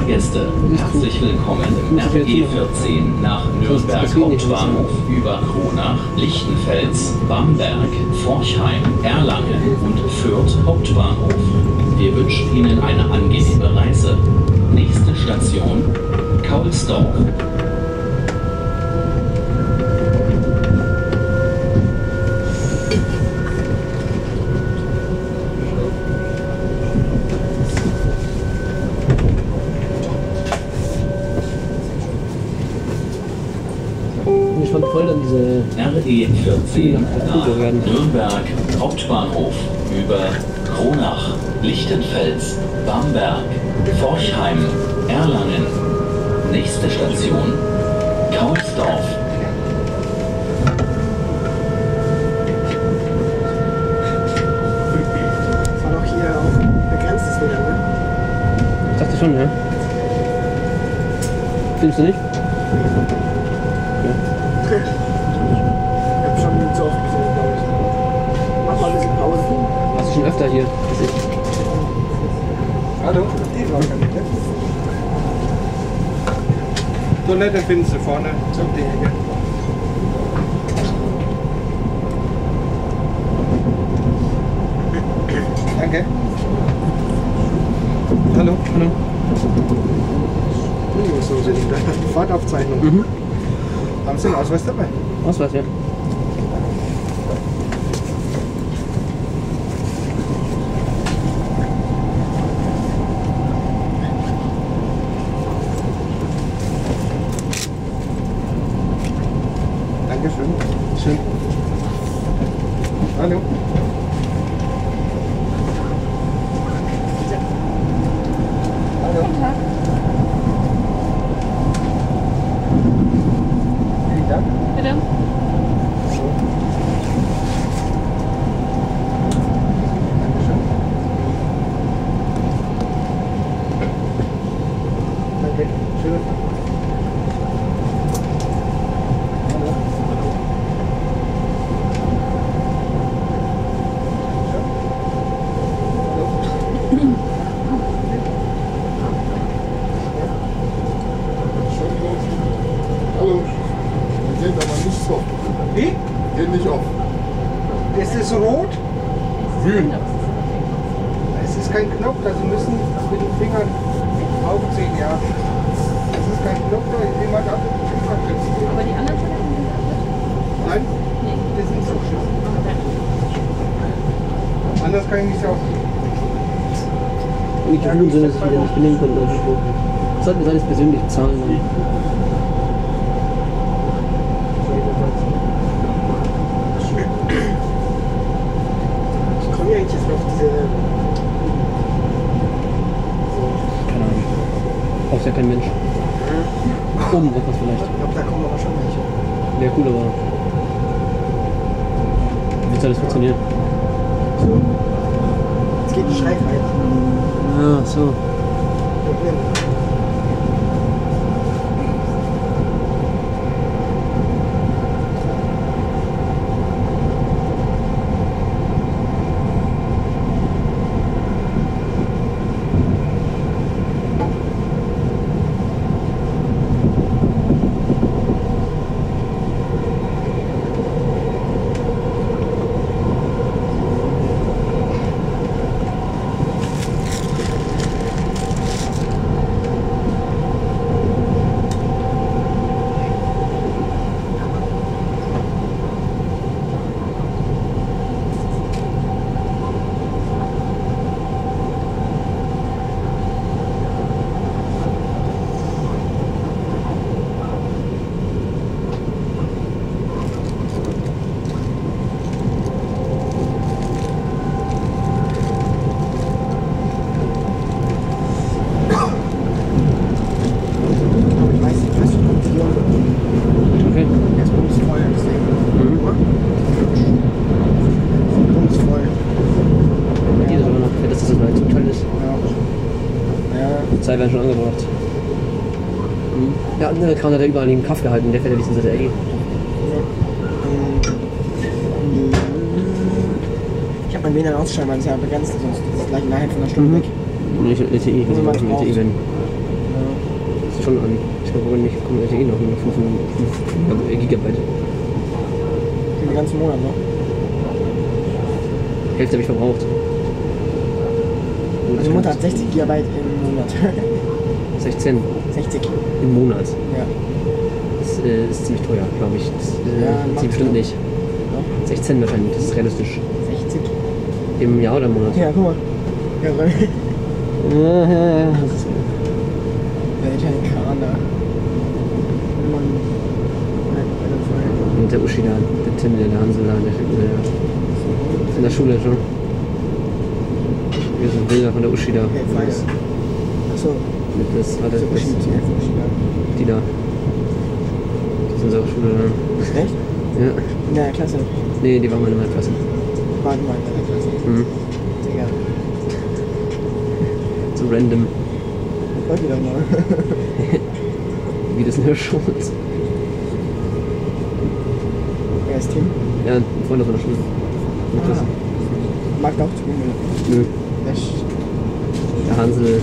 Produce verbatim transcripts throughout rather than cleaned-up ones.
Fahrgäste, herzlich willkommen im R E vierzehn nach Nürnberg Hauptbahnhof über Kronach, Lichtenfels, Bamberg, Forchheim, Erlangen und Fürth Hauptbahnhof. Wir wünschen Ihnen eine angenehme Reise. Nächste Station, Kaulsdorf. Ich fand voll dann diese R E vierzehn nach Nürnberg Hauptbahnhof über Kronach, Lichtenfels, Bamberg, Forchheim, Erlangen. Nächste Station, Kaulsdorf. Das war doch hier auch begrenztes wieder, ne? Ich dachte schon, ja. Findest du nicht? Ich hab schon zu oft gesehen, glaube ich. Mach mal ein bisschen Pause. Warst du schon öfter hier? Als ich. Hallo? Die Toilette. Toilette finden Sie vorne zum die Ecke. Danke. Hallo? Hallo. So sind die Fahrtaufzeichnung. Mhm. Haben Sie einen Ausweis dabei? Ausweis, ja. Dankeschön. Schön. Hallo? Hallo? Guten Tag. Vielen Dank. Bitte. So. Dankeschön. Danke. Schönen Tag. Hallo. Hallo, wir gehen aber nicht so. Wie? Geht nicht auf. Ist es rot? Grün. Es ist kein Knopf, also müssen mit den Fingern aufziehen, ja. Es ist kein Knopf, da ist jemand auf den Finger drückt. Aber die anderen Toiletten sind auch Nein, Nee. das sind Zuschüsse. Okay. Anders kann ich nicht aufziehen. Und nicht gewohnt sind, dass ich wieder nicht benehmen konnte. Das sollten wir alles persönlich bezahlen. Ne? Ich komme ja eigentlich jetzt auf diese. Keine Ahnung. Braucht ja kein Mensch. Oben etwas vielleicht. Ich glaube, da kommen aber schon welche. Wäre cool, aber. Wie soll das funktionieren? Jetzt geht die Schreibweite. Ah, so. Ich weiß nicht, was kommt hier. Okay. Jetzt bumsvoll, deswegen. Mhm. Bumsvoll. Die ist aber noch fett, dass das mal zum Teil ist. Ja. Ja. Die Zeit werden schon angebracht. Mhm. Der andere Kran hat ja überall den Kaff gehalten, der fährt ja nicht in der E. Ich habe mein W L A N ausschalten, weil es ja begrenzt ist, sonst ist es gleich innerhalb von einer Stunde Mhm. weg. Nee, ich L T E, ich muss Also mal man L T E braucht- werden. Ja. schon an. Ich glaube, wenn ich komme, ich eh noch mit fünf Gigabyte. Den ganzen Monat noch. Hälfte habe ich verbraucht. Also die Mutter hat sechzig Gigabyte im Monat. sechzehn sechzig. im Monat. Ja. Das äh, ist ziemlich teuer, glaube ich. Das äh, Ja, zieht macht bestimmt Sinn. nicht. sechzehn wahrscheinlich, das ist realistisch. sechzig. Im Jahr oder im Monat? Ja, guck mal. Ja, rein. Äh, Der kleine Kran da. Mann. Und der Uschi da, der Tim, der Hansel da, der, der ist in der Schule schon. Hier sind Bilder von der Uschi da. Okay, fein. Achso. Das war das, So das, Uschi, die Elf Uschi da. die da. Die sind in der Schule da. Echt? Ja. In der Klasse. Nee, die waren mal in meiner Klasse. Warten mal in der Klasse. Mhm. Digga. So random. Wollt ihr doch mal. Wie das in der Schule ist. Wer ist Tim? Ja, ein Freund von der Schule. Und das, Mag auch zu üben. nö, Der Sch der Hansel.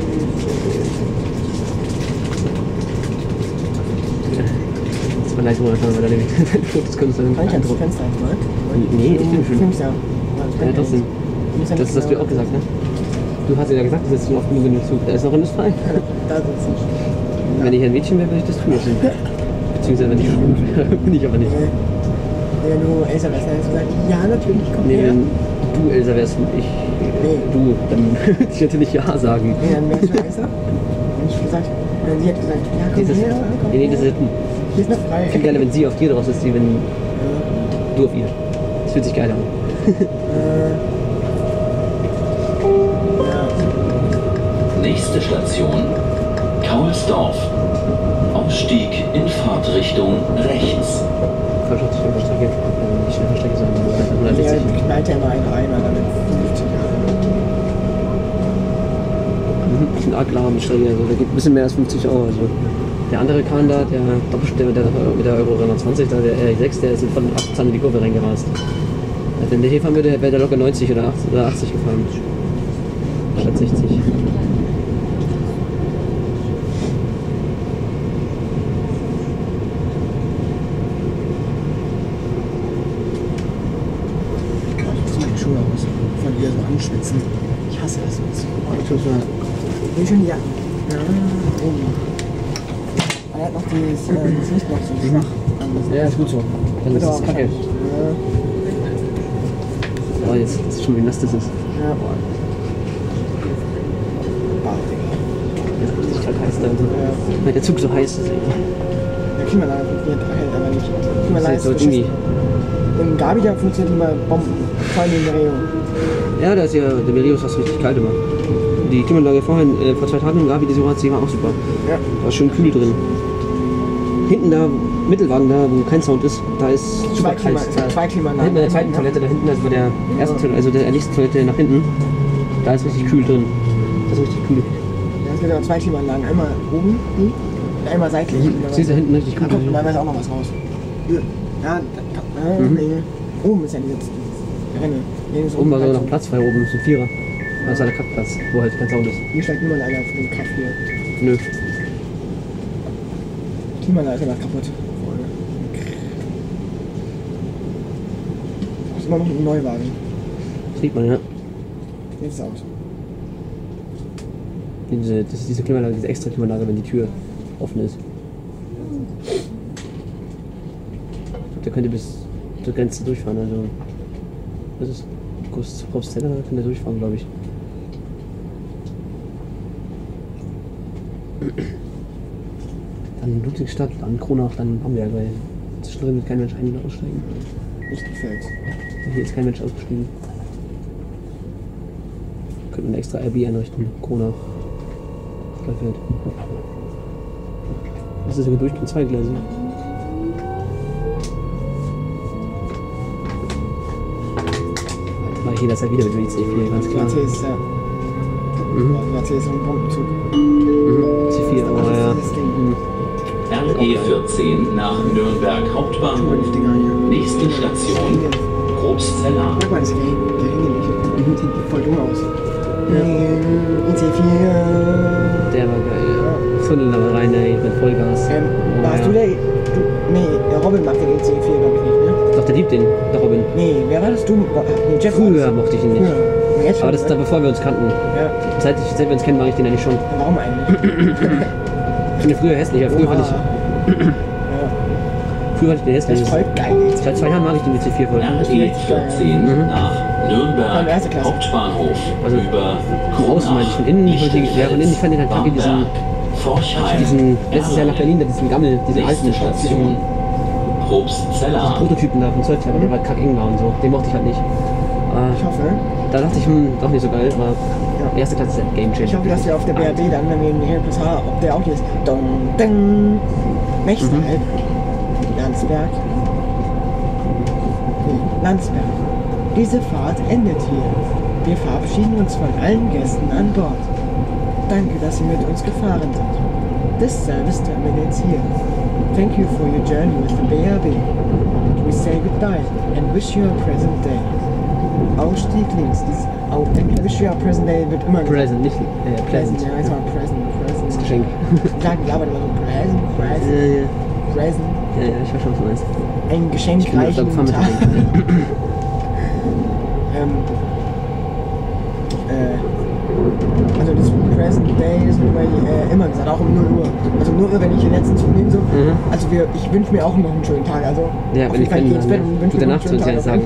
Das war leicht momentan, weil er nämlich Fotos können so Kann ich ans eindrucken. Fenster einfach mal? Nee, ich bin Du schön. filmst ja. Ja, trotzdem. Das hast du auch gesagt, ne? Du hast ja gesagt, du sitzt oft genug in dem Zug. Da ist noch ein frei. Da sitzt ich. Wenn ich ein Mädchen wäre, würde ich das tun müssen. Beziehungsweise wenn ich schwul wäre, bin ich aber nicht. Nee. Wenn du Elsa wärst, dann hättest du gesagt, ja, natürlich, komm Nee, her. wenn du Elsa wärst und ich Nee. du, dann würde ich natürlich ja sagen. Nee, dann wärst du Elsa. Wenn ich gesagt, wenn sie hätte gesagt, ja, komm Nee, das, her, komm nee, nee, das her. ist Hier ist noch frei. viel geiler, wenn sie auf dir drauf ist, wie wenn Ja. du auf ihr. Das fühlt sich geil an. Äh. Ja. Nächste Station, Kaulsdorf. Ausstieg in Fahrtrichtung rechts. Falsch auf die Strecke. Äh, nicht schnell Strecke, sondern Ja, hundertsechzig. knallt ja immer einen rein, weil dann mit fünfzig Jahren. Mhm, das ist ein arg lahm, die Strecke. Also, da geht ein bisschen mehr als fünfzig Euro. Also. Der andere Kahn da, der Doppelstelle mit der, mit der Euro dreihundertzwanzig, da, der R E sechs, der ist von achtzehn in die Kurve reingerast. Also, wenn der hier fahren würde, wäre der locker neunzig oder achtzig, oder achtzig gefahren. Statt sechzig. Ich muss meine Schuhe aus. Von hier so anschwitzen. Ich hasse das jetzt. Ich muss mal. Wie schön die Jacken. Ja, oben. Er hat noch dieses, äh, das Licht noch so schwach. Ja, ist gut so. Dann ist Wird es auch kacke. Ja, Oh, jetzt das ist schon wie nass das ist. ja, boah. Bah, Digga. Jetzt ist es halt heiß da. Also. Ja. Weil der Zug so heiß ist. Ey. Der Klimaanlage funktioniert hält aber nicht. Das Klimaanlage ist jetzt so ist irgendwie. beschissen. Im Gabi, da funktioniert immer Bomben. Vor allem in der Reo. Ja, da ist ja, der Merius fast richtig kalt immer. Die Klimaanlage vorhin, äh, vor zwei Tagen im Gabi, die Sora C war auch super. Ja. Da war schön kühl drin. Hinten da, Mittelwagen da, wo kein Sound ist, da ist super Zwei, Klima, kalt. zwei Da Klimaanlagen. hinten bei der zweiten Toilette, da hinten, also bei der ersten Toilette, also der nächsten Toilette nach hinten, da ist richtig kühl drin. Das ist richtig kühl. Ja, es gibt auch zwei Klimaanlagen. Einmal oben, die, und einmal seitlich. Mhm. Siehst du hinten richtig Da kühl kommt drin. normalerweise auch noch was raus. Ja, da, äh, Mhm. nee. Oben ist ja dieses Renne. Nee, ist Oben war sogar noch Heizung. Platz frei, oben ist ein Vierer. Da ist der Kackplatz, wo halt kein Sound ist. Hier steigt niemand einer von dem Kaff hier. Nö. Die Klimaanlage ist einfach kaputt. Das ist immer noch ein Neuwagen. Das sieht man, ja. Sieht es aus. Diese, das ist diese Klimaanlage, diese extra Klimaanlage, wenn die Tür offen ist. Der könnte bis zur Grenze durchfahren, also. Das ist Groß Probsteller, da kann der durchfahren, glaube ich. Dann Ludwigstadt, dann Kronach, dann Bamberg, weil zwischendrin wird kein Mensch ein- und aussteigen. Nicht gefällt. Hier ist kein Mensch ausgestiegen. Könnte man extra R B einrichten, Kronach. Gleifeld. Das ist sogar durchgehend zweigleisig. Alter, mach ich jederzeit wieder mit dem I C vier, ganz klar. W C ist ja. Mhm. W C ist ein Bombenzug. Mhm. C vier, Aber aber das ja. ist das Ding. Mhm. R E vierzehn nach Nürnberg Hauptbahnhof. Dinger hier. Nächste Station, Probstzeller. Guck mal, das Game. Der hängt nicht. Mhm. Sieht voll dumm aus. Ähm, I C vier. Der war geil, ja. Tunnel da rein. Ähm, Oh, warst ja. du der... Du, nee, der Robin mag den E C vier, glaube ich, nicht, ne? Doch, der liebt den, der Robin. Nee, wer war das? Du? Nee, Jeff Früher war mochte ich ihn das. nicht. Früher. Aber jetzt schon, Aber das ist da, ne? bevor wir uns kannten. Ja. Seit, ich, seit wir uns kennen, mag ich den eigentlich schon. Warum eigentlich? Ich finde den früher hässlicher. Früher fand ich, Ja. früher fand ich den Das hässlich. ist voll geil. Seit zwei Jahren mag ich den E C vier voll. R E vierzehn Mhm. nach Von der ersten Nürnberg Klasse. Hauptbahnhof Also, über von außen meine ich, von innen, von die, ja, von innen, ich fand den halt kacke, diesen, Forchheim, diesen, letztes Jahr nach Berlin, da diesen Gammel, diesen alten, nächste diesen, Station diesen Probstzeller. Prototypen da von zwölf Jahren, der halt kackeng war und so. Den mochte ich halt nicht. Aber Ich hoffe, da dachte ich, hm, doch nicht so geil, aber Ja. erste Klasse ist ein Game Changer. ich hoffe, dass wir auf der B R B dann, wenn wir in Hero Plus H, ob der auch hier ist. Dong, ding. Nächster Mhm. Halt. Landsberg. Nee, Landsberg. Diese Fahrt endet hier. Wir verabschieden uns von allen Gästen an Bord. Danke, dass Sie mit uns gefahren sind. This service terminates here. Thank you for your journey with the B R B. We say goodbye and wish you a pleasant day. Ausstieg links. Dieses Au- and wish you a pleasant day wird immer gesagt. Present, nicht äh, Pleasant, Pleasant. ja, jetzt mal present, present. Das Geschenk. Ich sag, labert immer so present, Ja, present, ja, present. ja, ja, ich weiß schon, was du meinst. Ein geschenkreichen Ich bin öfter Tag. gefahren mit dem Ding. ähm, äh, also das Present Day ist mir immer, äh, immer gesagt, auch um null Uhr. Also um null Uhr, wenn ich hier letztens nehme, so. Mhm. Also wir, ich wünsche mir auch noch einen schönen Tag. Also Ja, auf wenn jeden ich Fall, kann, gehe ins Bett dann und wünsche gute mir noch Nacht einen zu schönen uns Tag. sagen.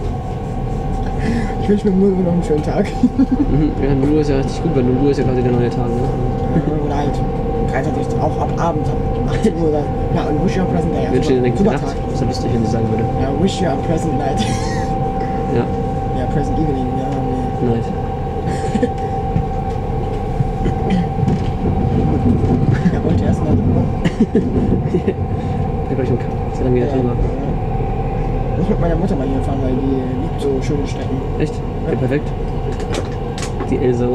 Ich wünsche mir um null Uhr noch einen schönen Tag. Mhm. Ja, null Uhr ist ja richtig gut, weil null Uhr ist ja quasi der neue Tag, ne? Oder halt dreiunddreißig, auch ab Abend, ab achtzehn Uhr. Dann, ja, und wish you a pleasant day. Ich wünsche dir eine gute Super Nacht. Tag. Das wäre lustig, wenn sie sagen würde. Ja, wish you a pleasant night. Ja, Ja, present evening, ja. Nee. nice. Ja, wollte erst mal. Ich hab gleich einen Kampf. Ist ja dann wieder drüber. Ich muss mit meiner Mutter mal hier fahren, weil die liebt so schöne Strecken. Echt? Ja, perfekt. Die Elsa.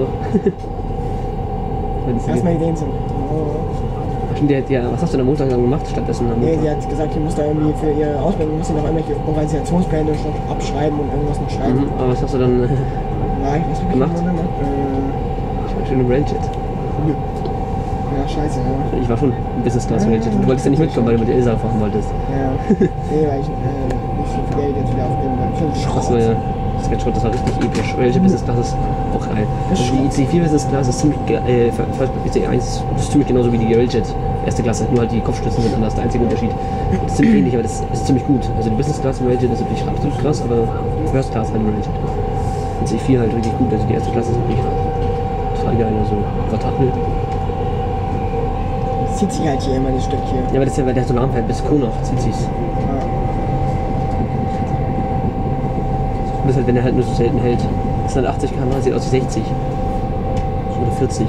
Erstmal Ideen sind. Oh. Die hat ja, was hast du denn am Montag dann gemacht stattdessen? Am Nee, Montag? sie hat gesagt, sie muss da irgendwie für ihre Ausbildung muss sie noch irgendwelche Organisationspläne noch abschreiben und irgendwas noch schreiben. Mhm, aber was hast du dann äh, Nein, was hab ich Gemacht? denn gemacht? Äh, schön im Railjet? ja, scheiße, ja. Ich war schon im Business Class Railjet. Du wolltest ja nicht mitkommen, weil du mit der Elsa fahren wolltest. Ja. Nee, weil ich äh, nicht so viel Geld jetzt wieder aufgeben wollte. Das war ja, das war Schrott, das war richtig episch. Railjet Business Class ist auch geil. Also die I C vier Business Class ist ziemlich, ge- äh, falls bei I C eins ist ziemlich genauso wie die Railjet erste Klasse, nur halt die Kopfstützen sind anders, der einzige Unterschied. Das ist ziemlich ähnlich, aber das ist ziemlich gut. Also die Business Class im Railjet ist wirklich absolut krass, aber First Class halt im Railjet. Und I C vier halt richtig gut, also die erste Klasse ist wirklich total geil, also portabel. Das zieht sich halt hier immer das Stück hier. Ja, aber das ist ja, weil der Solarfeld bis Kronach zieht sich's. Ja. Das ist halt, wenn er halt nur so selten hält. Das sind halt achtzig Kilometer pro Stunde, sieht aus wie sechzig. Oder vierzig.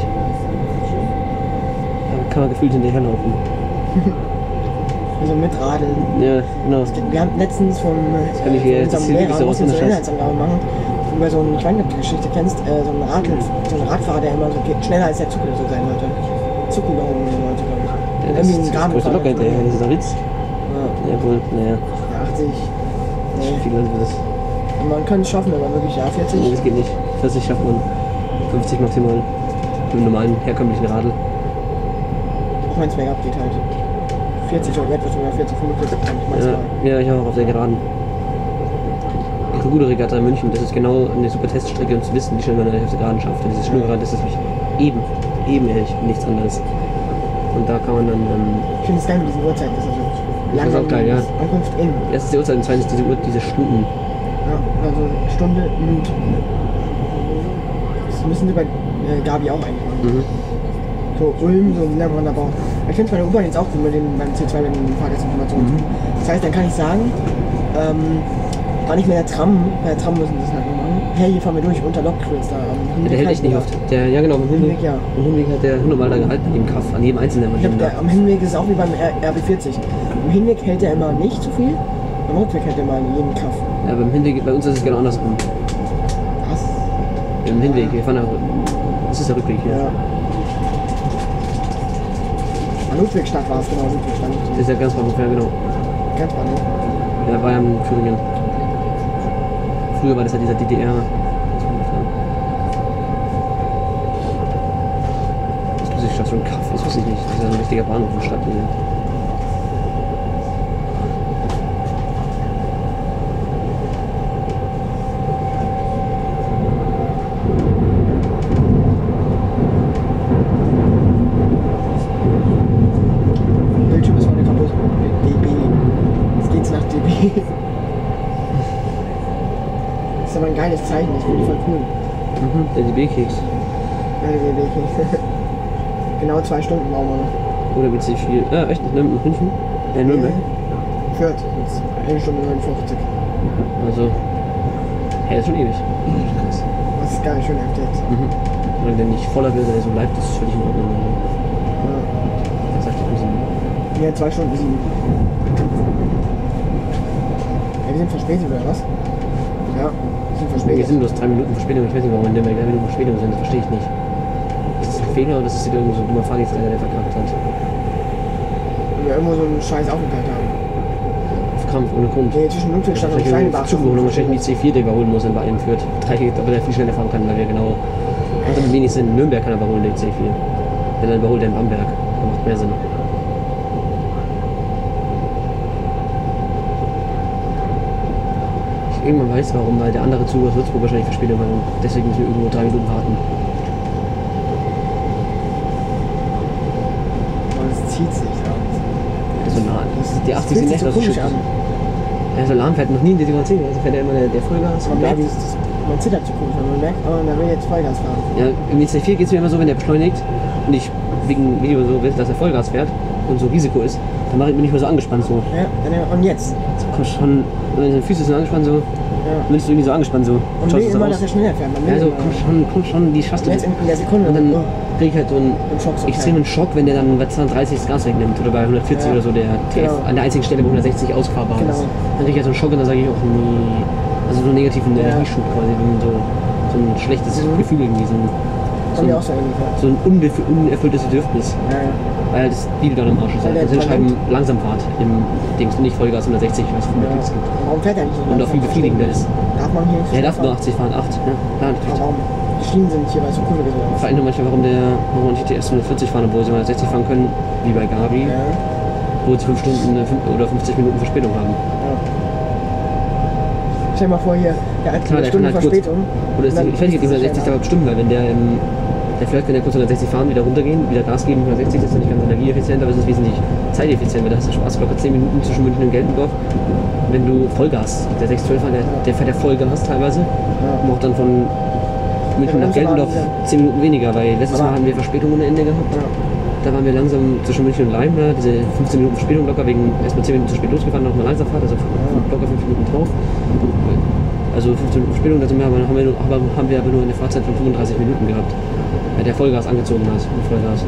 Da kann man gefühlt hinterherlaufen. Also mit Radeln. Ja, genau. Wir haben letztens vom kann ich hier- äh, das unserem sieht wirklich Lehrer, so aus mussten wie so eine eine Scheiße. Inhaltsangabe machen, über so einen, ich weiß nicht, ob du die Geschichte kennst, äh, so einen Radl, so einen Radfahrer, der immer so geht, schneller als der Zug so sein wollte. Zug überholen wollte, glaube ich. Ja, das Irgendwie ist ein das Graben größte gefahren. Locker hinterher, das ist ein Witz. Ja, Ja, wohl, naja. ja, achtzig. Nee. Viele Leute das. Man kann es schaffen, aber wirklich, ja, vierzig. Nee, das geht nicht. vierzig schafft man. fünfzig maximal. Mit einem normalen, herkömmlichen Radl. Auch wenn es bergab geht halt. vierzig oder etwas oder vierzig, fünfundvierzig kann ich Ja, maximal. ja, ich auch auf der Geraden. Die Ruderregatta in München, das ist genau eine super Teststrecke, um zu wissen, wie schnell man auf der Geraden schafft. Und dieses Schnurrad, das ist wirklich eben, ebenerdig, nichts anderes. Und da kann man dann, ähm, Ich finde es geil mit diesen Uhrzeiten, das ist so Das ist auch geil, ja. Ankunft in. erstens die Uhrzeit und zweitens diese Uhr, diese Stunden. Ja, also Stunde, Minute. Das müssen sie bei äh, Gabi auch eigentlich machen. Mhm. So Ulm, so lernt man aber auch. Ich finde es bei der U-Bahn jetzt auch gut mit dem, beim C zwei mit den Fahrgastinformationen. Mhm. Das heißt, dann kann ich sagen, ähm, war nicht mehr der Tram, bei der Tram müssen sie das halt noch machen. Hey, hier fahren wir durch, unter Lokführer da. am Der hält echt nicht Hinweg oft. Der, ja genau, am Hinweg, Hinweg, ja. am Hinweg hat der hundertmal da gehalten, an jedem Kaff, an jedem einzelnen. Ich glaub, der, am Hinweg ist es auch wie beim R B vierzig. Am Hinweg hält er immer nicht so viel, am Rückweg hält er mal jeden Kaff. Ja, beim Hinweg, bei uns ist es genau andersrum. Was? Im Hinweg, wir fahren da, das ist der Rückweg hier. Ja. An Ludwigstadt war es, genau, Ludwigstadt. Das ist ja ganz Bahnhof, ja genau. Ganz spannend. Der war ja in Thüringen. Früher war das ja dieser D D R. Das muss ich Station Kaff, das wusste ich nicht. Das ist ja ein richtiger Bahnhof in der Stadt. Hier. Bildschirm ist vorne kaputt. D B. Jetzt geht's nach D B. Das ist aber ein geiles Zeichen, ich finde die voll cool. Mhm, der D B-Keks. Ja, der D B-Keks. Genau zwei Stunden brauchen wir noch. Oder mit C vier. Ja, echt, nach München? Äh, Nürnberg. Fürth. Jetzt eine Stunde neunundfünfzig. Also, hey, das ist schon ewig. Krass. Das ist geil, schön heftig. Mhm. Und wenn der nicht voller wird, der so bleibt, das ist völlig in Ordnung. Ja. Das sagt auch Sinn. Ja, zwei Stunden sieben. Ja, wir sind verspätet, oder was? Ja, wir sind Wir verspätet. sind bloß drei Minuten Verspätung. Ich weiß nicht, warum in Nürnberg drei Minuten Verspätung sind. Das verstehe ich nicht. Ist das ein Fehler oder ist das wieder irgendwo so ein dummer Fahrdienstleiter, der verkackt hat? Wenn wir irgendwo so einen scheiß Aufenthalt haben. Auf Krampf, ohne Grund. Nee, zwischen Ludwigstadt und Vielleicht Steinbach. Zug überholen, wahrscheinlich die C vier, der überholen muss in Bayern führt. Drei, aber der viel schneller fahren kann, weil wir genau. Macht am wenigsten in Nürnberg kann er überholen, der C vier. Wenn er überholt, der in Bamberg. Das macht mehr Sinn. Ich irgendwann weiß warum, weil der andere Zug aus Würzburg wahrscheinlich Verspätung hat und deswegen müssen wir irgendwo drei Minuten warten. Aber das zieht sich, ja. Das ist so nah. Das, Die das achtzig fühlt sind sich echt so aus komisch an. Ja, so lahm fährt noch nie in der D C. Also fährt er immer der, der Vollgas. Man und merkt, Gabi- das, man zittert so komisch, weil man merkt, oh, da will jetzt Vollgas fahren. Ja, im C vier geht es mir immer so, wenn der beschleunigt und ich wegen Video so will, dass er Vollgas fährt und so Risiko ist, dann mache ich mich nicht mehr so angespannt so. Ja, dann- und jetzt? So komm schon, wenn deine Füße sind angespannt so, Ja. dann bist du irgendwie so angespannt so. Und Schaust will du so immer, aus. dass er schneller fährt. Man will Ja, so immer. komm schon, komm schon, die schaffst Und du. jetzt in, in der Sekunde. Und dann oh, krieg ich halt so einen im Schock so extremen Schock, wenn der dann bei zweihundertdreißig das Gas wegnimmt oder bei hundertvierzig Ja. oder so, der T F Genau. an der einzigen Stelle, wo hundertsechzig ausfahrbar Genau. ist. Dann krieg ich halt so einen Schock und dann sage ich auch nie, also so einen negativen Ja. Energieschub quasi, so, so ein schlechtes Mhm. Gefühl irgendwie, so ein, Haben so wir ein, auch so ungefähr. so ein unbef- unerfülltes Bedürfnis. Ja, ja. Weil das Video dann im Arsch ist. Weil der Also wir schreiben Talent- Langsamfahrt im Dings und nicht Vollgas hundertsechzig, was es Ja. es gibt. Warum fährt er nicht so Und auch viel befriedigender ist. Darf man hier nicht Er so darf nur fahren? achtzig fahren, acht. Ja, klar, natürlich. Aber warum? Die Schienen sind hier bei so Kurve Ich gesetzt. frage mich manchmal, warum der warum man T T S hundertvierzig fahren, obwohl sie hundertsechzig fahren können, wie bei Gabi, Ja, wo sie fünf Stunden äh, fünf oder fünfzig Minuten Verspätung haben. ja. Stell dir mal vor, hier, der hat Klar, eine der Stunde kann halt kurz- Verspätung. Oder ist Und die, dann ich weiß nicht, ob die zieht sich hundertsechzig der aber bestimmt, weil wenn der, ähm, der vielleicht kann der kurz hundertsechzig fahren, wieder runtergehen, wieder Gas geben, hundertsechzig ist dann nicht ganz energieeffizient, aber es ist wesentlich zeiteffizient, weil da hast du Spaß locker zehn Minuten zwischen München und Geltendorf. Wenn du Vollgas, der sechs zwölf der, der fährt ja Vollgas teilweise, Ja. macht dann von München Ja, nach langsam Geltendorf wieder. zehn Minuten weniger, weil letztes Aber- Mal hatten wir Verspätung ohne Ende gehabt. Ja. Da waren wir langsam zwischen München und Leim, da, diese fünfzehn Minuten Verspätung locker, wegen erstmal zehn Minuten zu spät losgefahren, nochmal langsam Fahrt, also locker fünf Minuten drauf. Also fünfzehn Minuten Verspätung, da sind wir aber, haben, wir, nur- aber, haben wir aber nur eine Fahrzeit von fünfunddreißig Minuten gehabt. Ja, der Vollgas angezogen hat, mit Vollgas.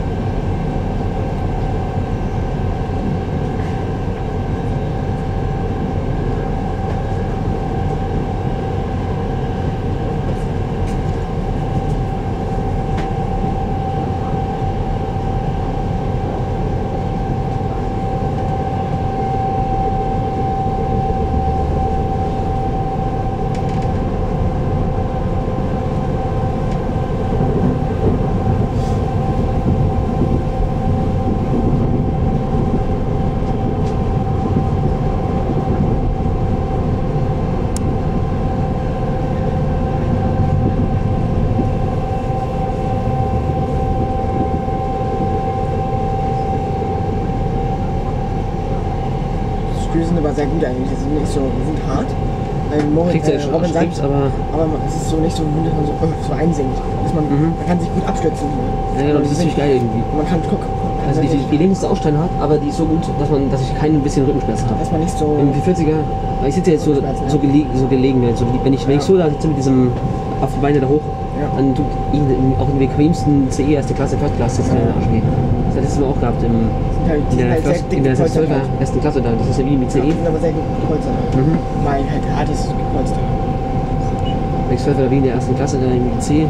Die Spiele sind aber sehr gut eigentlich. Die sind nicht so, die sind hart. Weil Moritz, Kriegst du äh, ja schon Robin sagt, Arschkrebs, aber aber man- es ist so nicht so, dass man so, äh, so einsinkt. Dass man, Mhm. man kann sich gut abstützen. ja, genau, das ist ziemlich geil irgendwie. Man kann gucken. Also die, die Länge ist auch steil hart, aber die ist so gut, dass man, dass ich kein bisschen Rückenschmerzen habe. Dass man nicht so. Im P vierziger, weil ich sitze jetzt so, so, gele so gelegen, also wenn ich, wenn ich so da sitze mit diesem auf die Beine da hoch, Ja. dann tut ihn in- auch in der bequemsten C E erste Klasse, First Class sitzen in den Arsch gehen. Das hat letztes Mal auch gehabt im, sind halt, in die sind der, halt sehr First, dick in der gepolstert zwölfer halt. ersten Klasse da. Das ist ja wie im Ja, I C E. die sind aber sehr gut gepolstert halt. Mhm. Weil halt hartes gepolstert. X zwölf war wie in der ersten Klasse da im I C.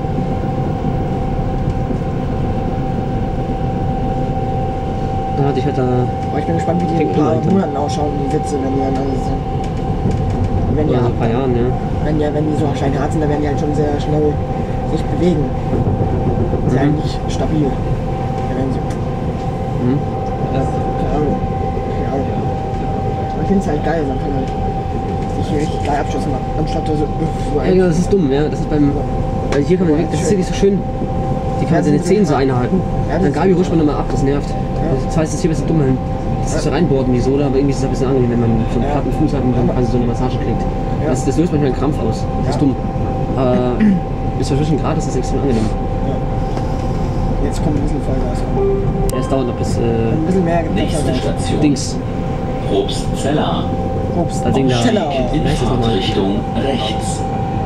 Dann hatte ich halt da. Aber ich bin gespannt, wie die in Klingt ein paar unheimlich. Monaten ausschauen, die Sitze, wenn die dann alle sind. Die werden Oder ja, so ein paar Jahren, ja. wenn, ja, wenn die so scheinhart sind, dann werden die halt schon sehr schnell sich bewegen. Sehr Mhm. eigentlich stabil. Fernsehen. Hm? Ja, keine Ahnung. Keine Ahnung. Man findet es halt geil, man kann halt sich hier richtig geil abschließen, anstatt so, so Ja, genau, das ist dumm, ja. Das ist beim. Weil hier kann man weg, das ist ja nicht so schön. Die kann seine Zehen so einhalten. Dann Gabi rutscht man nochmal ab, das nervt. Das heißt, das hier ein bisschen dumm hin. Das ist so reinbohren wie so, aber irgendwie ist es ein bisschen angenehm, wenn man so einen platten Fuß hat und dann quasi so eine Massage kriegt. Das, das löst manchmal einen Krampf aus. Das ist dumm. Aber bis zu einem bestimmten Grad ist das extrem angenehm. Jetzt kommt ein bisschen Vollgas. Ja, es dauert noch bis. Äh, Ein bisschen mehr Nächste Station. Dings. Probstzella. Obst. Das Ding da. Teller. Wie heißt das nochmal? Richtung rechts.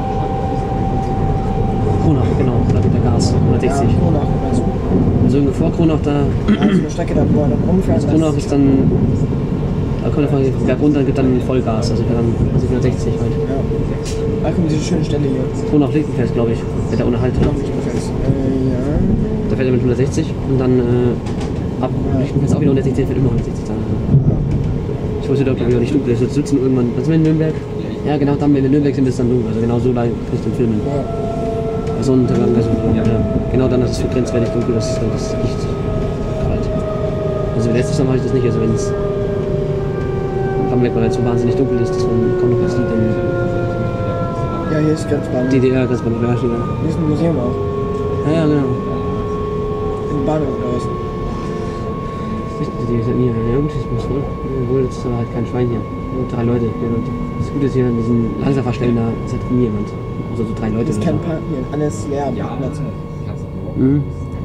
Kronach, genau, da geht der Gas. hundertsechzig. Ja, Kronach oder so. Also irgendwo vor Kronach da. Also eine Strecke, da wo er dann rumfährt. Das Kronach ist dann. Da kommt er von berg runter und gibt dann Vollgas. Also dann also hundertsechzig halt. Ja. Da kommt diese schöne Stelle hier. Kronach Lichtenfels, glaube ich. Fährt er ohne Halt. Noch nicht gefällt. Äh, ja. Da fährt er mit hundertsechzig und dann äh, ab Lichtenfels auch wieder hundertsechzig, der fährt immer hundertsechzig dann. Ich weiß nicht, ob wir nicht dunkel ist. Jetzt sitzen irgendwann. Was sind wir in Nürnberg? Ja, genau, dann, wenn wir in Nürnberg sind, ist es dann dunkel. Also genau so lange kann ich den filmen. Ja. Sonnenuntergang, also ja. Genau dann ist es für grenzwertig dunkel, das ist, das ist nicht kalt. Also letztes Mal mache ich das nicht, also wenn es am Weg, weil es so wahnsinnig dunkel ist, dass man kaum noch was sieht, dann Ja, hier ist Grenzbahn. D D R, ganz beim Beherrschen. Hier ist ein Museum auch. Ja, ja, genau. In Bahnhof oder was? Die ist ja nie, ja gut, ich muss wohl. Obwohl, jetzt ist aber halt kein Schwein hier. Nur drei Leute. Das Gute ist hier, in diesen Langsamfahrstellen, da ist halt nie jemand. Also so drei Leute. Das ist oder kein so. Park hier, alles leer. Ja, Mhm.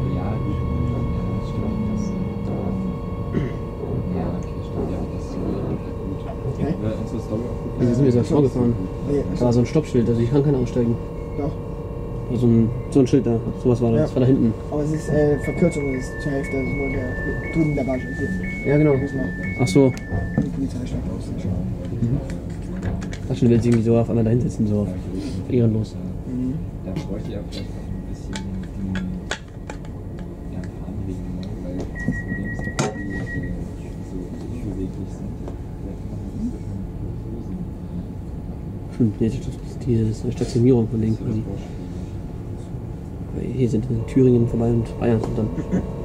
Okay. Hier sind wir so vorgefahren. Nee, Da war so ein Stoppschild, also ich kann keiner aussteigen. doch. War so ein, so ein Schild da, sowas war das, Ja. das war da hinten. Aber es ist äh, Verkürzung, es ist zur Hälfte, das ist nur der drüben der Bahnsteig hier. Ja, genau. Muss noch Ach so. die Polizei steigt aus. Taschen will sie irgendwie so auf einmal da hinsetzen, so auf ehrenlos. Mhm. Da bräuchte ich auch vielleicht noch ein bisschen die ja, Anregung, weil das Problem ist, dass die äh, so unbeweglich sind. Vielleicht machen wir das mit Stimmt, nee, das ist die Stationierung von denen quasi. Weil hier sind wir in Thüringen vorbei und Bayern und dann.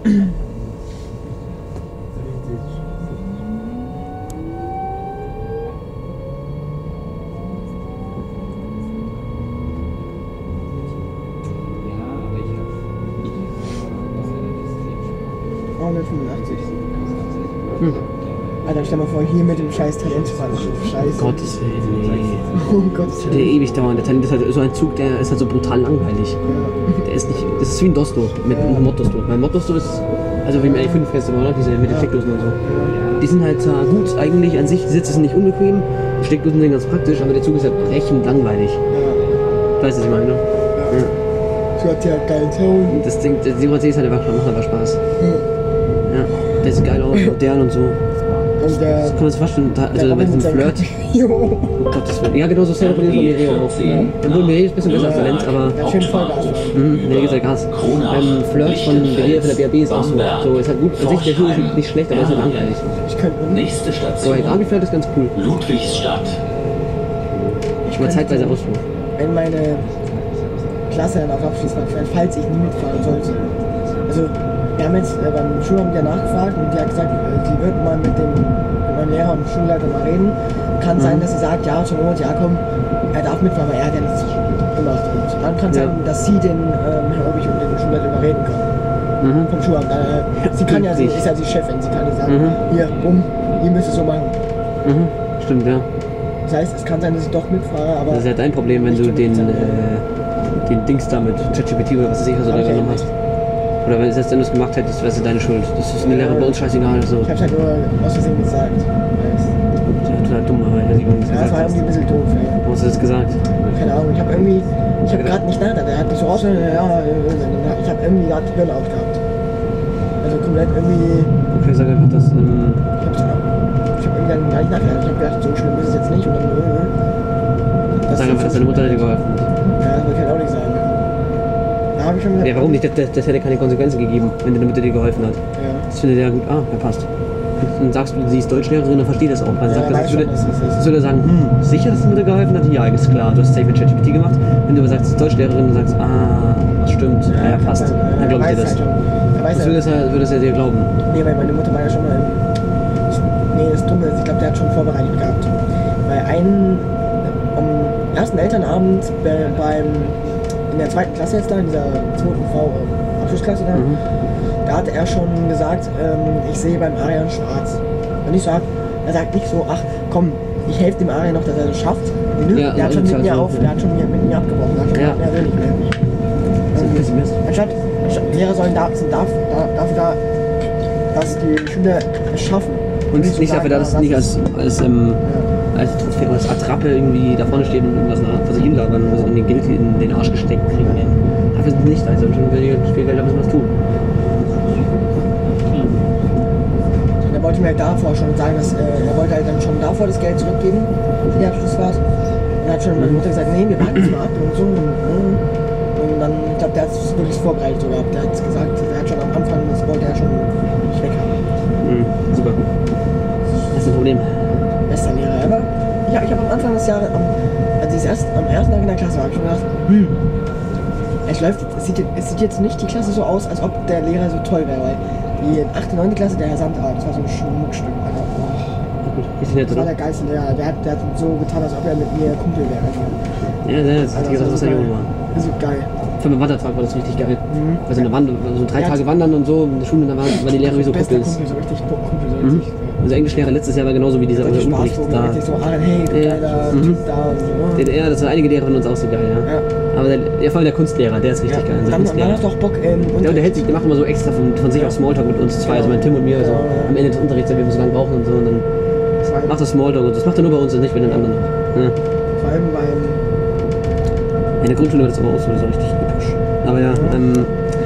hundertfünfundachtzig. Hm. Alter, stell mal vor, hier mit dem scheiß Talentfall. Scheiße. Gottes Willen, nee. Oh Gott. Das wird ja ewig dauern. Der Talent ist halt so ein Zug, der ist halt so brutal langweilig. Ja. Der ist nicht. Das ist wie ein Dosto mit einem Mod-Dosto. Mein Mod-Dosto ist. Also wie im L fünf Festival, oder? Diese mit den Steckdosen und so. Die sind halt zwar gut eigentlich an sich, die Sitze sind nicht unbequem, die Steckdosen sind ganz praktisch, aber der Zug ist halt brechend langweilig. Ja. Weißt du, was ich meine, ne? Ja. Du hast ja geilen Ton. Das Ding, der Simon C ist halt einfach, macht einfach Spaß. Ja, der sieht geil aus, modern und so. Und der. Das kann man sich fast schon, da- also der bei diesem Robin mit Flirt. seinem- Jo. Oh Gottes Willen. Ja, genau so Sarah von Mireille auch. Ja. Obwohl Mireille ist ein bisschen besser als Talent, aber. Ja, schön Vollgas. Mhm, nee, gibt ja Gas. Beim Flirt von Mireille von der B R B ist auch so. So, ist halt gut, an sich der Schuh ist nicht schlecht, aber ist halt langweilig. Ich könnte. Nächste So, Station. ein Abi-Flirt ist ganz cool. Ludwigsstadt. Ich mal zeitweise ausruhen. Wenn meine Klasse dann auch Abschließfahrt fährt, falls ich nie mitfahren sollte. Also, wir haben jetzt äh, beim Schulamt ja nachgefragt und die hat gesagt, äh, sie wird mal mit dem mit meinem Lehrer und Schulleiter mal reden. Kann sein, dass sie sagt, ja, zur Not, ja komm, er darf mitfahren, aber er hat ja nichts gemacht. Und dann kann es Ja. sein, dass sie den ähm, Herr Orbich und den Schulleiter überreden kann. Mhm. Vom Schulamt. Äh, sie kann ja, sie Richtig. ist ja die Chefin, sie kann ja sagen, Mhm. hier, bumm, ihr müsst es so machen. Mhm. Stimmt, ja. Das heißt, es kann sein, dass ich doch mitfahre, aber Das ist ja dein Problem, wenn du den, äh, den Dings da mit ChatGPT oder was weiß ich, was du da Hab ich ja genommen nicht. hast. Oder wenn es das gemacht hättest, wäre es deine Schuld. Das ist eine Lehre bei uns scheißegal. So. ich hab's halt nur aus Versehen gesagt. Ja, total dumm, aber ich weiß nicht, warum du das Ja, das gesagt war hast. irgendwie ein bisschen doof, ey. Warum hast du das gesagt? Keine Ahnung, ich habe irgendwie, ich habe gerade nicht nachgedacht. Er hat mich so rausgehört, ja, äh, ich habe irgendwie gerade die Birne aufgehabt. Also komplett irgendwie, Okay, sag einfach, dass. Ähm, ich habe ich hab irgendwie dann gar nicht nachgedacht. Ich habe gedacht, so schlimm ist es jetzt nicht und dann, äh, das sag einfach, dass deine Mutter dir geholfen hat. Ja, das kann ich auch nicht sagen. Da habe ich schon gesagt, Ja, warum nicht? Das, das, das hätte keine Konsequenzen gegeben, wenn deine Mutter dir geholfen hat. Ja. Das findet er gut. Ah, ja, passt. Und dann sagst du, sie ist Deutschlehrerin, dann versteht das auch. Man Ja, sagt, weiß das schon, würde, dass es ist. das würde er sagen, hm, sicher, dass die Mutter geholfen hat? Ja, ist klar, du hast safe mit ChatGPT gemacht. Wenn du aber sagst, sie ist Deutschlehrerin, dann sagst du, ah, das stimmt, ja, ja passt. kann sein. Dann glaube ich weiß dir das. Halt schon. Er weiß das ja. würde es ja, würde es ja dir glauben. Nee, weil meine Mutter war ja schon mal im. Nee, das Dumme ist, ich glaube, der hat schon vorbereitet gehabt. Bei einem. Am ersten Elternabend bei, beim. In der zweiten Klasse jetzt da, in dieser zweiten V Abschlussklasse da, Mhm. da hat er schon gesagt, ähm, ich sehe beim Arian schwarz. Und ich so, er sagt nicht so, ach komm, ich helfe dem Arian noch, dass er das schafft. Nö, Ja, der hat schon also mit mir also, auf, ja. der hat schon mit mir abgebrochen. Der hat schon Ja. gesagt, er will nicht mehr. Das ist ein Pessimist. Anstatt, anstatt Lehrer sollen da, sind da, da, dafür da, dass die Schüler es schaffen. Und so nicht dafür da, dass es nicht als, als, ähm, Ja. als Trophäe, als Attrappe irgendwie da vorne steht und irgendwas nach, vor sich hinlagern und was in den Geld in den Arsch gesteckt kriegen. Dafür sind sie nicht da, sie haben schon viel Geld, da müssen wir was tun. Und er wollte mir halt davor schon sagen, dass äh, er wollte halt dann schon davor das Geld zurückgeben für die Abschlussfahrt. Und hat schon meine Mutter gesagt, nee, wir warten jetzt mal ab und so. Und, und dann, ich glaube, der hat es wirklich vorbereitet so gehabt. Der hat gesagt, der hat schon am Anfang, das wollte er schon nicht weg haben. Mhm, super. Das ist ein Problem. Bester Lehrer ever. Ich habe ich hab am Anfang des Jahres, am, als ich erst, am ersten Tag in der Klasse war, habe ich schon gedacht, hm, es läuft, es sieht, es sieht jetzt nicht die Klasse so aus, als ob der Lehrer so toll wäre, weil die achte und neunte Klasse, der Herr Samter, das war so ein Schmuckstück, Alter. Oh, Gut, ist nett, das war oder? der geilste Lehrer, der hat, der hat so getan, als ob er mit mir Kumpel wäre. Ja, das hat gesagt, was er jung war. Das ist so geil. Für meinen Wandertag war das richtig geil. Mhm. Also eine Wander, so drei Ja. Tage wandern und so in der Schule, da waren, waren die Lehrer wie so Bester Kumpels. Kumpel, so richtig Kumpel, so Mhm. richtig. Unser Englischlehrer letztes Jahr war genauso wie dieser Richtig unser Unterricht Spaßvogel, da. richtig so, Aaron, hey, du Ja. geiler Mhm. Typ da und so. Den, ja, das waren einige Lehrer von uns auch so geil, ja. Ja. Aber der, ja, vor allem der Kunstlehrer, der ist richtig Ja. geil. Unser Dann, man Kunstlehrer. hat doch Bock, ähm, Der unterhält sich, der macht immer so extra von, von sich Ja. aus Smalltalk mit uns zwei, also Genau. mein Tim und mir, so Genau, ja. am Ende des Unterrichts, wenn wir so lange brauchen und so, und dann das war macht er Smalltalk und das macht er nur bei uns und nicht bei den anderen. Ja. vor allem beim In der Grundschule war das aber auch so, das war richtig episch. Aber ja, ähm,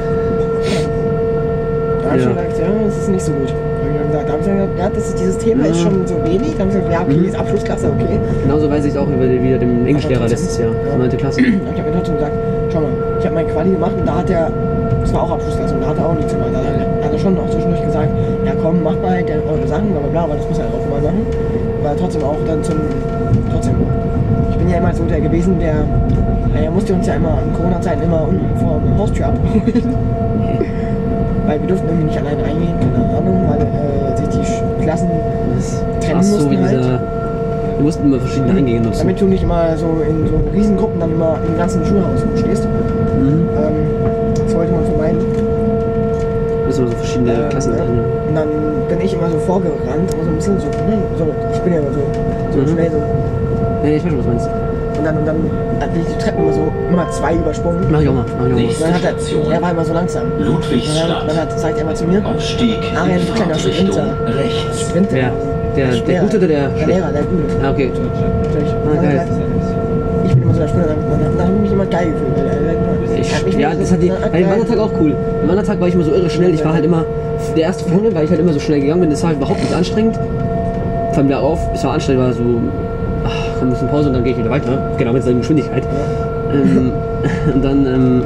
Da hab ich Ja. schon gedacht, ja, das ist nicht so gut. Da hab ich gesagt, da hab ich gesagt, ja, das ist, dieses Thema Ja. ist schon so wenig. Da hab ich gesagt, ja, okay, Mhm. ist Abschlussklasse, okay. genauso weiß ich es auch über den, wieder den Englischlehrer trotzdem, letztes Jahr, ja. neunte Klasse. Und ich hab mir trotzdem gesagt, schau mal, ich hab mein Quali gemacht und da hat er, das war auch Abschlussklasse und da hat er auch nichts gemacht. Da hat er, hat er schon auch zwischendurch gesagt, ja komm, mach mal halt eure Sachen, bla bla bla, aber das muss er auch mal machen. Aber trotzdem auch dann zum, trotzdem, ich bin ja immer so der gewesen, der, er musste uns ja immer in Corona-Zeiten immer unten vor der Haustür abholen. Weil wir durften irgendwie nicht alleine reingehen, keine Ahnung, weil äh, sich die Sch- Klassen Das trennen war so mussten wie halt. dieser, wir mussten immer verschiedene Eingänge nutzen. Damit du nicht immer so in so Riesengruppen dann immer im ganzen Schulhaus rumstehst. Mhm. Ähm, das wollte man vermeiden. Müssen wir so verschiedene Äh, Klassen ja. sein. Und dann bin ich immer so vorgerannt, aber so ein bisschen so, hm, so ich bin ja immer so, so Mhm. schnell so. Ja, ich weiß schon, was du meinst. Und dann, und dann hat bin ich die Treppen immer so, immer zwei übersprungen. Mach ich auch mal, mach ich auch mal. Nächste Und dann hat er, Station. er war immer so langsam. Und dann, Ludwigsstadt. dann hat, sagt er immer zu mir, Aufstieg Arian, in du kleiner Fahrtrichtung Sprinter. rechts. Sprinter. Wer? Der, der Lehrer. Gute oder der Der Lehrer, der Gute. Ah, okay. Natürlich. Ah, Und dann geil. hat er- Ich bin immer so der Sprinter, dann, dann, dann habe ich mich immer geil gefühlt. Weil er, er, Ich, hat mich ja, immer das so- hat die, hat beim geil- Wandertag auch cool. Beim Wandertag war ich immer so irre schnell. Ich war halt immer der erste vorne, weil ich halt immer so schnell gegangen bin. Das war halt überhaupt nicht anstrengend. Vor allem da auf, es war anstrengend, war so, ach, komm, ein bisschen Pause und dann gehe ich wieder weiter. Genau, mit seiner Geschwindigkeit. Ähm, und dann, ähm,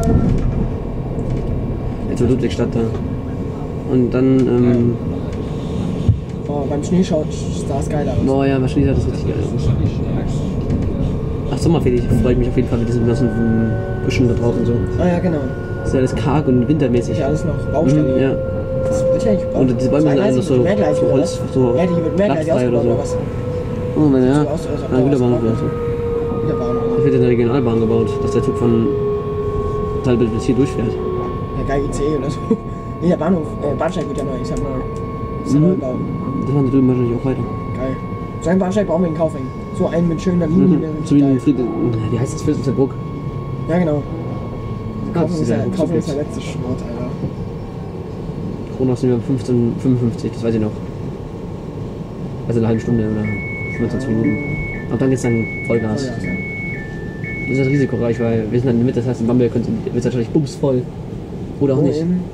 jetzt war Ludwigstadt da. Und dann, ähm, Oh, beim Schneeschau sah es geil aus. boah ja, wahrscheinlich sah das richtig geil aus. Ach, Sommerferien, ich freue mich auf jeden Fall mit diesen ganzen Büschen da draußen und so. Ah ja, genau. Das ist ja alles karg und wintermäßig. Ist ja alles noch Baustelle. Mhm, ja. Das wird ja nicht gebaut. Und diese Bäume sind alle noch so, Mehrgleisig, so oder Holz, was? so Ja, die wird mehrgleisig lackfrei oder ausgebaut so. oder was? Oh, meine, ja. So aus- aus- Ah, Güterbahnhof aus- oder so. Wiederbahn. Da wird ja eine Regionalbahn gebaut, dass der Zug von Talbild bis hier durchfährt. Ja, geil, I C E oder so. Nee, der Bahnhof, äh, Bahnsteig wird ja neu. Ich sag mal, das ist ja Mhm. Neubau. Das machen sie drüben wahrscheinlich auch weiter. Geil. So einen Bahnsteig brauchen wir in Kaufengen. So einen mit schöner Linie. der Mhm. richtig So wie geil. in Frieden, wie heißt das Fürstenfeldbruck? Ja, genau. Ah, Kaufengen ist, ja, dieser Kaufengen ist Zug der jetzt. letzte Sport, Alter. Kronos sind wir um fünfzehn Uhr fünfundfünfzig, das weiß ich noch. Also eine halbe Stunde oder fünfundzwanzig Minuten. Und dann geht's dann Vollgas. Vollgas, ja. Das ist halt risikoreich, weil wir sind dann in der Mitte, das heißt in Bamberg wird es wahrscheinlich bumsvoll. Oder auch Wo nicht. in-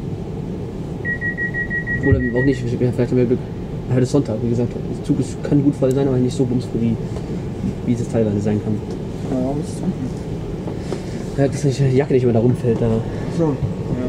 Oder auch nicht, vielleicht haben wir Glück. Heute ist Sonntag, wie gesagt. Der Zug ist, kann gut voll sein, aber nicht so bumsvoll, wie, wie es jetzt teilweise sein kann. Aber warum ist es unten? Ja, dass nicht, die Jacke nicht immer da rumfällt. Da. So. Ja.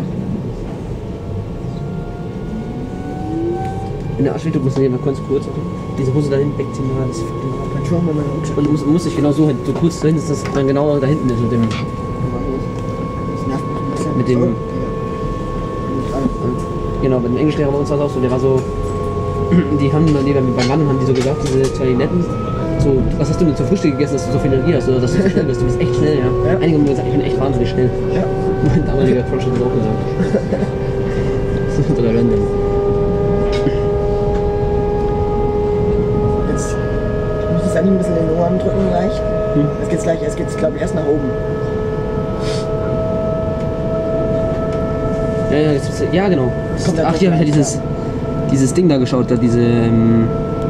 In der Arschrichtung muss man hier mal ganz kurz diese Hose da hinten wegziehen. Ja, das fuckt immer ab. Dann schauen wir mal in den Rucksack. Und muss, muss ich genau so hin, so kurz dahin, dass das dann genau da hinten ist mit dem. Das nervt mich ein bisschen. Mit dem- So, ja. Gut, alles. Genau, mit dem Englischlehrer bei uns war es auch so, der war so, die haben, nee, beim Wandern haben die so gesagt, diese zwei Netten, so, was hast du denn zum Frühstück gegessen, dass du so viel Energie hast, oder dass du so schnell bist, du bist echt schnell, ja. Ja. Einige haben gesagt, ich bin echt wahnsinnig schnell. Ja. Mein damaliger Crush hat das auch gesagt. Oder random. Jetzt muss ich ein bisschen den Ohren drücken gleich. Hm. Jetzt geht's gleich, jetzt geht's glaube ich erst nach oben. Ja, ja, das, ja genau. Das, Kommt da ach, hier habe ich ja dieses, dieses Ding da geschaut, da diese, ähm,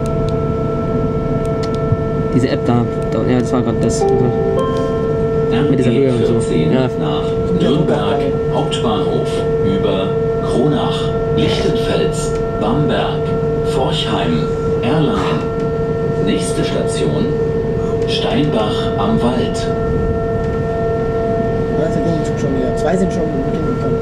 diese App da. da ja, das war gerade das. Mit dieser Höhe und so. Ja. Nach Nürnberg, Hauptbahnhof, über Kronach, Lichtenfels, Bamberg, Forchheim, Erlangen. Nächste Station, Steinbach am Wald. Da ist der Gegenzug schon wieder. Zwei sind schon hingekommen.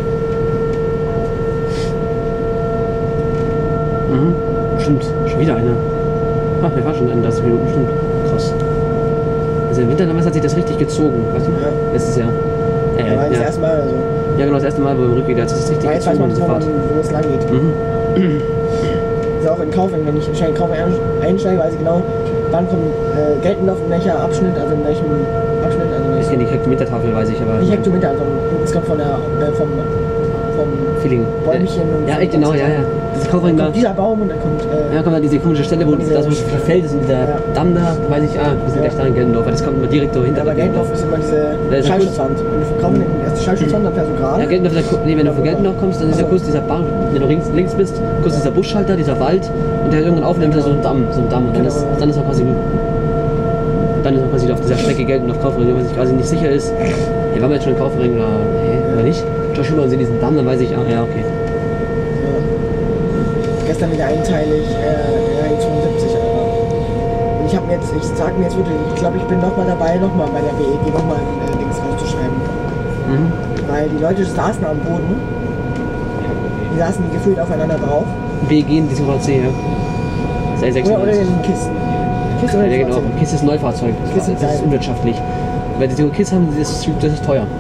Mhm. Stimmt, schon wieder einer. Ach, wir waren schon in das Minuten, stimmt. Krass. Also im Winter damals hat sich das richtig gezogen, weißt du? Ja. Letztes Jahr. Äh, Ja, war das ja. erste Mal. Also. ja, genau, das erste Mal, wo wir im Rückweg, da hat sich das richtig Weil jetzt weiß gezogen, man, diese wo, man, Fahrt. wo es lang geht. Mhm. Das ist auch in Kaufing, wenn ich schnell in Kaufing einsteige, weiß ich genau, wann kommt äh, Geltendorf in welcher Abschnitt, also in welchem Abschnitt, also Ich nicht, kenne die Hektometertafel, weiß ich, aber. nicht Hektometer, also es kommt von der, äh, vom, vom Feeling. Bäumchen und Ja, vom echt genau, ganzen ja, ja. Das Dann Kaufring da. kommt dieser Baum und dann kommt. Äh, Ja, kommt da diese komische Stelle, wo Diese- das so viel Feld ist und dieser Ja. Damm da, weiß ich, ah, wir sind Ja. gleich da in Geldendorf, weil das kommt immer direkt so hinter. aber Geltendorf ist immer diese Ja, ist ja Schallschutzwand. Wenn du von Kaufing erst die Schallschutzwand, dann fährst du gerade. Ja, Geldendorf, ist der, nee, wenn du von Geldendorf kommst, dann ist ja Ach so. kurz dieser Bar, wenn du links, links bist, kurz dieser Buschhalter, dieser Wald und der hört irgendwann auf und dann ist da so ein Damm, so ein Damm und dann ist, Genau. dann ist er quasi, dann ist er quasi auf dieser Strecke Geldendorf Kaufring, wenn man sich quasi nicht sicher ist, hey, waren wir jetzt schon in Kaufring oder, hä, oder nicht? Josh Huber und sehen diesen Damm, dann weiß ich, ah, ja, okay. Ja. Gestern wieder einteilig, äh, R E zweiundsiebzig, aber. Und ich habe mir jetzt, ich sag mir jetzt wirklich, ich glaube, ich bin nochmal dabei, nochmal bei der B E G nochmal ein äh, Dings rauszuschreiben. Mhm. Weil die Leute saßen am Boden, die saßen die gefühlt aufeinander drauf. B G in die Suche C, ja. Das ist Oder, oder sechsundneunzig. in den Kisten. Kiste oder Ja, in genau. den KISS ist ein Neufahrzeug. Das, KISS ist, ist das ist geil. unwirtschaftlich. Weil die KISS haben, das ist, das ist teuer.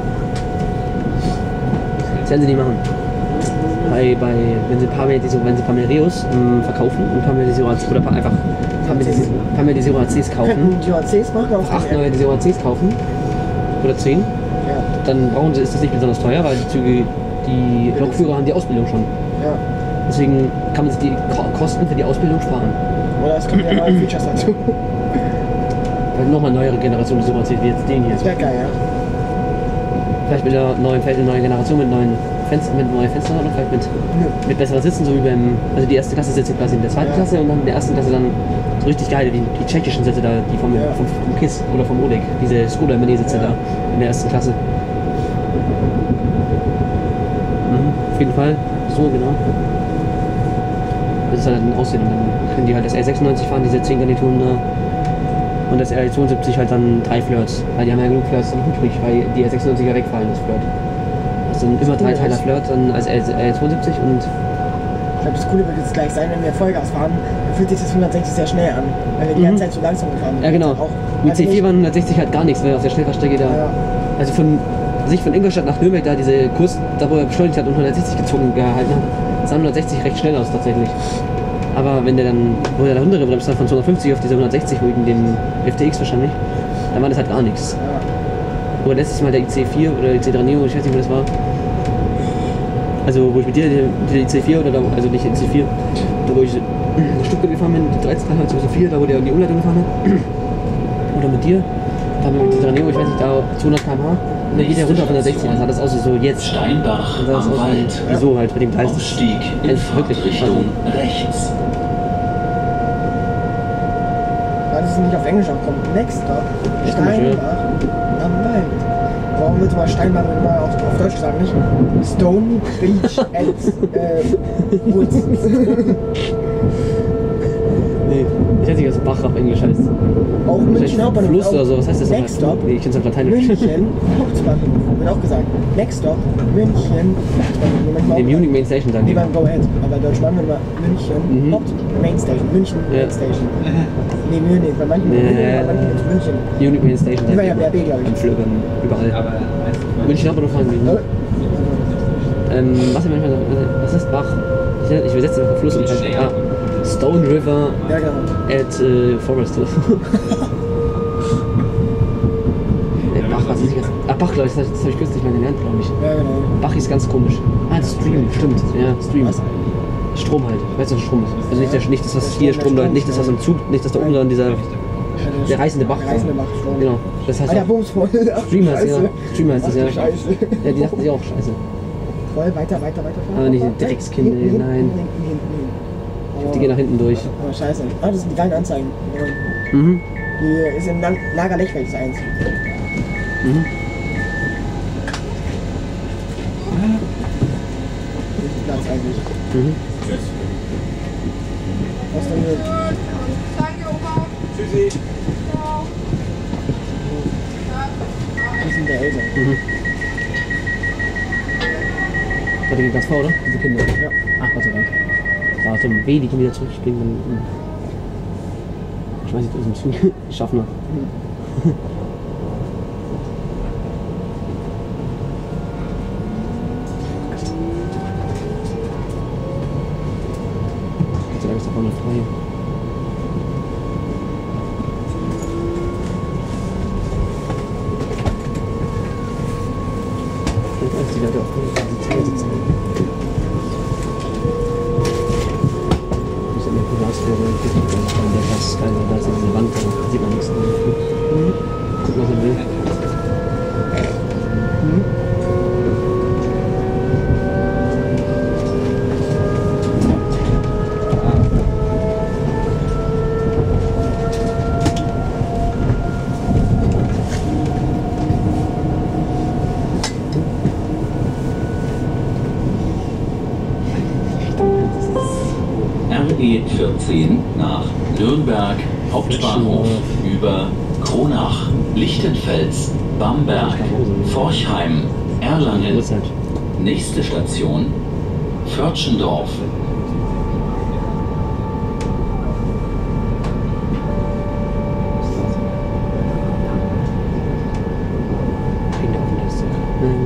Das werden sie nicht machen. Bei, bei, wenn sie Parmelisio, wenn sie Parmeleos ähm, verkaufen und Parmelisio oder pa- einfach Parmelisio A Cs kaufen, Könnten die A Cs machen auf acht den neue Lisio A Cs kaufen oder zehn, Ja, dann brauchen sie, ist das nicht besonders teuer, weil die Züge, die Lokführer haben die Ausbildung schon. ja. Deswegen kann man sich die Ko Kosten für die Ausbildung sparen. Oder es kommen ja neue Features dazu. Weil nochmal neuere Generation Lisio A Cs wie jetzt den hier. Das wäre geil, ja. Vielleicht mit der neuen, vielleicht eine neue Generation mit neuen Fenstern, mit neuen Fenstern oder vielleicht mit, mit besseren Sitzen, so wie beim, also die erste Klasse sitzt quasi in der zweiten Ja. Klasse und dann in der ersten Klasse dann so richtig geile, die, die tschechischen Sitze da, die vom, Ja. vom, vom KISS oder vom Oleg, diese Skoda Mini Sitze Ja. da in der ersten Klasse. Mhm, auf jeden Fall, so genau. Das ist halt ein Aussehen und dann können die halt das R sechsundneunzig fahren, diese zehn Garnituren da. Und das R zweiundsiebzig halt dann drei Flirts, weil die haben ja genug Flirts dann übrig, weil die R sechsundneunziger wegfallen, das Flirt. Also ein immer drei Teiler Flirt dann als R zweiundsiebzig und Ich glaube, das Coole wird jetzt gleich sein, wenn wir Vollgas fahren, dann fühlt sich das hundertsechzig sehr schnell an, weil wir die Mhm. ganze Zeit zu langsam fahren. ja genau. Auch, Mit also C vier nicht- waren hundertsechzig halt gar nichts, weil auf der Schnellfahrstrecke da. Ja. Also von sich von Ingolstadt nach Nürnberg da diese Kurs, da wo er beschleunigt hat und hundertsechzig gezogen gehalten hat, sah hundertsechzig recht schnell aus tatsächlich. Aber wenn der dann, wo der da runtergebremst hat von zweihundertfünfzig auf diese hundertsechzig wegen dem F T X wahrscheinlich, dann war das halt gar nichts. Ja. Oder letztes Mal der I C vier oder I C drei Neo, ich weiß nicht, wo das war. Also wo ich mit dir, der, der I C vier oder da, also nicht der I C vier, da wo ich nach Stuttgart gefahren bin, die dreizehn halt I C vier, da wo der in die Umleitung gefahren hat. Oder mit dir, da haben wir mit I C drei Neo, ich weiß nicht, da zweihundert Kilometer pro Stunde. Und dann geht der runter auf hundertsechzig, dann sah das aus wie so jetzt. Steinbach Und dann sah das am aus Wald. wie so halt mit dem Gleis. Ausstieg in Echt, wirklich. Fahrtrichtung rechts. Weil es nicht auf Englisch ankommt. Next stop, Echt komisch, Steinbach am Wald. Warum wird mal Steinbach immer auf, auf Deutsch gesagt, nicht? Stone Beach at äh, Woods. Nee, ich weiß nicht, was Bach auf Englisch heißt. Auch München Hauptbahnhof. Fluss auch oder so, was heißt das? Next stop, Nee, ich kenn's auf Lateinisch. München Hauptbahnhof. Wird auch gesagt. Next stop, München Hauptbahnhof. Nee, Munich Main Station sagen Nee, die. beim Go Ahead. Aber Deutsch machen wir immer München Mhm. Haupt Main Station. München Ja. Main Station. Nee, München, bei manchen Nee. bei manchen jetzt München. Munich Main Station Die war ja sagen B R B, glaube die. Am ich. Flögern, überall. Aber meinst du, München Hauptbahnhof fahren wir. Ja. Ähm, was ich manchmal, was ist Bach? ich, ich übersetze einfach Fluss und halt, ah, Stone River Ja, genau. at äh, Forest. Der Bach, was ist das? Ah, Bach, glaube ich, das, das habe ich kürzlich mal gelernt, glaube ich. Ja, genau. Bach ist ganz komisch. Ah, das Stream, stimmt. Ja, Stream. Was? Strom halt. Weißt du, was Strom ist? Also nicht, der, nicht das, was hier Strom läuft, nicht das, was am Zug, nicht das da oben dran, dieser, der reißende Bach. Der reißende Bach, Strom. Genau. Das heißt Ah, der auch, Bumsvoll. Stream heißt ja. Scheiße. Stream heißt das, ja. Ach, du Scheiße. Ja, die dachten sich auch scheiße. Voll, weiter, weiter, weiter fahren. Aber nicht Weiter. die Dreckskinder, Hinten, hinten, nein. Hinten, hinten, hinten. Die gehen nach hinten durch. Oh, scheiße. Ah, das sind die geilen Anzeigen. Mhm. Die ist im Lager Lechfeld eins. Mhm. Platz eigentlich. Mhm. Was denn hier? Tschüssi. Die sind der Eltern. Mhm. Warte, geht das vor, oder? Diese Kinder. Ja. Ach, Gott sei Dank. Warte, weh, die können wieder zurückspringen. Dann, hm. Ich weiß nicht, aus dem Zug. Ich schaff noch. Gott sei Dank ist da vorne frei. Und als die Leute auf die Zeit sitzen. Ich habe mir Privatsphäre geguckt, das ist der Pass geil, da ist diese Wand, da sieht man nichts. Mhm. Guck mal, was er will. Mhm. R E vierzehn nach Nürnberg, Hauptbahnhof über Kronach, Lichtenfels, Bamberg, Forchheim, Erlangen. Uhrzeit. Nächste Station Pförtschendorf. Wegen der Offenliste. Nein.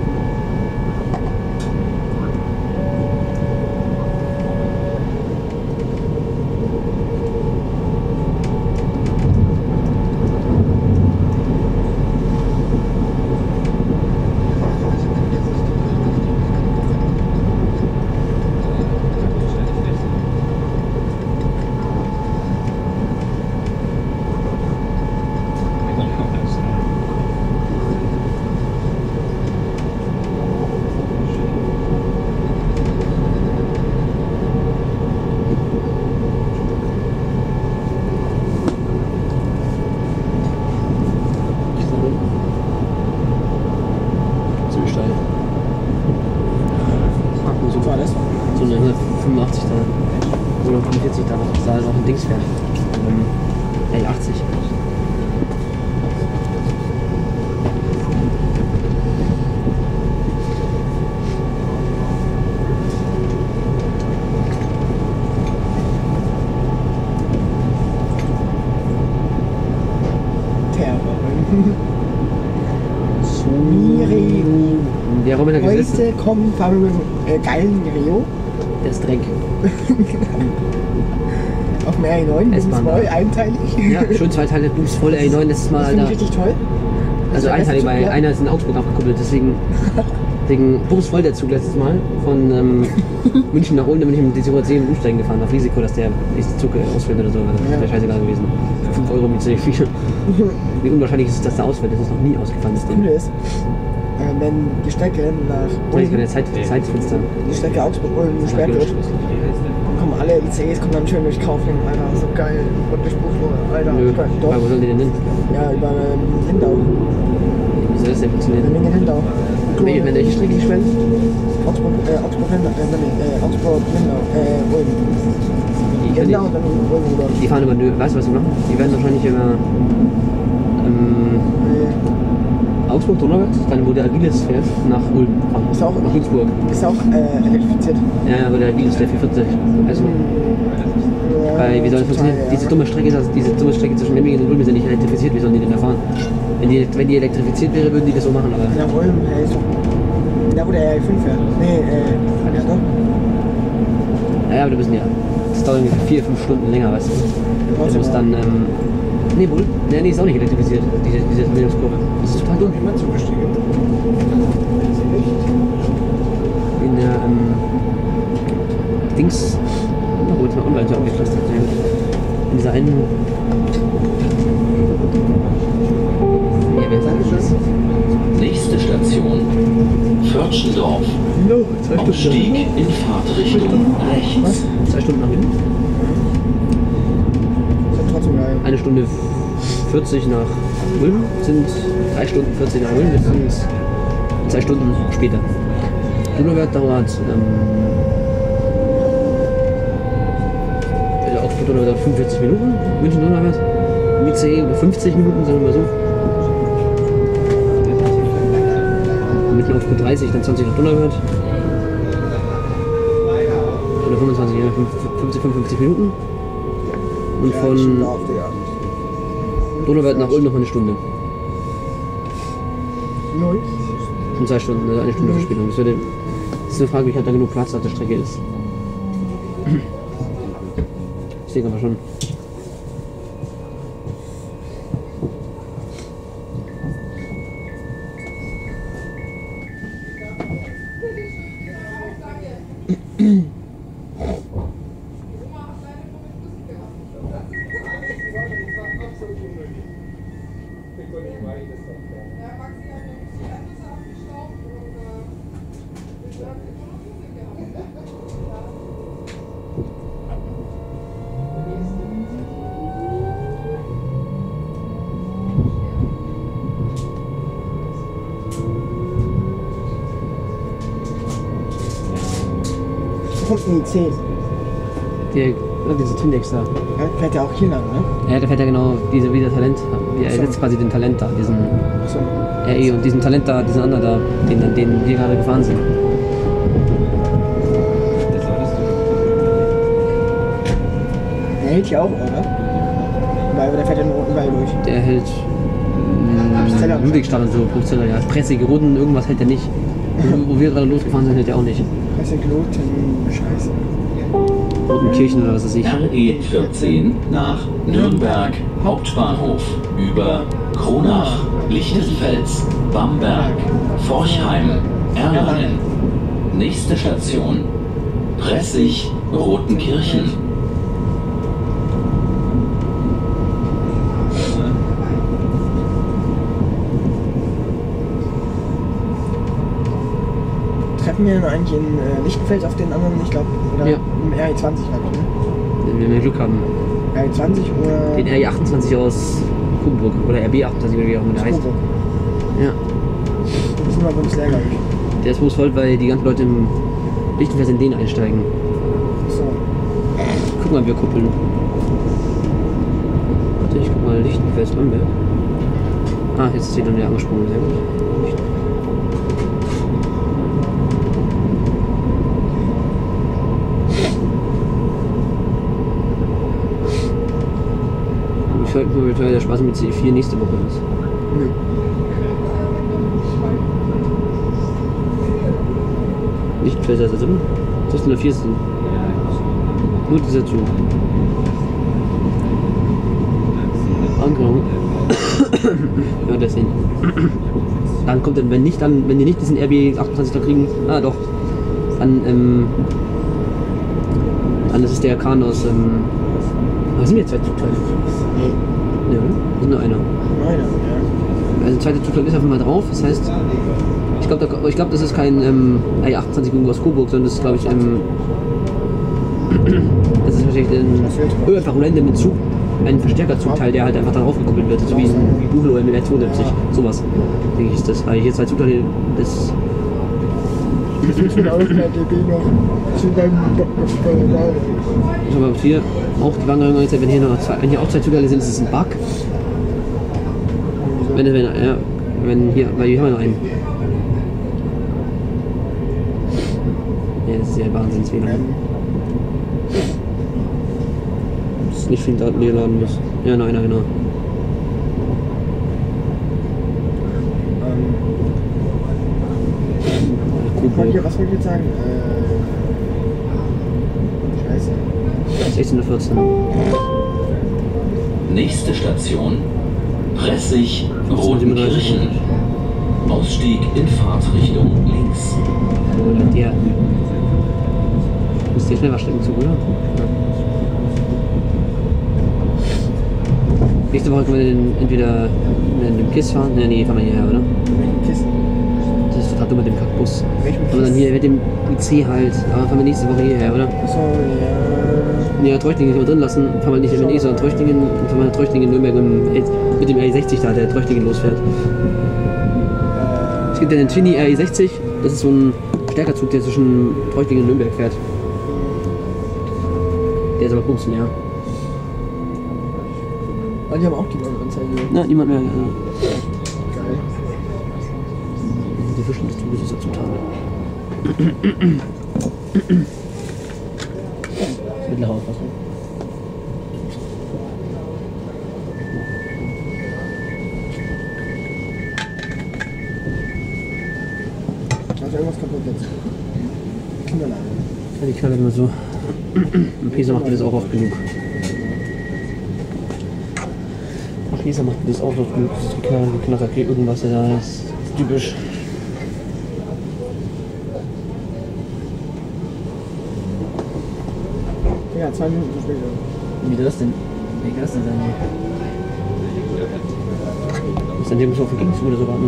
Zu steil. Ach, So war das. so eine hundertfünfundachtzig da. Oder fünfundvierzig da, was da noch ein Dings fährt. Ähm, L achtzig. Terror. So. Miri. Der Roman hat gesessen. Heute kommen fahren wir mit dem äh, geilen Rio Der ist Dreck. auf dem R E neun. S-Bahn. Voll einteilig. Ja, schon zwei Teile Boost voll R E neun letztes Mal, Das finde Alter. ich richtig toll. Also Das ist der einteilig, beste weil Zug, ja. einer ist in Augsburg abgekuppelt, deswegen. Deswegen Bums voll der Zug letztes Mal. Von ähm, München nach Ulm, da bin ich mit D C zehn Umsteigen gefahren. Auf Risiko, dass der nächste Zug äh, ausfällt oder so. Das Ja. wäre scheißegal gewesen. fünf Euro mit sehr viel. Wie unwahrscheinlich ist es, dass der ausfällt? Das ist noch nie ausgefallen, das Das Ding. Coole ist, äh, wenn die Strecke nach Oh, ich kann Ulm, der Zeit, Zeitfenster. die Strecke Augsburg-Ulm gesperrt wird, dann kommen alle I C Es kommen dann schön durch Kaufling, Alter, so geil. Und durch Buchloh, Alter. Nö, Geil. weil Doch. wo sollen die denn hin? Ja, über ähm, Lindau. Wie soll das denn Über funktionieren? Menge Lindau. Wenn wenn welche Strecke gesperrt? Augsburg, äh, Augsburg, Lindau, äh, äh, Augsburg, Lindau, äh, Ulm. Die, können Lindau und dann Ulm, oder? die, die fahren über Nö, weißt du, was sie machen? Die werden wahrscheinlich über ähm, Äh, Augsburg, Donauwörth, dann wo der Agilis fährt, nach Ulm fahren. Ist auch- nach Günzburg. Ist auch äh, elektrifiziert. Ja, aber der Agilis, der vierhundertvierzig. Also, Ja, weil, wie soll das total, funktionieren? ja. Diese dumme Strecke, ist also, diese dumme Strecke zwischen Memmingen und Ulm ist ja nicht elektrifiziert, wie sollen die denn da fahren? Wenn die, wenn die elektrifiziert wäre, würden die das so machen, aber. Nach Ulm, hey, ist doch. Da wo der R fünf fährt. Nee, äh, ja doch. Naja, aber du bist ja. Das dauert irgendwie vier, fünf Stunden länger, weißt du. Du musst dann. Ähm, nee, wohl. Nee, nee, ist auch nicht elektrifiziert, diese, diese Verbindungskurve. Das ist total dumm. Wie man zugestiegen. In der ähm, Dings. Na gut, mal online so abgeklustert. In dieser einen. Ja, wer sagt das? Nächste Station, Pförtschendorf. No, zwei Stunden. Ausstieg in Fahrtrichtung rechts. Zwei Stunden nach hinten. Das ist trotzdem geil. Eine Stunde vierzig nach Ulm sind drei Stunden vierzig nach Ulm. Das sind zwei Stunden später. Donauwörth dauert. Ähm, also Augsburg Donauwörth dauert fünfundvierzig Minuten. München Donauwörth. I C E oder fünfzig Minuten, sagen wir mal so. Mitten Augsburg dreißig, dann zwanzig nach Donauwörth. Oder fünfundzwanzig, ja, fünfzig, fünfundfünfzig Minuten. Und von Donauwörth nach Ulm noch eine Stunde. Null. Und zwei Stunden, also eine Stunde Verspätung. Das, würde, das ist eine Frage, wie halt da genug Platz auf der Strecke ist. Ich denke aber schon. Kommt ein I C. Der, ja, dieser Twindex da. Ja, fährt ja auch hier lang, ne? Ja, der fährt ja genau diese, wie der Talent. Der ersetzt quasi den Talent da, diesen Achso. R E und diesen Talent da, diesen anderen da, den, den wir gerade gefahren sind. Der hält hier auch, oder? Weil der fährt ja nur überall durch. Der hält Bruchzeller. mh, Ludwigstadt und so, Bruchzeller, ja. Pressige Runden, irgendwas hält der nicht. Wo, wo wir gerade losgefahren sind, hält der auch nicht. Pressigloten, Scheiße. Rotenkirchen oder was weiß ich. R E vierzehn nach Nürnberg Hauptbahnhof über Kronach, Lichtenfels, Bamberg, Forchheim, Erlangen. Nächste Station, Pressig, Rotenkirchen. Treffen wir eigentlich in äh, Lichtenfels auf den anderen, ich glaube, oder Ja. im R E zwanzig, glaube ich, ne? Wenn wir Glück haben. R E zwanzig oder Den R E achtundzwanzig aus Kuchenburg oder R B achtundzwanzig oder wie auch immer der heißt. Coburg. Ja. Das sind wir bei uns leer, glaube ich. Der ist Moosvold, weil die ganzen Leute im Lichtenfels in den einsteigen. So. Guck mal, wir kuppeln. Warte, ich guck mal, Lichtenfels, Bamberg. Ah, jetzt ist sie dann wieder angesprungen, sehr gut. Ich frage mich, wie teuer der Spaß mit C vier nächste Woche ist. Nö. Lichtenfels ist da drin? sechshundertvier sind. Nur dieser Zug. Angenommen. Ja, das sind. Dann kommt dann, wenn nicht, dann, wenn die nicht diesen R B achtundzwanzig da kriegen, ah doch, dann, ähm, dann ist es der Kahn aus, ähm, was sind jetzt zwei Zugteile? Nee. Ja, das ist nur einer. Meine, ja. Also der zweite Zugteil ist einfach mal drauf, das heißt, ich glaube, da, ich glaub, das ist kein ähm, R E achtundzwanzig irgendwo aus Coburg, sondern das ist, glaube ich, ähm, das ist wahrscheinlich ein oh, einfach random mit Zug, ein Verstärkerzugteil, der halt einfach darauf gekoppelt wird, so wie ein Buchlo M L zweiundsiebzig, sowas, denke ich, ist das, weil hier zwei Zugteile, das, Das müssen wir auch in der D B noch zu beim Personal. ich habe hier auch die Wangerung gesagt, wenn hier noch zwei, wenn hier auch zwei Zugteile sind, ist es ein Bug. Wenn, wenn, ja, wenn hier, weil hier haben wir noch einen. Ja, das ist ja Wahnsinnsfehler. Das ist nicht viel Daten, die geladen muss. Ja, nein, genau. Was wollte ich, was wollte ich jetzt sagen? Äh, sechzehnhundertvierzehn. Nächste Station, Pressig, Rodenkirchen. Ausstieg in Fahrtrichtung links. Oder der. Ist der Schnellfahrstrecken zu, oder? Ja. Nächste Woche können wir den entweder in dem K I S S fahren. Ne, nee, fahren wir hierher, oder? Welchen Kissen? Das ist total dumm mit dem Kackbus. Welchen Fahren wir dann hier mit dem I C halt. Aber fahren wir nächste Woche hierher, oder? Achso, ja. Ja, Treuchtlingen nicht mal drin lassen. Fahren wir nicht M N E, sondern Treuchtlingen. Und fahren wir nach Treuchtlingen, Nürnberg und mit dem R E sechzig da, der Treuchtlingen losfährt. Es gibt ja den Twinny R E sechzig. Das ist so ein Stärkerzug, der zwischen Treuchtlingen und Nürnberg fährt. Der ist aber bumsen, ja. Ah, die haben auch die neue Anzeige. Na, niemand mehr. Also. Geil. Die Fischen des Zuges ist ja zum Tage. Mittlere Auffassung. Da ist irgendwas kaputt jetzt. Kinderladen. Ja, die knallt immer so. Und Pisa macht das auch oft genug. Ach, Pisa macht das auch oft genug. Das ist geknallt, geknattert, kriegt irgendwas, ja, das ist typisch. Ja, zwei Minuten später. Wie das denn? Wie kann das denn sein? Ist dann dem auf den Gegenzug oder so warten?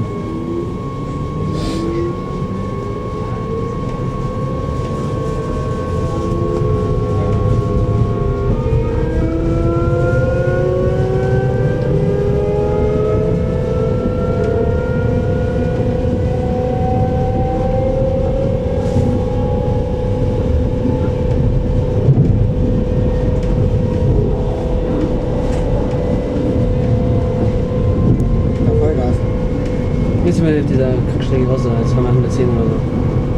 Jetzt sind wir mit dieser Kackstrecke raus, jetzt fahren wir hundertzehn oder so.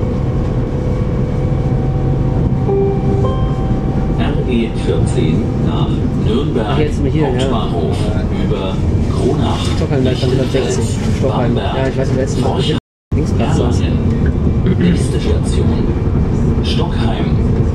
R E vierzehn nach Nürnberg Ach, jetzt sind wir hier, Hauptbahnhof ja. über Kronach, Stockheim gleich dann hundertsechzig. Stockheim. Bamberg, Ja, ich weiß nicht, letztes Mal. Forchheim, Linksplatz saß. Erlangen. Nächste Station, Stockheim.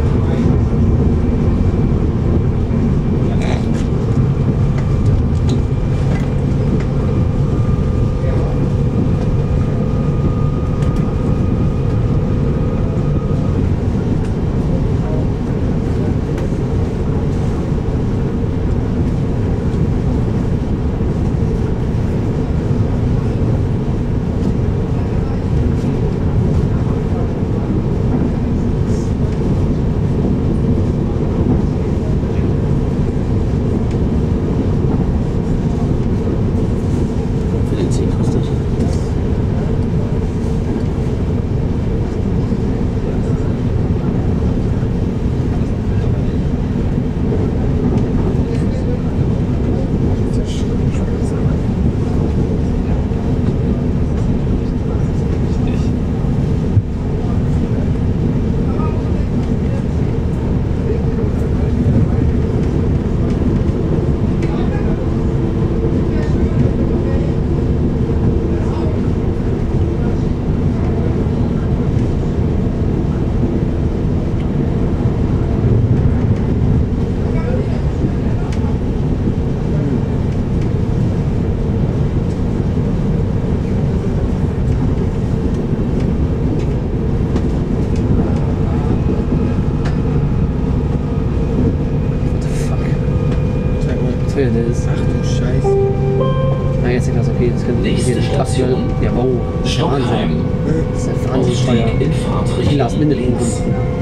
teuer der ist. Ach du Scheiße. Na, jetzt ist das okay. Das könnte Nächste Station, Ja, wow. Das ist ja Wahnsinn. Stockheim. Das ist ja wahnsinnig teuer. Ausstieg in Die Last Fahrtrichtung Minute links.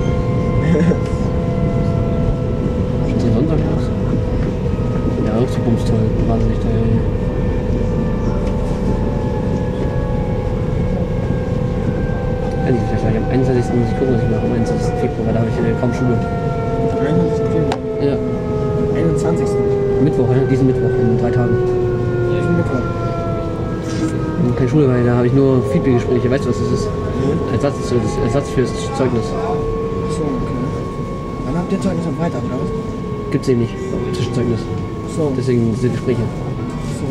Sieht der Sonntag aus? Ja, auch so bumstoll. Wahnsinnig teuer. Ja. Kann ich vielleicht am einundzwanzigsten muss ich gucken, was ich mache. Am einundzwanzigsten Februar, weil da habe ich ja kaum Schule. einundzwanzigsten Februar. Ja. einundzwanzigsten Mittwoch, ja, diesen Mittwoch, in drei Tagen. Diesen Mittwoch. Und keine Schule, weil da habe ich nur Feedback-Gespräche. Weißt du, was das ist? Mhm. Ersatz, das ist Ersatz fürs Zeugnis. So, okay. Dann habt ihr Zeugnis am Freitag, oder was? Gibt's eben nicht. Zwischenzeugnis. So. Deswegen diese Gespräche. So.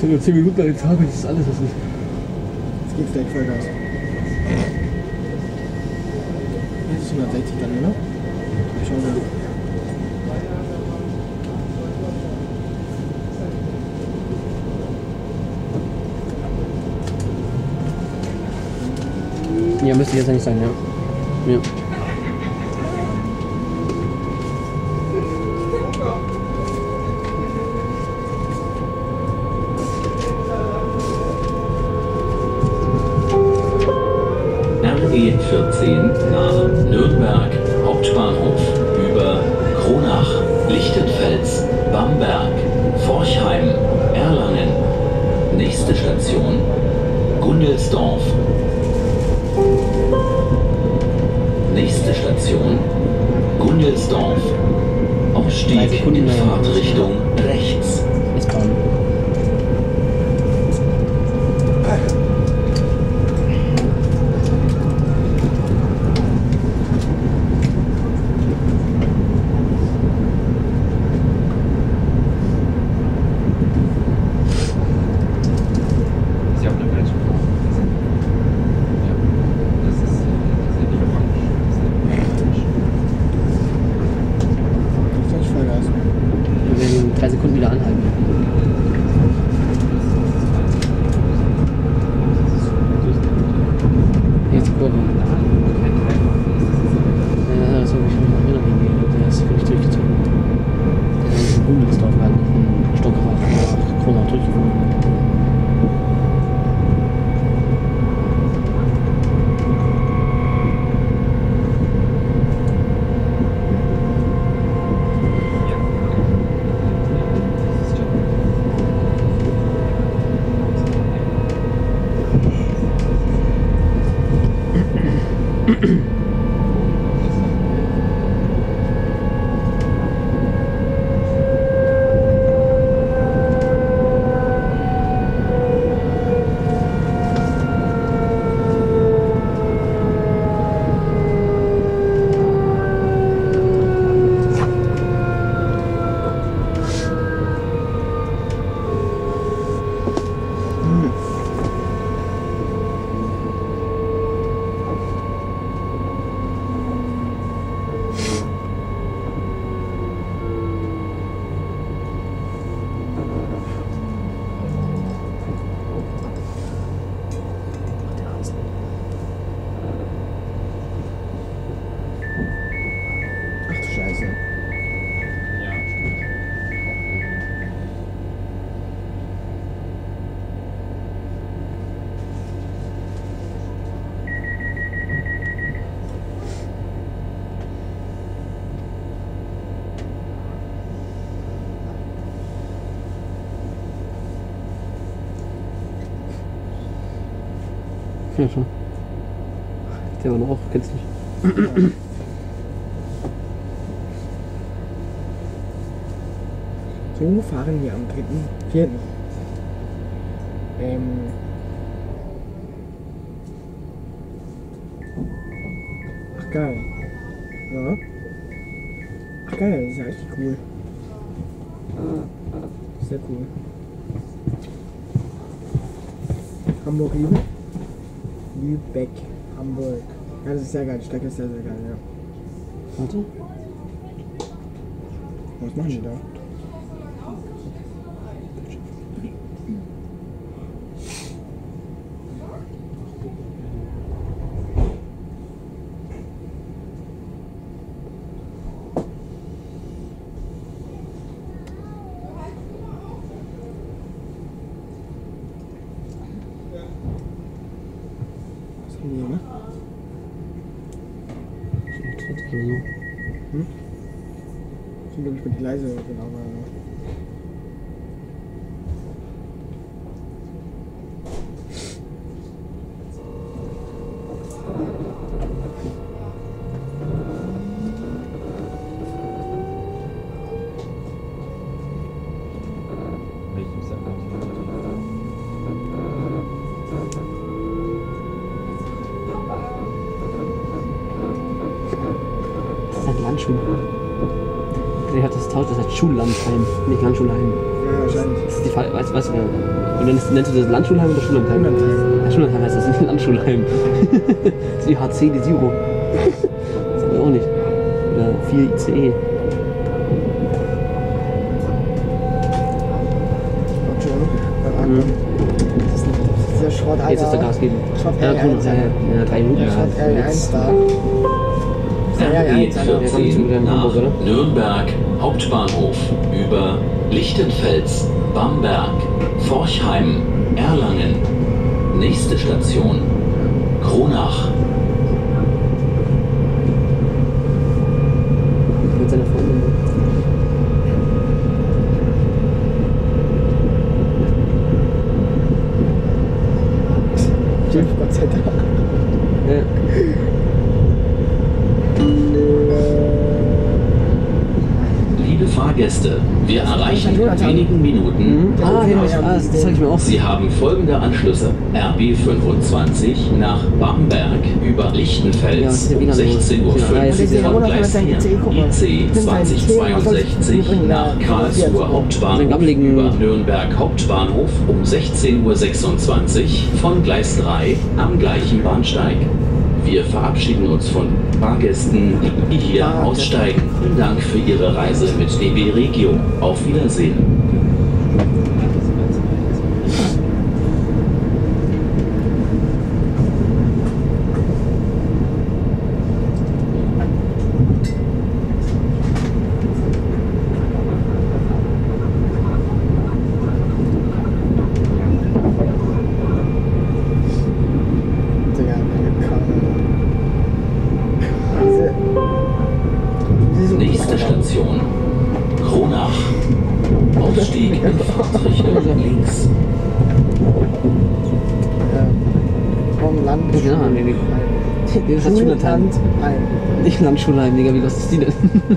sind nur zehn Minuten jetzt habe ich, das ist alles, was ich. Jetzt geht's gleich Vollgas. Jetzt ist hundertsechzig dann, oder? Schau mal. Ja, müsste jetzt eigentlich sein, ja. Ja. R E vierzehn nach Nürnberg Hauptbahnhof über Kronach, Lichtenfels, Bamberg, Forchheim, Erlangen. Nächste Station Gundelsdorf. Nächste Station Gundelsdorf. Ausstieg in Fahrtrichtung rechts. S-Bahn. Ist ja auch eine falsche Frage. Ja, das ist äh, sehr diplomatisch. Jetzt ist Vollgas. Wir werden in drei Sekunden wieder anhalten. Jetzt die Kurve. Ja, das habe ich mich noch erinnern. Der ist völlig durchgezogen. Der ist in Gundelsdorf gerade in Stockerach nach Kronach durchgefahren. Ach du Scheiße. Ja, stimmt. Ja, schon. Der war noch auch, kennst du nicht. So fahren wir am dritten vierten Ähm. Ach geil. Ja. Ach geil, das ist ja richtig cool. Sehr cool. Hamburg Lübeck. Lübeck, Hamburg. Ja, das ist sehr geil. Die Strecke ist sehr, sehr geil, ja. Warte. Was machen die da? Was haben die hier, ne? Hm? Ich bin, glaube ich, mit Gleise genau. Aber Welchem Sender? Das ist ein Landschul. Der hat das tauscht, das heißt Schullandheim, nicht Landschulheim. Ja, wahrscheinlich. Das ist die Fall, weißt du, weißt du, und dann nennst du das Landschulheim oder Schullandheim? Schullandheim. Ja, Schullandheim heißt das, nicht Landschulheim. Das ist die H C, die Zero. Das haben wir auch nicht. Oder vier I C E. Mhm. Das ist dieser Schrott, Alter. Jetzt ist der Gas geben. Schrott Ja, R cool. eins, Ja, ja, drei Minuten. Schrott Ja, R eins jetzt. da. R E Ja, kommt zu vierzehn deinem nach Hamburg, oder? Nürnberg Hauptbahnhof über Lichtenfels, Bamberg, Forchheim, Erlangen. Nächste Station Kronach. Mit seiner Freundin. Gott sei Dank. Ja. Liebe Fahrgäste, wir erreichen in wenigen Minuten. Mhm. Ah, ja, das, ah, das zeig ich mir auch. Sie haben folgende Anschlüsse: R B fünfundzwanzig nach Bamberg über Ja, das Lichtenfels ist ja um wieder so. sechzehn Uhr Ja, ja, fünf ja, ja. von Gleis vier, I C zweitausendzweiundsechzig nach Karlsruhe Den Hauptbahnhof gammeligen- über Nürnberg Hauptbahnhof um sechzehn Uhr sechsundzwanzig von Gleis drei am gleichen Bahnsteig. Wir verabschieden uns von Fahrgästen, die hier aussteigen. Dank für Ihre Reise mit D B Regio. Auf Wiedersehen. Digga, meine Karre. Diese. Diese Nächste Station Kronach. Ausstieg in Fahrtrichtung links. Äh, vom Land. Ja, nee, nee. Das ist Schullandheim. Schulland ein. Nicht Landschulheim, Digga, wie lustig ist die denn?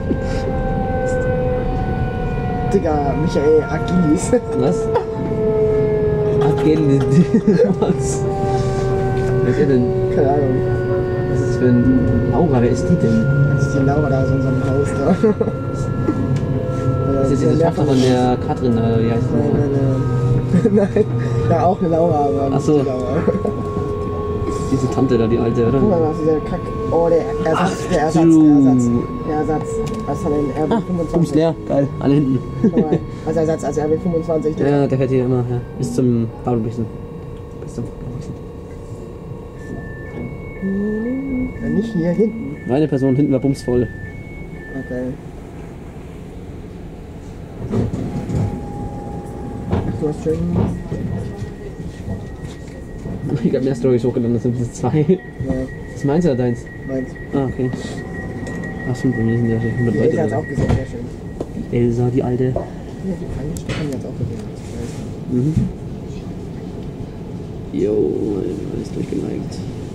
Digga, Michael Agilis. Was? Agil. Was? Wer ist er denn? Keine Ahnung. Was ist das für ein Laura? Wer ist die denn? Das ist die Laura da aus unserem Haus da. Das ist diese Tochter von der Katrin, äh, wie heißt sie Nein, nochmal? nein, nein. Nein. Ja, auch eine Laura, aber Ach so. nicht die Laura. Diese Tante da, die alte, oder? Guck mal, was dieser Kack. Oh, der Ersatz, Ach der Ersatz, du. der Ersatz. Der Ersatz. Was hat denn R B Ah, Bums fünfundzwanzig? leer, geil. Alle hinten. Guck mal, als Ersatz, als R B fünfundzwanzig. Digga. Ja, der fährt hier immer, ja. Bis zum Bahnhofbüchsen. Bis zum Bahnhofbüchsen. Ja, nicht hier hinten. Meine Person hinten war bumsvoll. Okay. Du hast schön. Ich hab mehr Storys hochgeladen, das sind jetzt zwei. Ja, Was meinst du da deins? meins. Ah, okay. Ach stimmt, bei mir sind ja schon hundert Die Elsa hat Leute. auch gesehen, sehr schön. Elsa, die alte. Ja, die Fanny Stefan hat auch gesehen. Mhm. Jo, alles durchgeneigt.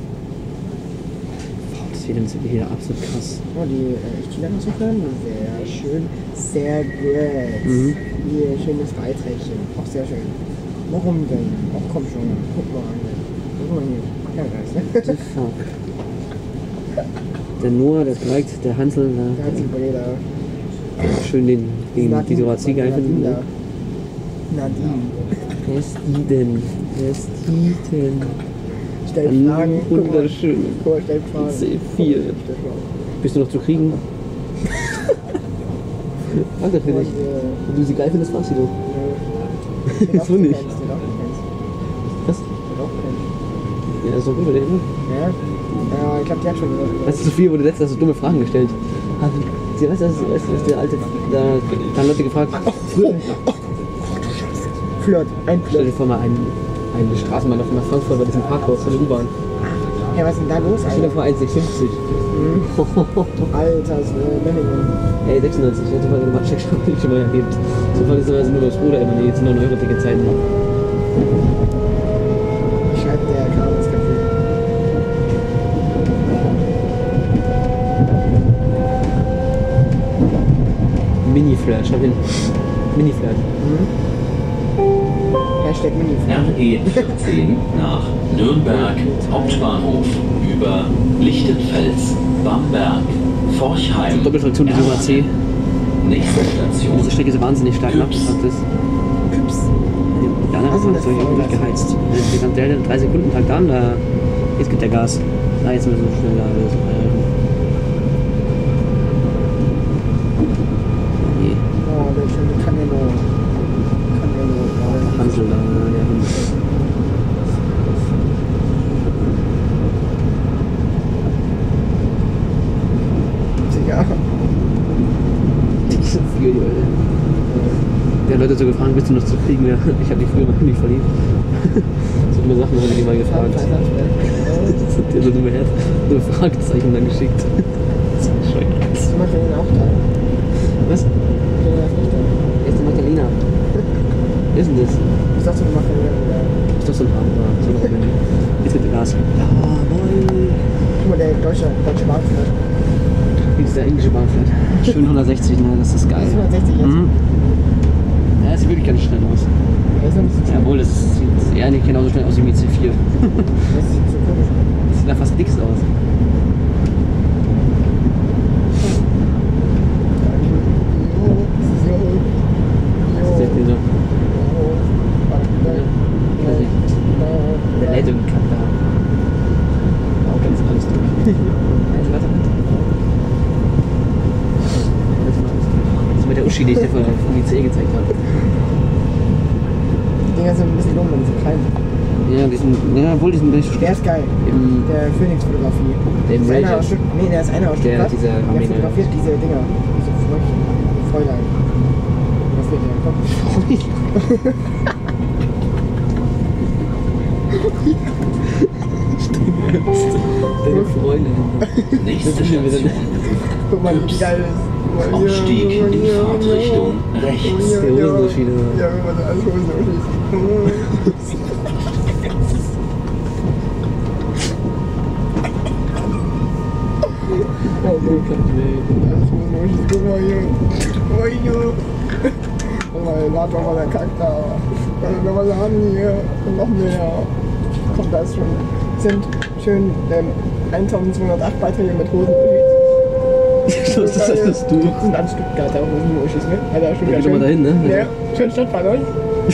Boah, das Federn ist hier absolut krass. Oh, die äh, China noch so können. Sehr schön. Sehr gut. Mhm. Hier, schönes Beiträgchen. Auch sehr schön. Warum denn? Ach komm schon. Guck mal an. Guck mal hier. Ja, weiß, ne? Fuck. Der Noah, der Projekt, der Hansel, Der hat die Brüder. der schön den gegen die Dorazzi geil finden. Nadine. Ne? Nadine. Wer ist die denn? Wer ist die denn? Stell Ein Fragen. Guck mal. wunderschön. Guck mal, stell Fragen. C vier. Stell Fragen. Bist du noch zu kriegen? Danke für dich. Und, äh, Wenn du sie geil findest, mach sie doch. äh, den auch So du nicht. kennst, den auch du kennst. Was? Den auch kennst. Ja, ist doch gut bei dir, ne? Ja? Ja, ich glaube, die hat schon gesagt. Weißt du, Sophia wurde letztens so dumme Fragen gestellt. Hat- Sie weißt du, weißt du, was der alte, da haben Leute gefragt, früher, Flirt. Ein stell dir Flirt. vor mal einen, einen Straßenbahn auf nach Frankfurt bei diesem Parkhaus von der U-Bahn. Hey, was ist denn da los, Stell dir Alter? vor eins Komma fünfzig. Alter, so Memmingen. Ey, sechsundneunzig, ich hätte mal gemacht, check schon, ich schon mal erlebt. So voll ist aber nur das Bruder immer, die jetzt neun Euro Ticket Zeiten. Schreibt der Karl ins Café. Mini-Flirt, schau hin. Mini-Flirt. Hashtag Mini-Flirt. R E vierzehn nach Nürnberg Hauptbahnhof über Lichtenfels, Bamberg, Forchheim. Doppelfraktion die Nummer C. Nächste Station Diese Strecke so wahnsinnig stark Ups. abgefragt ist. das Was war ist das das? durchgeheizt. Der hat drei Sekunden Takt an, da jetzt gibt der Gas. Ah, jetzt müssen wir schneller alles. Nee, Oh, der schöne Canelo. Canelo. Hansel da, der Hund. Digga. Diese Video, ey. Der hat Leute so gefragt, willst du noch zu kriegen? Ja, ich habe die früher mal nicht verliebt. So viele Sachen haben die mal gefragt. Der hat so dumme Herz, so eine Fragezeichen dann geschickt. Das ist bescheuert. Ich mach den auch da. Was? Wer ist der Magdalena? Wer ist denn das? Ich dachte, du machst den da. Ist doch so ein Abend, so ein Robin. Jetzt gibt der Gas. Ja, moin. Guck mal, der deutsche, deutsche Bahnfahrt. Wie ist der englische Bahnfahrt? Schön hundertsechzig, ne? Das ist geil. Das ist hundertsechzig jetzt? Mhm. Ja, sieht wirklich ganz schnell aus. Der ist noch ein bisschen Jawohl, das sieht eher nicht genauso schnell aus wie mit C vier. Das ist so komisch. Das sieht da fast nix aus. Das ist echt so. Der lädt irgendwie Kack da. Auch ganz alles durch. Also, warte, warte. Das ist mit der Uschi, die ich dir vorher vom I C E gezeigt habe. Die Dinger sind ein bisschen dumm, wenn sie klein sind. Ja, die sind, ja, obwohl die sind nicht so Der ist geil. Im, Der Phoenix-Fotografie. Der Das ist einer Ranger. aus Stutt- Nee, der ist einer aus Der- Stuttgart. dieser Der Armenier. fotografiert diese Dinger. Diese Früchte. Fräulein. Fotografiert der. Komm. deine Freundin. Nächste Station. Guck mal, wie geil das ist. Guck mal, hier, Ausstieg guck mal, in hier, Fahrtrichtung rechts. hier, Der hier. Hosenunterschied, oder? Ja, wenn man da alles Hosenunterschied. Oh, nee, kann ich nicht. Alles Hosenunterschied. Guck mal hier. Guck mal hier. Guck mal, lad doch mal der Kack da. Guck mal, wir haben hier. Und noch mehr. Komm, da ist schon. Sind schön ähm, eintausendzweihundertacht Beiträge mit Hosenunterschied. Das ist das du. Das sind alles Stuttgarter Hosenunterschied, ne? Alter, schon Ja, wieder geh doch mal dahin, ne? Ja, schön Stadtbahn, oder?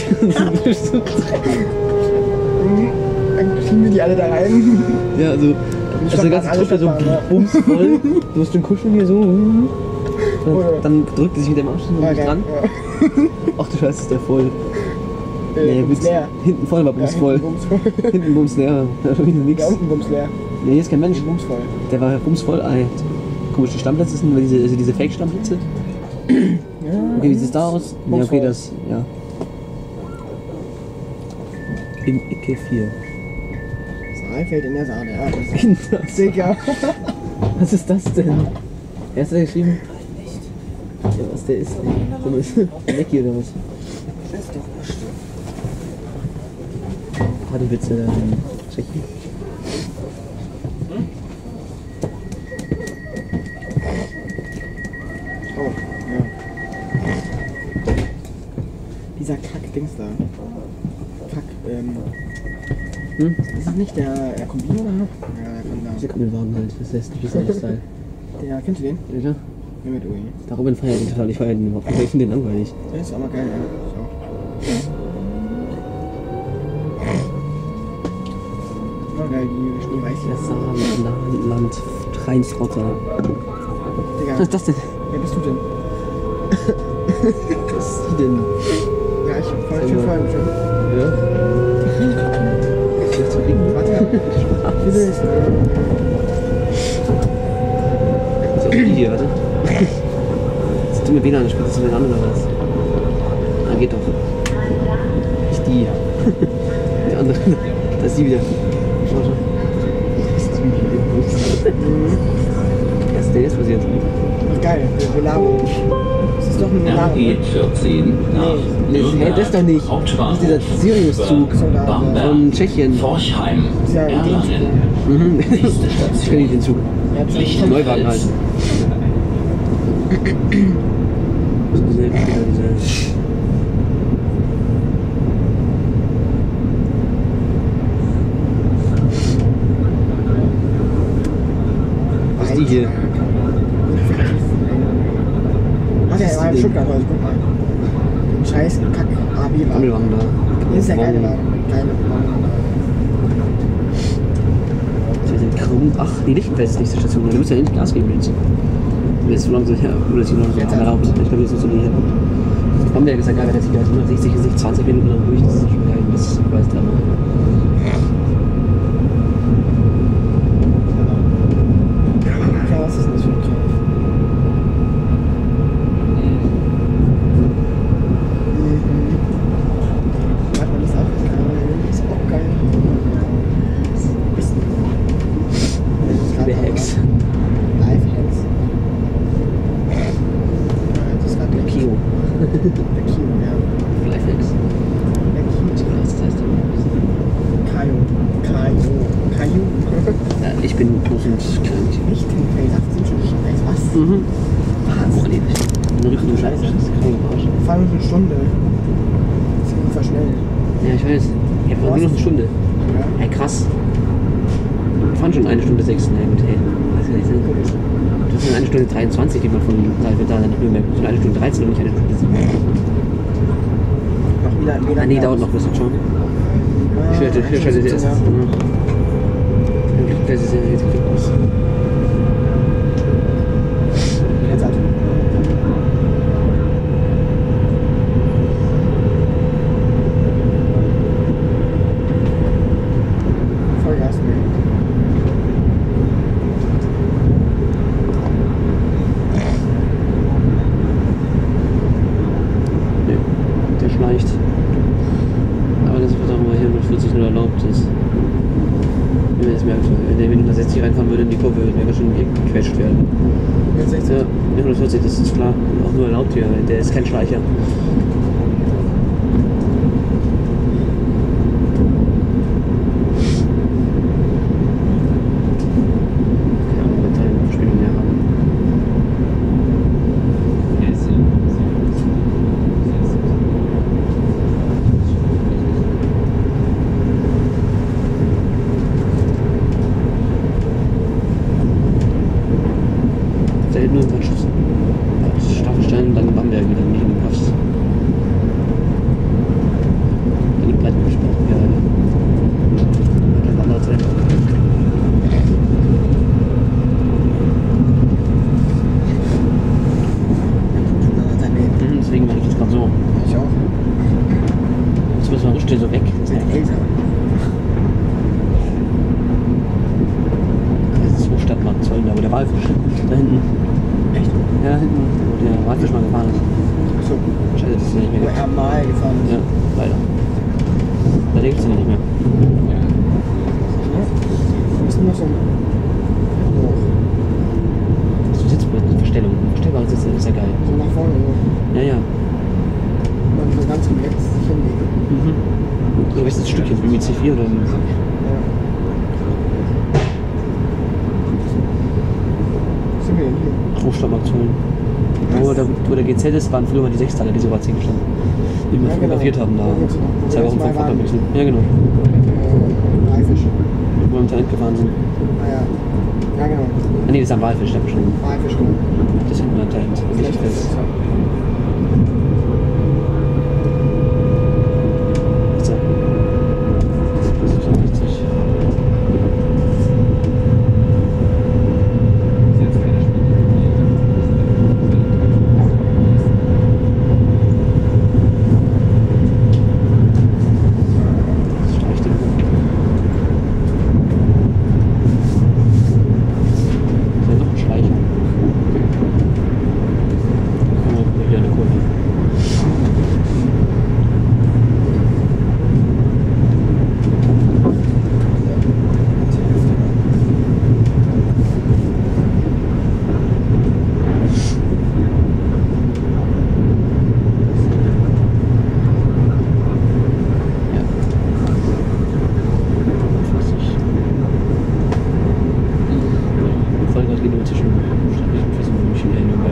Mhm. Dann schieben wir die alle da rein. Ja, also, also der ganze Truppe so bumsvoll. Du hast den Kuscheln hier so. Und dann drückt er sich mit dem Arsch so Ja, nicht geil. dran. Ja. Ach du Scheiße, ist der voll. Äh, Nee, bums gut. leer. Hinten voll war Ja, bumsvoll. hinten bumsvoll. Hinten bums leer. Da schon wieder nix. Ja, unten bums leer. Nee, hier ist kein Mensch. Bumsvoll. Der war bumsvoll. Ah, ja. Komisch, die Stammplätze sind nur diese, also diese Fake-Stammplätze. Ja. Okay, wie sieht es da aus? Ja, okay, Bumsvoll. das, ja. In Ecke vier. Saalfeld in der Saale, ja. Das ist In das. Digga. Was ist das denn? Wer hat da geschrieben? Ja, was der ist? So ein Lecky oder was? Das ist doch wurscht. Paddelwitze da in Tschechien. Oh, ja. Dieser Kack-Dings da. Kack, ähm. Hm? Ist das nicht der, der Kombin oder? Ja, der von da. Dieser Kammelwagen halt, das heißt nicht dieser Style. Der, kennst du den? Ja, Ja, mit Ui. da Robin feiert den total, ich feiere den überhaupt nicht, ich finde den langweilig. Der ist aber geil, ja. So. Immer geil, die Schneeweißchen. Der Saarland, Rheinsrotter. Digga, Was ist das denn? wer bist du denn? Was ist die denn? Ja, ich folge schon folgen schon. Ja? Ist zu kriegen? Warte, wieso ist Das ist auch die hier, warte. Das tut mir W L A N, spielt das mit an oder was? Ah, geht doch. Nicht die. Die andere. Da ist die wieder. Schau, schau. Das ist die. Was ist der jetzt passiert? Ach geil, wir, wir labern. Das ist doch ein R Laden. E vierzehn nach Nee, Nürnberg, das doch nicht. Hauptbahnhof, Das ist dieser Sirius-Zug über Bamberg, von Tschechien. Forchheim, Ist ja Erlangen. Mhm. Nächste Ich kenne Station. nicht den Zug. Ja, das ist Lichtenfels. Neuwagen halt. Also diese, wieder diese. Was ist die hier? Ach, der war in Stuttgart heute, guck mal. Den scheiß Kack-A B war. Kammelwagen da. Das ist ja geile Warum? Wagen. Geile Wagen. Sie sind krumm. Ach, die Lichtenfels ist nächste Station. Du musst ja endlich Gas geben jetzt. Wenn jetzt so langsam her, oder sie langsam Jetzt erlaubt. Ich glaube, jetzt ist so die her. Bamberg ist ja geil, weil der sich halt hundertsechzig ist nicht zwanzig Minuten lang durch. Das ist schon geil. Das ist weiß dran. Ja, was ist denn das für ein Kram? Warte mal, das ist auch geil. Das ist auch geil. Bisschen. Der Hex. Live-Hacks. Das ist gerade der Kio. Der Kio, ja. Lifehacks. Der Kio. Was das heißt denn? Kajo. Kajo. Kajo. Ja, ich bin groß und krank. Lichtenfels, achtzehn Stunden. Was? Mhm. Was? Boah, nee. Eine richtige Scheiße. Das ist kein Arsch. Fahren wir eine Stunde. Das ist ungefähr schnell. Ja, ich weiß. Ich habe nur noch eine Stunde. Ja. Hey, krass. Wir fahren schon eine Stunde sechs. Na gut, hey. Weiß ja nicht. Das ist eine Stunde dreiundzwanzig, die man von Salzwedel nach Nürnberg. Das ist eine Stunde dreizehn und nicht eine Stunde sieben. Noch wieder, wieder Ah, nee, dauert noch ein bisschen schon. Ah, Ich werde, ich schalte jetzt. ja. Das ist ja jetzt gut aus. Jetzt halt. Vollgas, ne? Nee, der schleicht. Aber das wird auch mal hier mit vierzig nur erlaubt ist. Wenn wir jetzt merken, wenn der mit hundertsechzig reinfahren würde in die Kurve, würde der schon gequetscht werden. hundertsechzig. Ja, mit hundertvierzig, das ist klar. Auch nur erlaubt hier, der ist kein Schleicher. Keine Ahnung, ob wir eine Verspielung mehr haben. Da hinten nur ein paar Schuss. Staffelstein und dann Bamberg wieder nicht hingepasst. Dann die Breiten gesprochen, ja, ja. Und dann andere Zeit. Mhm, deswegen mache ich das gerade so. Ich auch. Jetzt müssen wir richtig so weg. Das ist ja Älter. Das ist wo Stadtmarkt Zolln, da wo der Walfisch da hinten. Echt? Ja, da hinten, wo der Walfisch mal gefahren ist. So. Scheiße, das ist ja nicht Wo mehr. er mal gefahren ist. Ja, leider. Da denkst du nicht mehr. Ja. Wir müssen noch so ein. Hoch. So Sitzplätze, Verstellung. Verstellbare Sitze ist ja geil. So nach vorne. So. Ja, ja. Man so ganz relaxed sich hinlegen. Mhm. So ist das Stückchen wie mit C vier oder Ja. Was sind wir denn hier? Großstadtmarkt Zolln. Wo, der, wo der G Z ist, waren früher mal die Sechstaler, die so weit gestanden. Die wir Ja, genau. fotografiert haben da. Wo wir jetzt noch- wo Zwei wir Wochen jetzt vor mal waren. Vaterwechsel. Ja, genau. Äh, Haifisch. Wo wir im Talent gefahren sind. Ah ja. Ja, genau. Ah, nee, das ist am Walfisch, da schon. Haifisch, genau. Das ist hinten am Talent. Vielleicht ist es so. So. Das ist schon richtig. Das streicht den Hund. Ist ja noch ein Schleicher. Oh, wieder eine Kurve. Ja. Vollgas geht nur zwischen staatlichen Füßen und München in Nürnberg.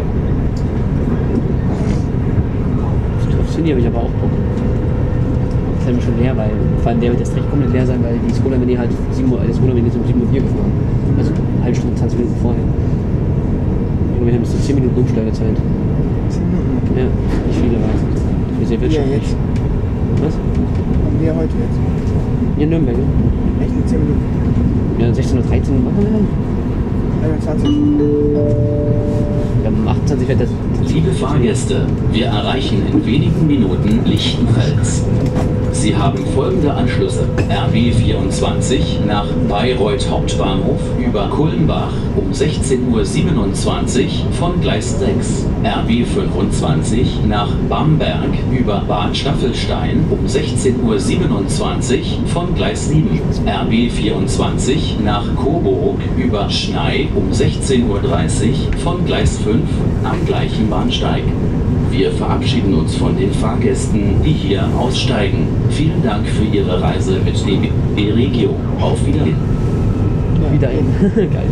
Auf Cindy habe ich aber auch Bock. Das ist halt schon leer, weil vor allem der wird jetzt recht komplett leer sein, weil die Skola wenn die halt sieben Uhr, das Skola wenn die um sieben Uhr vier gefahren. Also eine halbe Stunde, zwanzig Minuten vorher. Und wir haben bis zu zehn Minuten Umsteigezeit. zehn Minuten. Ja, nicht viele war. Wir sind Ja, wirtschaftlich. jetzt. Was? Haben wir heute jetzt. Ja, Nürnberg, ne? Echt in zehn Minuten. Ja, sechzehn Uhr dreizehn machen wir dann. einundzwanzig. Ja, um achtundzwanzig wird das. Liebe Fahrgäste, wir erreichen in wenigen Minuten Lichtenfels. Sie haben folgende Anschlüsse: R B vierundzwanzig nach Bayreuth Hauptbahnhof über Kulmbach um sechzehn Uhr siebenundzwanzig von Gleis sechs, R B fünfundzwanzig nach Bamberg über Bad Staffelstein um sechzehn Uhr siebenundzwanzig von Gleis sieben, R B vierundzwanzig nach Coburg über Schnei um sechzehn Uhr dreißig von Gleis fünf am gleichen Bahnsteig. Wir verabschieden uns von den Fahrgästen, die hier aussteigen. Vielen Dank für Ihre Reise mit D B Regio. Auf Wiedersehen. Ja. Wieder ein. Geil.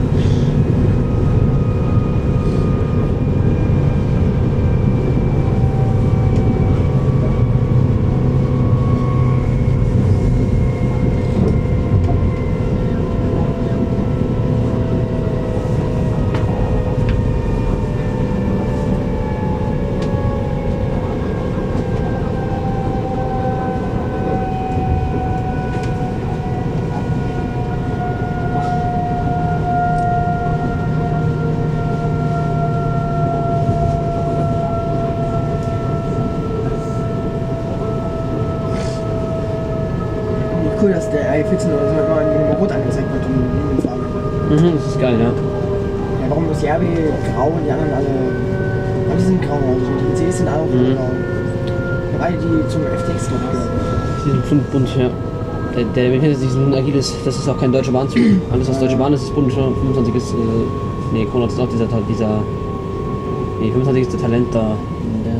Cool, dass der R E vierzehn oder so immer in Rot angezeigt wird und in Farbe. Mhm, das ist geil, ja. Ja, warum ist die R B grau und die anderen alle. Ja, die sind grau, also die I Cs sind auch Mhm. grau. Ja, weil die zum F T X glaube ich gehören. Die sind bunt, bunt, ja. Der, der befindet sich in Agiles, das ist auch kein deutscher Bahnzug. Alles was Deutsche Bahn ist, ist bunt, schon fünfundzwanzig ist. Äh, nee, Kronrad ist auch dieser, dieser. Nee, fünfundzwanzig ist der Talent da. Der,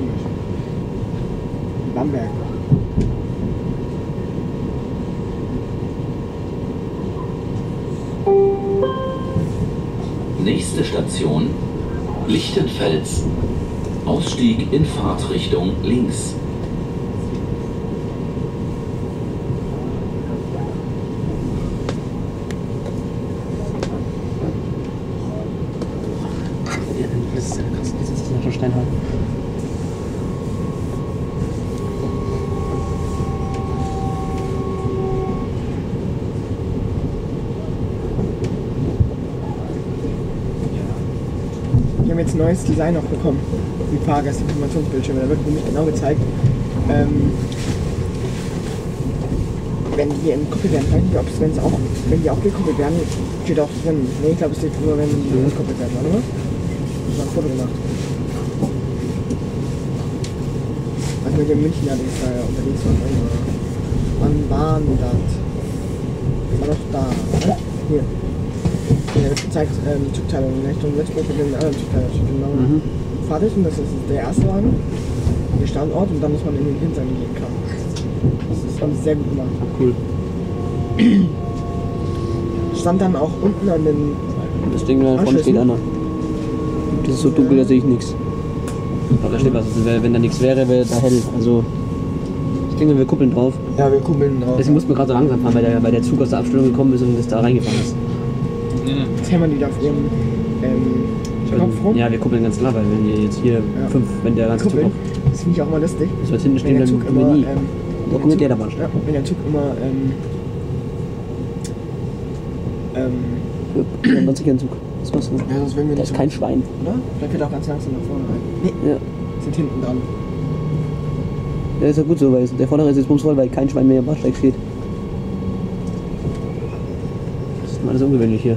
Bamberg. Nächste Station: Lichtenfels. Ausstieg in Fahrtrichtung links. ja, das ist ja krass, das ist ja schon steinhart. Wir haben jetzt ein neues Design auch bekommen. Die Fahrgastinformationsbildschirme. Da wird nämlich genau gezeigt, ähm, wenn die entkoppelt werden, weiß nicht, ob es, wenn es auch, wenn die auch gekuppelt werden, steht auch drin. Ne, ich glaube, es steht nur, wenn die entkoppelt werden, oder? Ich habe ein Foto gemacht. Also mit dem Münchner, der ist da ja unterwegs war. Wann war denn das? War doch da, ne? Hier. Ja, das zeigt ähm, die Zugteilung in Richtung Würzburg mit den anderen Zugteilungen. Genau. Mhm. Fahrtrichtung, das ist der erste Wagen, der Standort und dann muss man in den Hintern gehen kann. Das ist fand ich sehr gut gemacht. Cool. Stand dann auch unten an den. Das Ding da vorne steht einer. Das ist so dunkel, da sehe ich nichts. Aber da steht was. Also, wenn da nichts wäre, wäre da hell. Also ich denke, wir kuppeln drauf. Ja, wir kuppeln drauf. Deswegen mussten wir gerade so langsam fahren, weil der, weil der Zug aus der Abstellung gekommen ist und das da reingefahren ist. Jetzt hämmern die da auf ihrem ähm, Knopf rum. Ja, wir kuppeln ganz klar, weil wenn wir jetzt hier Ja. fünf, wenn der ganze Zug Kuppeln. noch Das finde ich auch mal lustig. so weit hinten Wenn stehen, der dann Zug kommen wir immer, nie. ähm, Da kommt der Bahn ja, wenn der Zug immer ähm, ähm, Ja, ganz sicher ein Zug. Das war's. ja, sonst werden wir Da nicht ist kein Schwein. oder? Vielleicht wird auch ganz langsam nach vorne rein. Nee, Ja. sind hinten dran. Ja, ist ja gut so, weil der vordere ist jetzt bumsvoll, weil kein Schwein mehr im Bahnsteig steht. Das ist mal alles ungewöhnlich hier.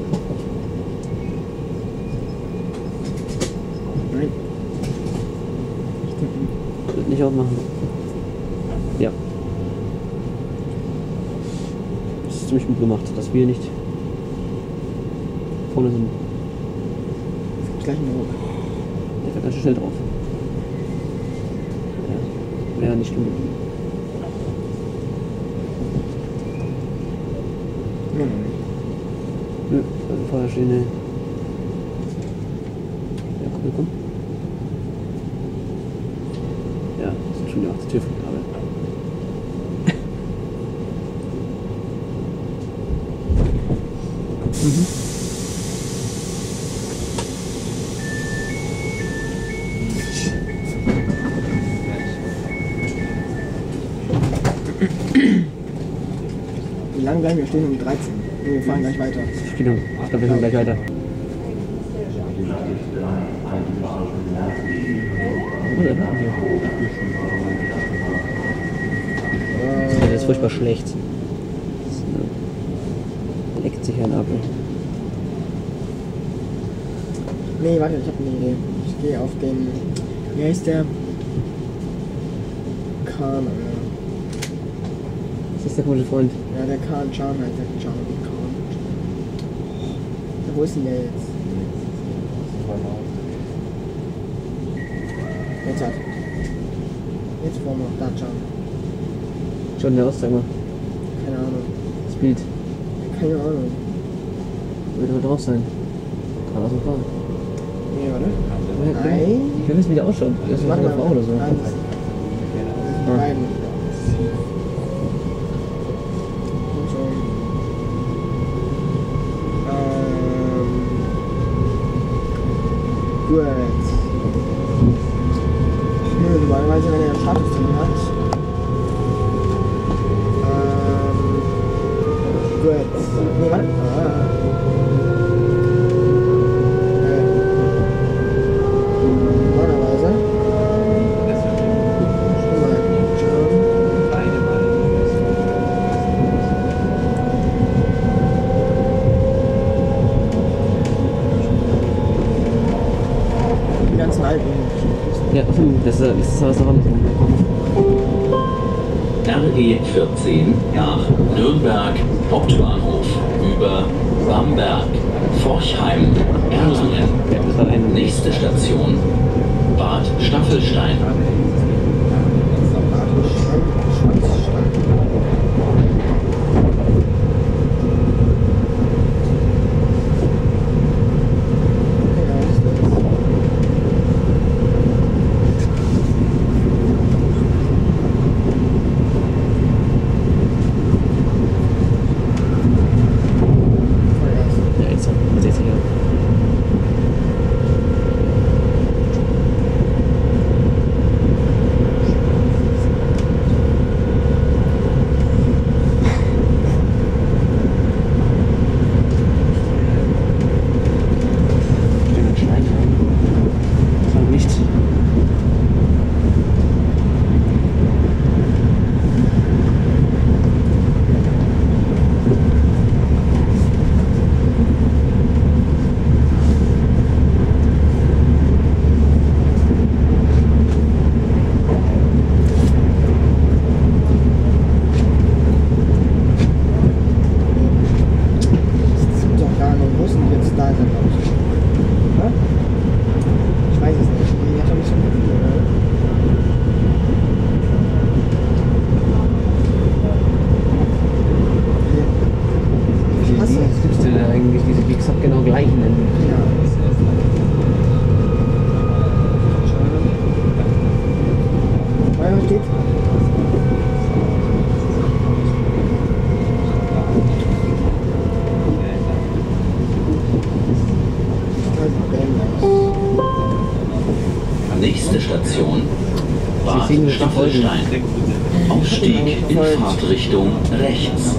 Nein. Wird nicht aufmachen. Ja. Das ist ziemlich gut gemacht, dass wir nicht vorne sind. Gleich ein Ruck. Der fährt ganz schön schnell drauf. Ja, ja nicht schlimm. Nein, nein, nicht. Nö, also vorher stehen eine. Ja, komm, komm. Ja, das ist schon die achte Tür von Kabel. Mhm. sagen gleich, wir stehen um dreizehn. Und wir fahren gleich weiter. Ich glaube, wir fahren gleich weiter. Das Wetter ist furchtbar schlecht. Das leckt sich ein Apfel. Nee, warte, ich habe eine Idee. Ich gehe auf den. Wie heißt der? Kahn, Alter. Das ist der komische Freund. Ja, der Kahn, Chan heißt der Chan. Kahn. Ja, wo ist denn der jetzt? Jetzt hat. Jetzt vor mir, da Chan. Schon der Auszeiger. Keine Ahnung. Speed. Keine Ahnung. Wird aber drauf sein. Gerade aus dem Fahren. Nee, warte. Ja, Nein. Ich will wissen, wie der ausschaut. Das ist Mach eine mal. Frau oder so. Nein, das sind die beiden. Und so. Ähm. Gut. Nö, normalerweise, wenn er einen Status drin hat. Ähm. Gut. Nee, warte. Ah. Ja, das ist, das ist was noch anderes. R E vierzehn nach Nürnberg Hauptbahnhof über Bamberg, Forchheim, Erlangen. Ja, das war ein Nächste Station Bad Staffelstein. Ja, jetzt man sieht sich ja. Nächste Station Bad Staffelstein. Ausstieg in Fahrtrichtung rechts.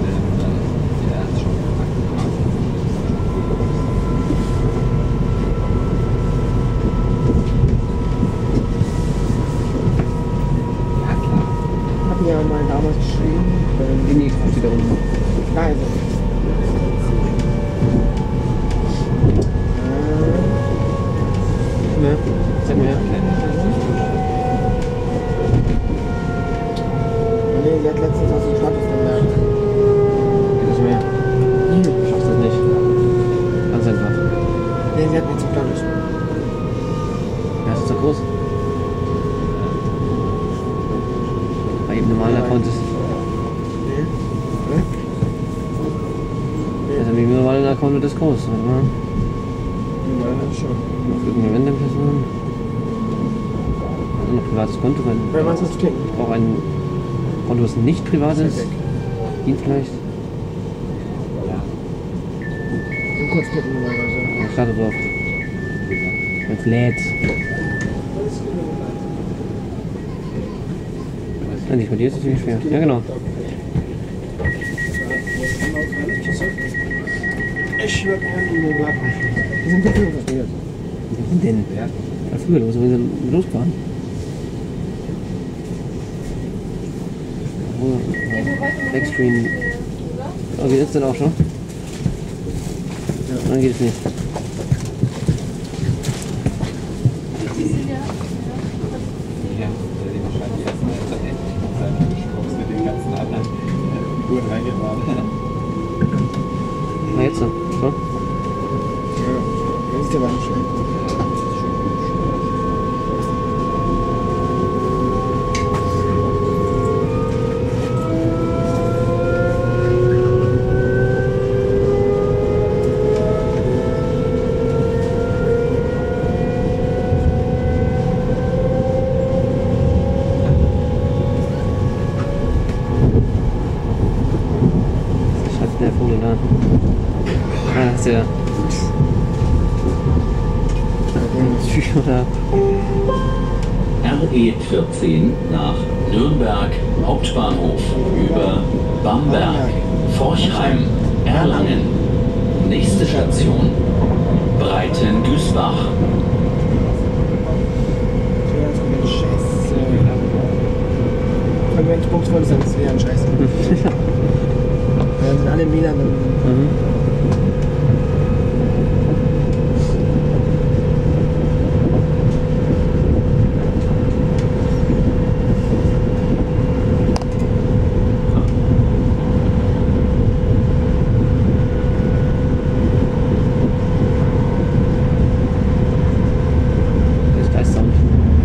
Hab mir ja mal damals geschrieben. In die Kraft wieder runter. Da ist es. Ja, sag mal her. Nee, sie hat letztens aus dem Status gemerkt. Geht nicht mehr. Du schaffst das nicht. Ganz einfach. Nee, sie hat mir zum Status. Ja, ist das so groß? Bei jedem normalen Account ist. Nee. Nee? Also mit dem normalen Account wird das groß. Warte mal. Ja, schon. Auf irgendeine Wendeperson. Also noch privates Konto. Weil Wer weiß, was du klicken? ich brauche ein Konto, das nicht privat ist. Ihn vielleicht. Und kurz klicken normalerweise. Ja, starte drauf. Jetzt lädt. Ja, nicht bei dir ist es ziemlich schwer. Ja, genau. Ich würde gerne eine Lappen. Die sind dafür verstört. Was sind denn? Ja. Ja, früher los, wir sind losgefahren. Oh, Backstream. Oh, geht jetzt denn auch schon? Ja. Dann geht es nicht. Ja, weil die wahrscheinlich erstmal seine Sprungs mit den ganzen anderen Figuren reingefahren. Na jetzt dann. So. Ja, das ist ja aber nicht schnell. Der Vogel da. Ah, das ist ja. Oder? R E vierzehn nach Nürnberg Hauptbahnhof über Bamberg, Forchheim, Erlangen. Nächste Station Breitengüßbach. Ja, das ist ein Scheiß. Wenn du in Xbox wolltest, dann ist es wieder ein Scheiß. Dann sind alle Wähler drin. Mhm. Das ist gleich Sound.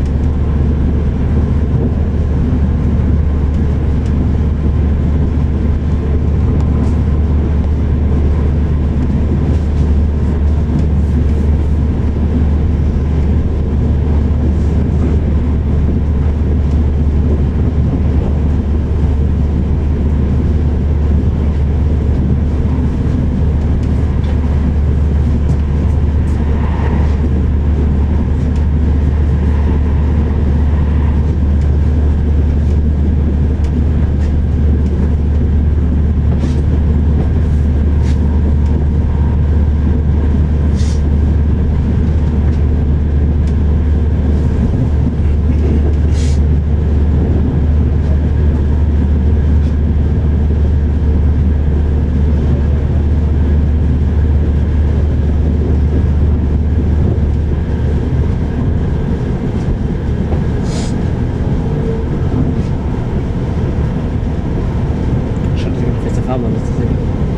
Fahrbahn ist das ja.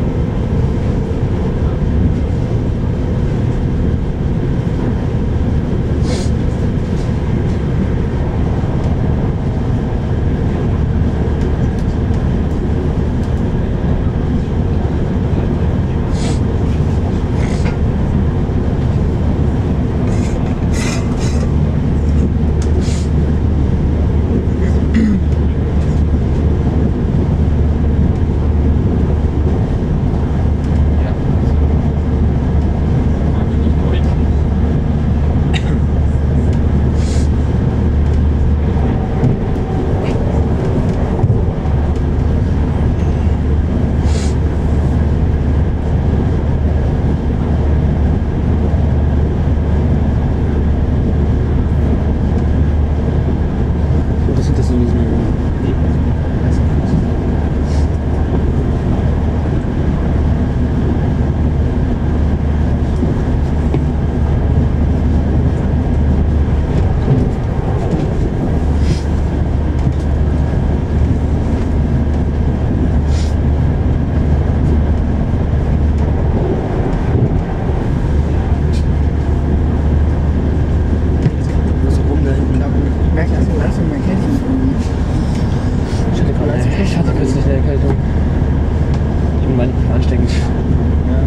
Ich hatte kürzlich eine Erkältung. Irgendwann ansteckend. Ja.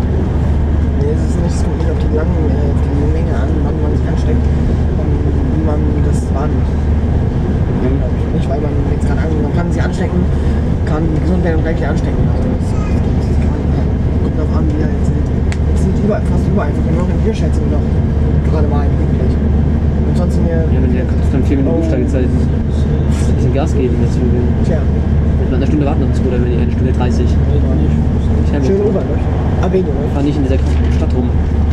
Nee, es ist nicht so gut auf die lange äh, die Menge an, wann man sich ansteckt und wie man das wahrnimmt. Ja, glaube ich nicht, weil man jetzt gerade an, man kann sich anstecken, kann gesund werden und gleich wieder anstecken. Also das, das kann man, ja, kommt darauf an, wie er jetzt sind. Jetzt sind überall, fast überall einfach nur in Bierschätzung noch gerade mal eigentlich. Und sonst sind wir. Ja, wenn der dann vier Minuten Umsteigezeit ist, ein bisschen Gas geben, deswegen. Tja. Mit einer Stunde warten, das ist gut, wenn ich eine Stunde dreißig. Nee, war nicht. Scheibe. Schön Ober, ne? Avenue, ne? Fahr nicht in dieser Stadt rum.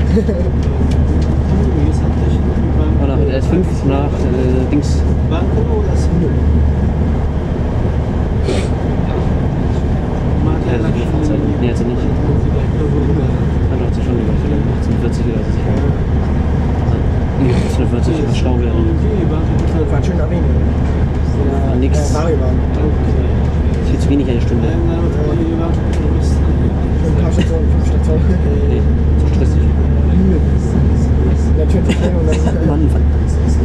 War nach R S fünf nach äh, Dings. Ja, das ist die Fahrzeit. Nee, jetzt nicht. Hat doch schon über achtzehnhundertvierzig oder so. Nee, achtzehnhundertvierzig war Stau wäre. Das war ein schöner Avenue. War nix. Äh, Maribahn. Viel zu wenig eine Stunde. Ein paar Stationen, fünf Stationen. Nee, zu stressig. Natürlich, und dann. Mann, verdammt.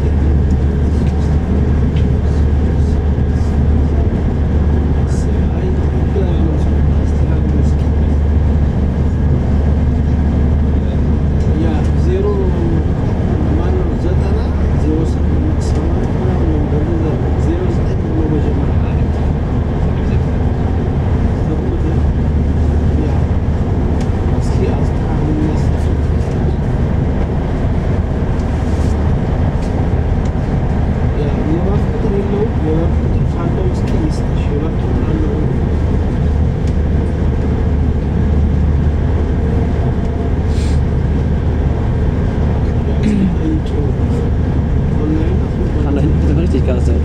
Kann da hinten richtig Gas sein.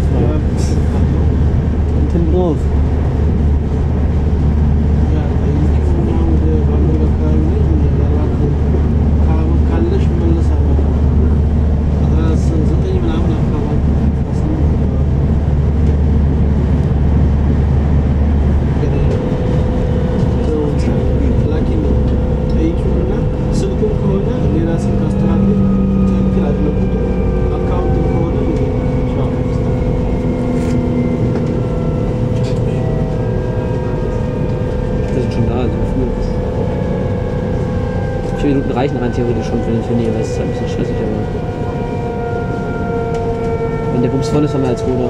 Und hinten drauf. vier Minuten reichen rein theoretisch schon für den Turnier, weil es ist halt ein bisschen stressig, aber wenn der Bums voll ist, haben wir als Ruder.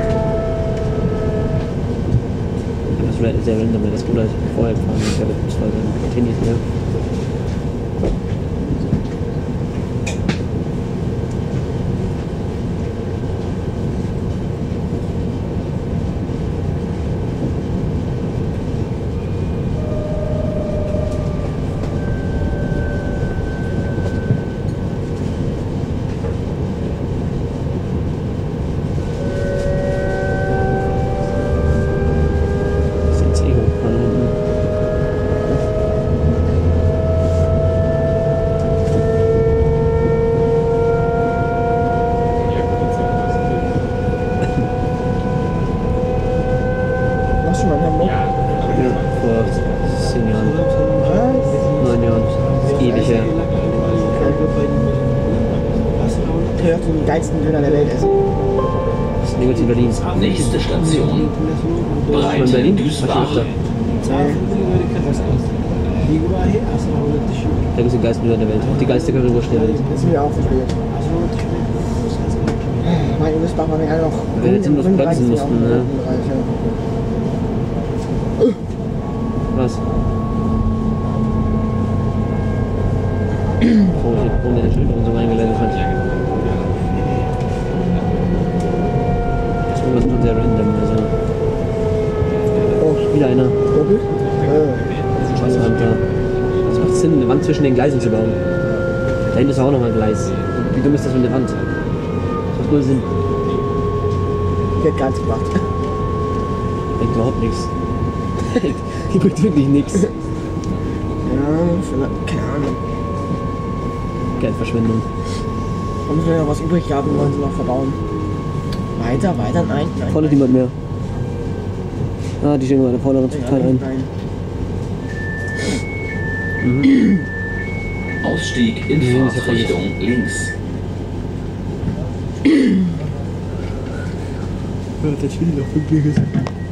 Das wäre sehr random, wenn das Ruder vorher gefahren ist, der Bums voll sein. Tennis, ja. Den geilsten Döner der Welt essen. Das ist negativ Berlin. Nächste Station. Von Breite Berlin? Düsbach. Da gibt es den geilsten Döner der Welt. Auch die geilste Currywurst der Welt. Das ist mir auch verspielt. Mein Düsbach war mir ja noch. Wir hätten uns bremsen mussten, ne? Was? Oh, ich hab ohne den Schild und so reingeleitet hat. Das ist schon sehr random, also. Oh, wieder einer. Doppelt? Scheiße, Hand, ja. Das macht Sinn, eine Wand zwischen den Gleisen zu bauen. Da hinten ist auch noch ein Gleis. Wie dumm ist das mit der Wand? Das macht null Sinn. Die hat gar nichts gemacht. Bringt überhaupt nichts. Die bringt wirklich nichts. Ja, vielleicht, keine Ahnung. Geldverschwendung. Haben sie noch was übrig gehabt und wollen sie noch verbauen? Weiter, weiter, nein, nein. Vorne niemand mehr. Ah, die stehen gerade vorne und Teil ein. Nein. Mhm. Ausstieg in Ja, das ist ja Fahrtrichtung links. Der Chili noch fünf ist.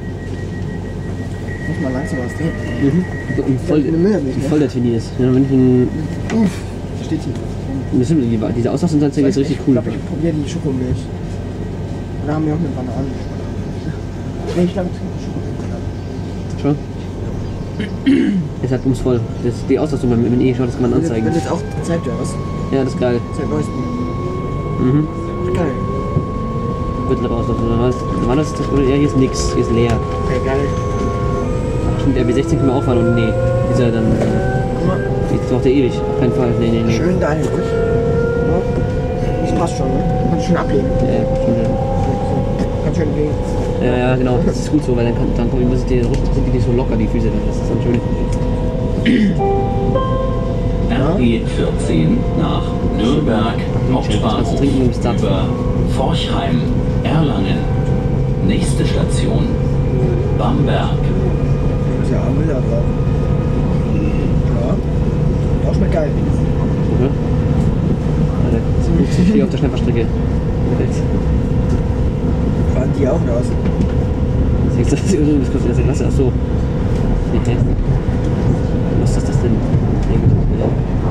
Muss mal langsam was trinken. Mhm. Voll, voll der Chili ist. Ja, wenn ich ein, Da steht hier. das sind die, diese Auslastungsanzeige ist richtig cool. Ich glaube, ich probiere die Schokomilch. Oder haben wir auch eine Banane? Nee, ich glaube, Schon? Ist halt bums voll. Das, die Auslastung beim M E, schau, das kann man anzeigen. Wird jetzt auch gezeigt, ja, was? Ja, das ist geil. Seit neuestem. Mhm. Geil. Mittlere Auslastung. War das das? Oder ja, hier ist nix. Hier ist leer. Okay, geil. Ach, stimmt, R B sechzehn können wir auch fahren und nee. Ist ja dann. Äh, jetzt braucht der ewig. Auf keinen Fall. Nee, nee, nee. Schön dahin. Gut. Ja. Das passt schon, ne? Kannst schön ablegen. Ja, ja, schon, ja. Ganz schön legen. Ja, ja, genau. Das ist gut so, weil dann, kann, dann kommen, muss ich die, sind die nicht so locker, die Füße. Das ist dann schön. R E vierzehn nach Nürnberg, Hauptbahnhof über Forchheim, Erlangen. Nächste Station Bamberg. Ist ja auch wieder drauf. Ja. Auch schmeckt geil. Okay. Warte, ich stehe auf der Schnellfahrstrecke. Fahren die auch raus? Das ist irgendwie das erste Klasse. Achso. Okay. Was ist das denn? Nee, gut. Ja.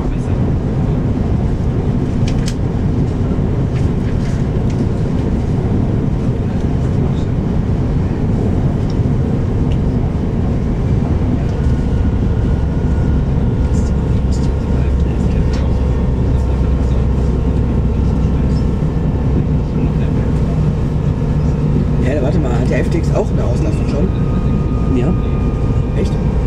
Warte mal, hat der F T X auch eine Auslastung schon? Ja. Echt?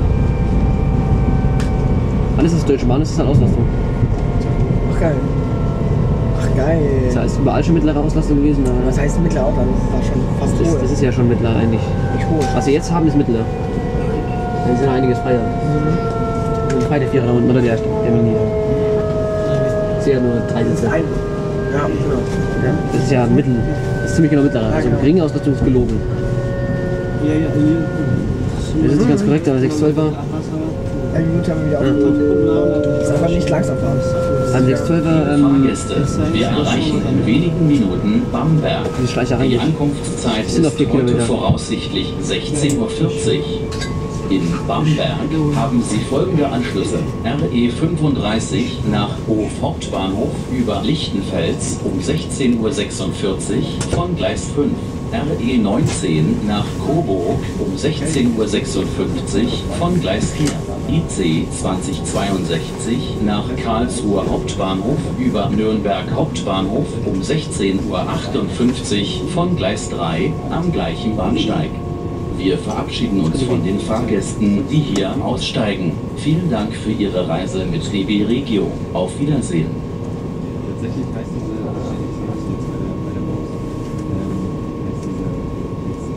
Alles ist Deutsche Bahn, das ist halt Auslastung. Ach geil. Ach geil. Das heißt überall schon mittlere Auslastung gewesen. Aber Was heißt mittler Auslastung? Das war schon fast das, hohe. das ist ja schon mittler eigentlich. Nicht hoch. Was wir jetzt haben, ist mittler. Da sind noch einiges freier. Mhm. Und frei der Vierer unten oder der, der Mini. Ich sehe ja nur drei Sitze. Ein. Ja, genau. Ja. Das ist ja mittel. Das ist ziemlich genau mittlerer. Also geringe Auslastung ist gelogen. Ja, ja, Das ist nicht ganz korrekt, aber sechs zwölfer. Eine Minute haben wir wieder aufgeholt. Das ist aber nicht langsam fahren. Also sechs zwölfer. Ähm, Fahrgäste, wir erreichen in wenigen Minuten Bamberg. Die Schleicherei. Die Ankunftszeit sind noch ist vier heute Kilometer. voraussichtlich sechzehn Uhr vierzig. In Bamberg haben Sie folgende Anschlüsse. R E fünfunddreißig nach Hof Hauptbahnhof über Lichtenfels um sechzehn Uhr sechsundvierzig von Gleis fünf. R E neunzehn nach Coburg um sechzehn Uhr sechsundfünfzig von Gleis vier. I C zweitausendzweiundsechzig nach Karlsruhe Hauptbahnhof über Nürnberg Hauptbahnhof um sechzehn Uhr achtundfünfzig von Gleis drei am gleichen Bahnsteig. Wir verabschieden uns von den Fahrgästen, die hier aussteigen. Vielen Dank für Ihre Reise mit D B Regio. Auf Wiedersehen. Tatsächlich heißt diese, das steht nicht so, was jetzt bei der, bei der Maus, ähm, heißt diese, jetzt,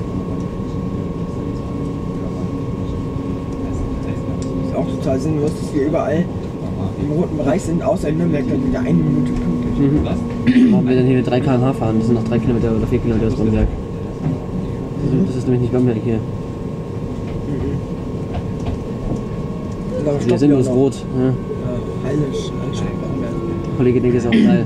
äh, Ist auch total sinnlos, dass wir überall im roten Bereich sind, außer in Nürnberg dann wieder eine Minute pünktlich. Mhm. Warum wir dann hier mit drei Kilometer pro Stunde fahren? Das sind noch drei Kilometer oder vier Kilometer aus Bamberg. Das ist nämlich nicht Bamberg hier. Mhm. Wir sind bloß rot. Ja. Ja, heilisch, heilisch. Der Kollege denkt, das ist auch geil.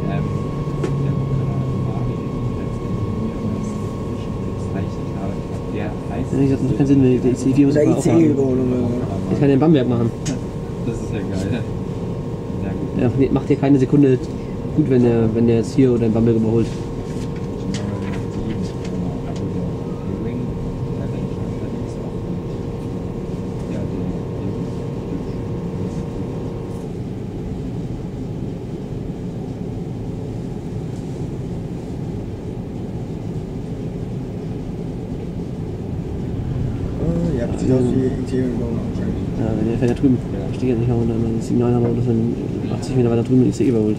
Ja, ich hatte keinen Sinn mehr. Die I C E vier muss Oder ich mal I C E aufhaben. überholen. Ich kann den in Bamberg machen. Das ist ja geil. Ja, nee, macht dir keine Sekunde gut, wenn der, wenn der jetzt hier oder in Bamberg überholt. Ja, das sieht aus wie I C E überholen. Ja, der fährt ja drüben. Ich stehe jetzt nicht mehr unter einem Signal, aber dass man achtzig Meter weiter drüben den I C E überholt.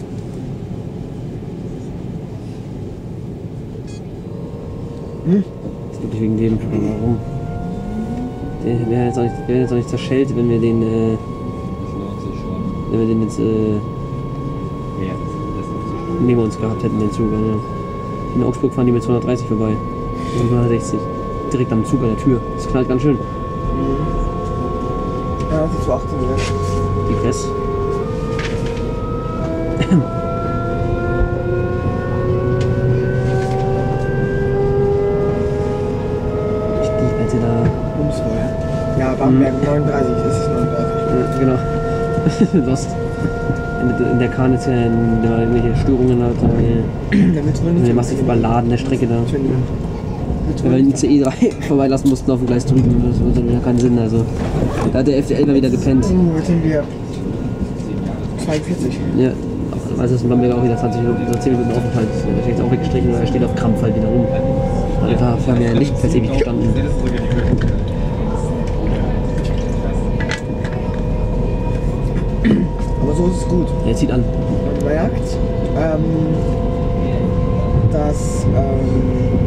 Hm? Das ist wirklich wegen dem. Warum? Der wäre jetzt, auch nicht- der wär jetzt auch nicht zerschellt, wenn wir den, äh, Das lohnt sich schon. wenn wir den jetzt äh, Ja, das, das lohnt sich schon. neben uns gehabt hätten, den Zug. Also in Augsburg fahren die mit zweihundertdreißig vorbei. Und hundertsechzig. Direkt am Zug an der Tür. Das knallt ganz schön. Ja, das ist zu achtzehn, ja. Die Press. Ich die alte da. Bumsvoll. Ja, Bamberg neununddreißig, es ist neununddreißig. Ja, genau. Lost. In der, in der Kahn ist ja in, der irgendwelche Störungen hat. Da wird's wohl nicht Der so massiv überladen, der Strecke da. schön. Wenn wir den I C E drei vorbeilassen mussten auf dem Gleis drüben, das hat ja keinen Sinn. Also, da hat der F D L mal wieder gepennt. Oh, jetzt sind wir zweiundvierzig. Ja, also ist in Bamberg auch wieder zwanzig Minuten, also zehn Minuten Aufenthalt. Der ist jetzt auch weggestrichen, weil er steht auf Krampf halt wieder rum. Weil wir haben ja nicht fest ewig gestanden. Ich sehe das sogar die Höhe. so ist es gut. Er zieht an. Man merkt, ähm, dass ähm,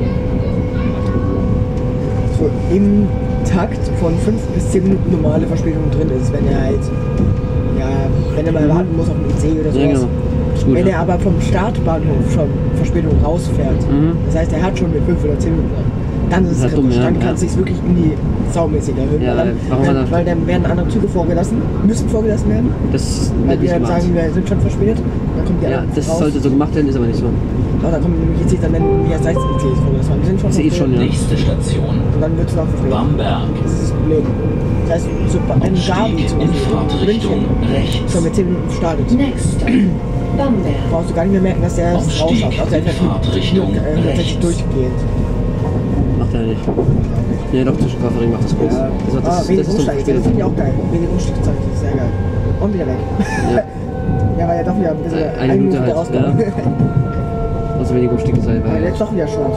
so im Takt von fünf bis zehn Minuten normale Verspätung drin ist, wenn er halt, ja, wenn er mal warten muss auf den I C oder sowas. Ja, genau. Ist gut, Wenn ja. er aber vom Startbahnhof schon Verspätung rausfährt, Mhm. das heißt, er hat schon mit fünf oder zehn Minuten, dann ist es Das ist kritisch. dumm, ja, Dann ja. kann es sich wirklich in die saumäßig erhöhen. Ja, weil, dann, warum dann, man- weil dann werden andere Züge vorgelassen, müssen vorgelassen werden, Das ist weil nicht die dann gemacht. sagen, wir sind schon verspätet. Dann kommt die Ja, anderen das raus. sollte so gemacht werden, ist aber nicht so. Oh, da kommen nämlich jetzt dann nennen wir sechs I Cs vorgelassen worden. Die sind schon I Cs schon, verspätet. ja. Nächste Station Und dann wird es noch verspätet. Bamberg. Das ist das Problem. Das heißt, so bei einem Gabi Aufstieg zum in Beispiel, Fahrtrichtung München, rechts. schon mit zehn Minuten startet. Next stop, Bamberg. Brauchst du gar nicht mehr merken, dass der es Aufstieg rausschafft. Also er in fährt Fahrtrichtung äh, tatsächlich rechts. durchgehend. Macht er nicht. Nee, doch, zwischen Kaffering macht das groß. Ja. Das, das, Ah, das, wenig das ist so Umsteigezeit, das finde ich auch geil. Wenig Umsteigezeit, das ist sehr geil. Und wieder weg. Ja. Ja, weil ja doch wieder ein bisschen Eine eine Minute Minute halt, rauskommt. Also wenig Umstiegezeit, Aber weil jetzt doch wieder Short.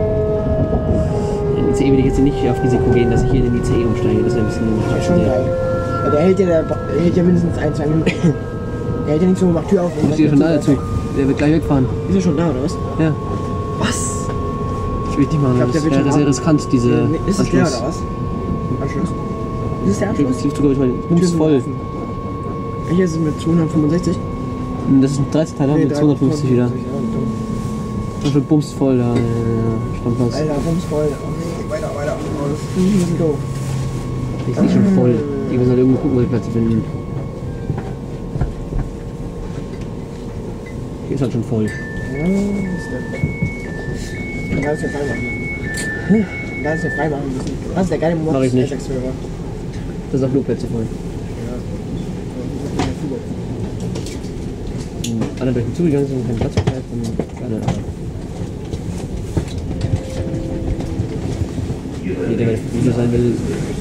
in I C E will ich jetzt nicht auf Risiko gehen, dass ich hier in den I C E umsteige. Das ist ein bisschen Das ist schon geil. Weil der hält ja, der hält ja mindestens ein, zwei Minuten. Der hält ja nicht so, macht Tür auf. Wo ist hier schon da, der Zug? Der wird gleich wegfahren. Ist er schon da, oder was? Ja, Was? das will ich nicht machen. Ich glaub, Das der wird wäre schon sehr warten. riskant, diese Nee, ist es der Anschluss. oder was? Anschluss. Ist es der Anschluss? Das lief sogar, ich meine, Türen bums sind voll. offen. Hier sind wir zweihundertfünfundsechzig. Das ist ein dreizehn Teil, mit zweihundertfünfzig wieder. Das wird bums voll, da, äh, Stammplatz. Alter, bums voll. Oh nee, weiter, weiter. Oh, das ist ein bisschen doof. Die ist nicht schon voll. Die müssen halt irgendwo gucken, wo die Plätze finden. Hier ist halt schon voll. Ja, ist der. Da ist der frei machen müssen. Da ist der frei machen müssen. Das ist der geile Mod. Mach ich nicht. der sechs-Hörer. Das ist auch nur Plätze voll. Wenn alle durch den Zug gegangen sind und keinen Platz frei, dann gerne aber. Jeder, der das Video sein will,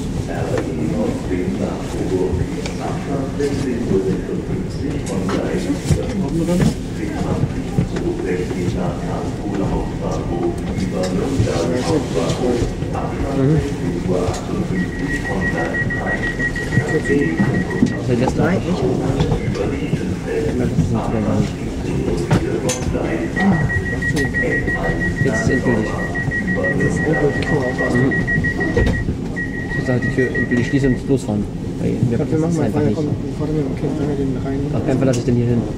das ist der letzte. Nein, nicht. Das ist nicht mehr. Jetzt ist es endgültig. Das ist endgültig cool aufpassen. Ich muss halt die Tür endgültig schließen und losfahren. Weil Ich glaube, wir machen mal einfach vorher, nicht. kommt, bevor wir mit dem Kind rein, den rein. Auf keinen Fall lasse ich den hier hin.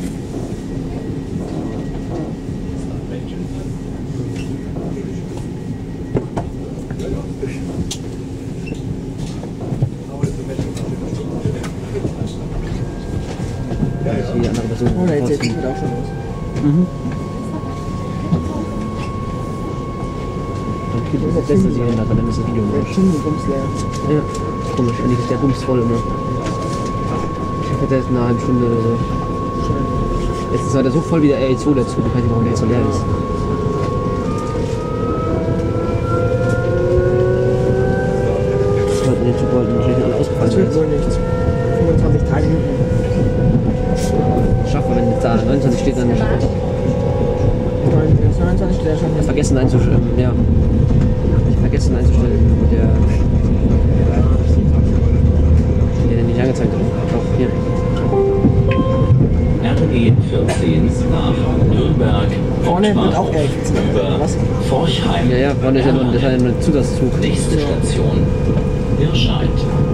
Die andere Person. Oh, da jetzt rausziehen. geht auch schon los. Mhm. Dann kriegt das Beste sich ändert, dann ist das Video Der nicht. Chinny bums leer. Ja, komisch. Eigentlich ist der Bums voll immer. Ich hätte jetzt eine halbe Stunde oder so. Jetzt ist heute so voll wie der R E zwei dazu. Ich weiß nicht, warum der jetzt so leer ist. Wollten den Zug wollten wahrscheinlich alle ausgefallen Das wird sein. wohl nicht. fünfundzwanzig, drei Minuten. Schaffen, wenn jetzt da neunundzwanzig steht, dann nicht. neunundzwanzig steht ja schon. Ich vergessen einzustellen. Ja. Ich vergessen einzustellen. Der. Der den nicht angezeigt hat. Doch, hier. R E vierzehn nach Nürnberg. Vorne wird auch Hauptbahnhof R E vierzehn. über Was? Forchheim. Ja, ja, vorne ist ja nur, das ist ja nur ein Zusatzzug. Nächste Station Hirscheid.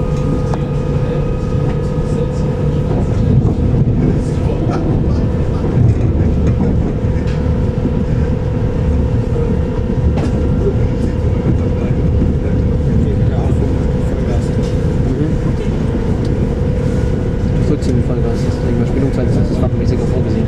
Zurückziehen mit Vollgas. Das ist eine Überspielungszeit, das ist waffenmäßig auch vorgesehen.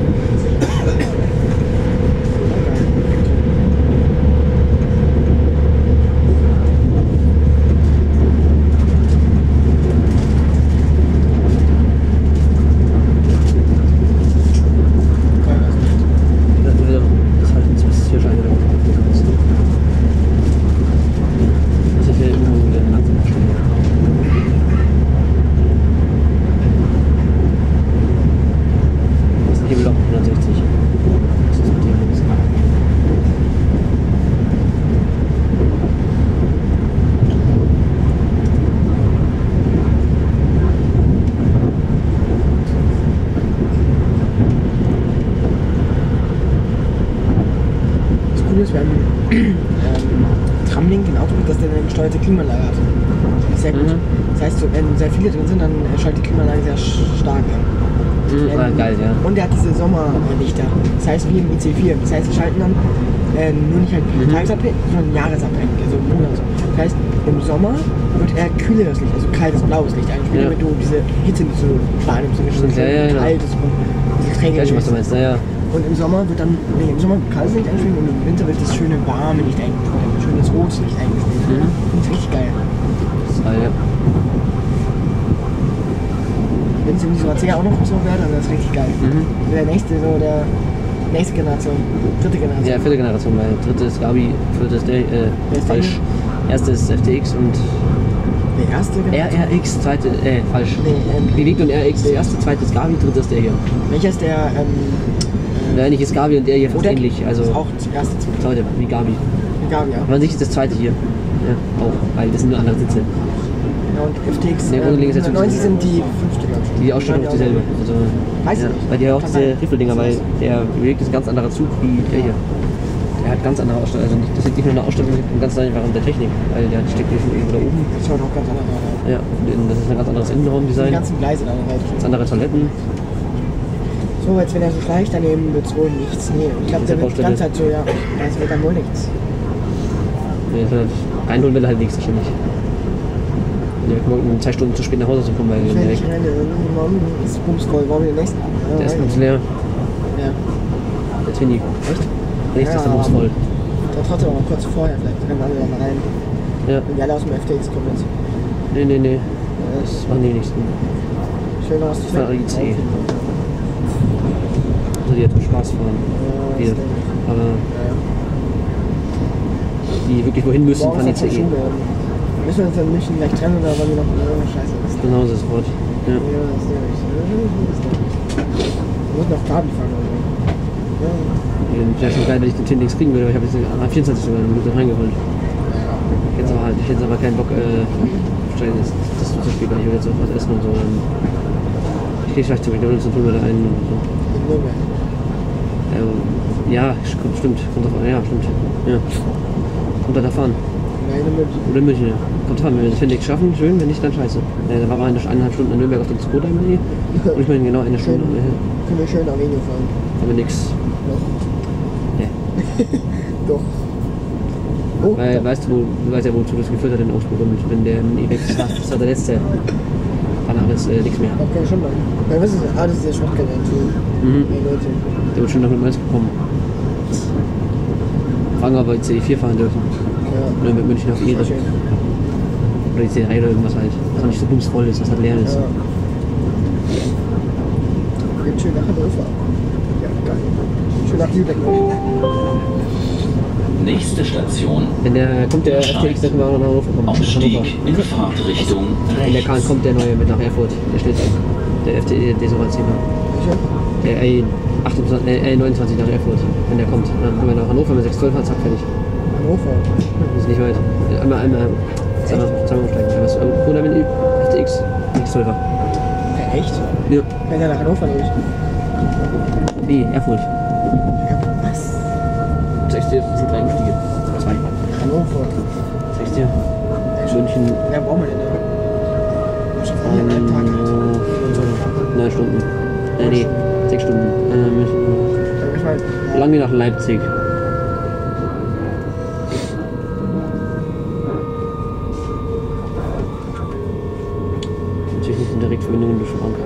cool ist beim ähm, Tramlink in Auto, dass der eine gesteuerte Klimaanlage hat. Das ist sehr gut. Mhm. Das heißt, so, wenn sehr viele drin sind, dann äh, schaltet die Klimaanlage sehr stark an. Mhm, Ähm, ah, geil, ja. Und der hat diese Sommerlichter. Das heißt, wie im I C vier. Das heißt, sie schalten dann äh, nur nicht halt Mhm. tagesabhängig, sondern jahresabhängig, also Monats. Das heißt, im Sommer wird eher kühleres Licht, also kaltes, blaues Licht eingespielt, Ja. damit du diese Hitze nicht so wahrnimmst. So Ja, ja, genau. kaltes und diese Träge. Ich weiß schon, was du meinst, naja. Und im Sommer wird dann, nee, im Sommer wird kaltes Licht eingespielt und im Winter wird das schöne warme Licht eingespielt, ein schönes rotes Licht eingespielt. Mhm. Das ist richtig geil. Ah, ja. Wenn es im Isolation auch noch so wird, dann ist das richtig geil. Mhm. Der nächste, so der nächste Generation, dritte Generation. Ja, vierte Generation, weil dritte ist Gabi, vierte ist der, äh, ist falsch. Erste ist F T X und Der erste R Generation. R X, zweite, äh, falsch. Nee, ähm, Bewegt und R X, der erste, zweite ist Gabi, dritte ist der hier. Welcher ist der, ähm, Nein, nicht ist Gabi und der hier fast Odeck? ähnlich, also Ist auch das erste, zweite. zweite, wie Gabi. Gabi, ja. Aber an sich ist das zweite hier. Ja, auch, weil das sind nur andere Sitze. Ja, und F T X, Nee, ähm, grundlegend ist jetzt hundertneunzig sind die fünfte, glaube ich. Die Ausstattung ist dieselbe. Also, Weiß ich ja, nicht. weil die haben auch Kann diese sein. Riffeldinger, weil der bewegt ist ein ganz anderer Zug wie der hier. Der hat ganz andere Ausstattung, also nicht, das liegt nicht nur in der Ausstattung, das liegt ganz einfach in der Technik, weil der steckt irgendwo da oben. Das schaut auch ganz anders aus. Ja, und das ist ein ganz anderes Die Innenraumdesign, ganzen Gleise da halt. ganz andere Toiletten. So, jetzt wenn er so schleicht, daneben wird es wohl nichts. Nee, ich glaube, Diese der wird die Baustelle. ganze Zeit so, ja, da wird dann wohl nichts. Nee, das halt, reinholen will er halt nichts wahrscheinlich. Der wird morgen zwei Stunden zu spät nach Hause zu kommen, weil Ich der, will nicht rennen, morgen ist Bumscroll, wollen wir den nächsten? Ja, der ist rein. ganz leer. Ja, Der Twinny. echt? Nächstes ist der Ja, Bus voll. Da trotzdem auch noch kurz vorher, vielleicht rennen alle noch mal rein. Ja, Wenn die alle aus dem F T X kommen jetzt. nee, nee, nee. Ja, Das machen die nächsten. schön aus. Das war I C. Also die hat Spaß fahren. Ja, Hier. das denke ich. Aber Ja. die wirklich wohin müssen, Morgen fahren die ist ja C E. Schule. Müssen wir uns dann in München gleich trennen oder wollen wir noch eine Scheiße essen? Genau das Wort. Ja. Ja, das denke ich. Ja, das denke ich. Wir müssen noch Gabi fahren oder so. Ja. Wäre schon geil, wenn ich den Tindix kriegen würde, aber ich habe jetzt am vierundzwanzig sogar eine Minute reingeholt. Ich hätte aber, halt, ich hätte aber keinen Bock, äh, stellen, das, das ist zu spät, weil ich will jetzt auch was essen und so. Dann ich gehe vielleicht zu McDonalds und hol mir da einen und so. In Nürnberg. Ähm, ja, kommt, stimmt. Kommt drauf an. Ja, stimmt. Ja. Kommt da fahren. Nein, in München. Oder in München, ja. Kommt fahren. Wenn wir den Tindix schaffen, schön. Wenn nicht, dann scheiße. Ja, da waren wir eine- eineinhalb Stunden in Nürnberg auf dem Skoda M E. Und ich meine genau eine Stunde. Schön. Ja. Können wir schön Armenio fahren. Aber nix. Doch. Ja. Doch. Oh, Weil, doch. weißt du, wo, du weißt ja, wozu das geführt hat in Augsburg. Und wenn der M E weg ist, das war der letzte. War dann alles äh, nichts mehr. Da können wir schon machen. Weil was ist das? Ah, das ist der Schrottkanal. Mhm. Hey Leute. Der wird schon noch mit Mainz gekommen. Fragen, ob wir die C E vier fahren dürfen. Ja. Oder mit München auf Ehre. Voll schön. Oder die C drei oder irgendwas halt. Was auch nicht so bumsvoll ist, was halt leer ist. Ja. Geht schön nach Hannover. Ja, geil. Schön nach Lübeck. Nächste Station. Wenn der kommt, der F T X, dann können wir auch noch nach Hannover kommen. Ausstieg Hannover. in Fahrtrichtung Wenn der Kahn rechts. kommt, der neue mit nach Erfurt. Der steht der F T E, der Sorazieber. Welcher? Der A achtundzwanzig, äh, A neunundzwanzig nach Erfurt. Wenn der kommt. Dann können wir nach Hannover mit sechs zwölf zack, fertig. Hannover. Das ist nicht weit. Einmal, einmal, zweimal, zweimal umsteigen. Was, oder mit F T X, sechs zwölfer. Ja, echt? Ja. Wenn er nach Hannover durch. Nee, Erfurt. Ja, was? Sechs dir, sind drei Umstiege. Zwei. Hannover. Sechs dir. München. Ja, brauchen wir denn da? Schon viereinhalb Tage. Ähm, neun Stunden. Äh, nee, sechs Stunden. Äh, München. Ja, ich meine, Lange nach Leipzig. Natürlich nicht in Direktverbindung durch Frankreich.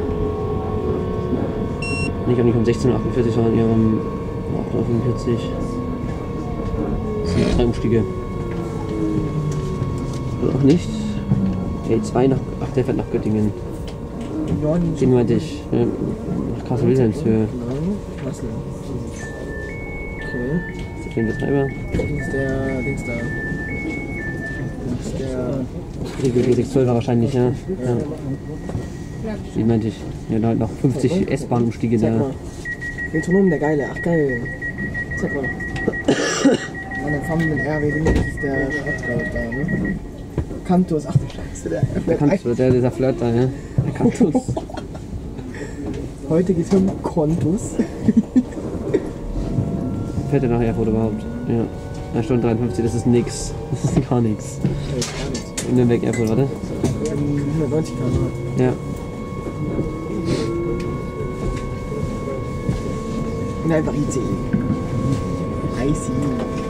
Nicht auch nicht um sechzehn Uhr achtundvierzig, sondern eher um acht Uhr fünfundvierzig. Das sind drei Umstiege. Oder auch nicht. L zwei nach, ach, der fährt nach Göttingen. im Norden. Den meinte ich. Ja, nach Kassel-Wilhelmshöhe. Genau. Was denn? Okay. Das ist der Betreiber. Das ist der Dings da. Das ist der. Die G sechs zwölf war wahrscheinlich, ja. ja. Die meinte ich. Ja, da halt noch fünfzig S-Bahn-Umstiege Zeig da. mal. Metronom, der Geile. Ach, geil. Zeig mal. Und dann fahren wir mit R W, das ist der Schrott, glaube ich, da, ne? Kantus, ach du Scheiße, der Der Kantus, der, dieser Flirt da, ja. Der Kantus. Heute geht es um Kontus. Fährt er nach Erfurt überhaupt? Ja. Eine Stunde dreiundfünfzig, das ist nix. Das ist gar nichts. Das ist gar nichts. In Nürnberg Airport, warte. Ähm, hundertneunzig Kilometer. Ja. Und einfach I C E. I C E.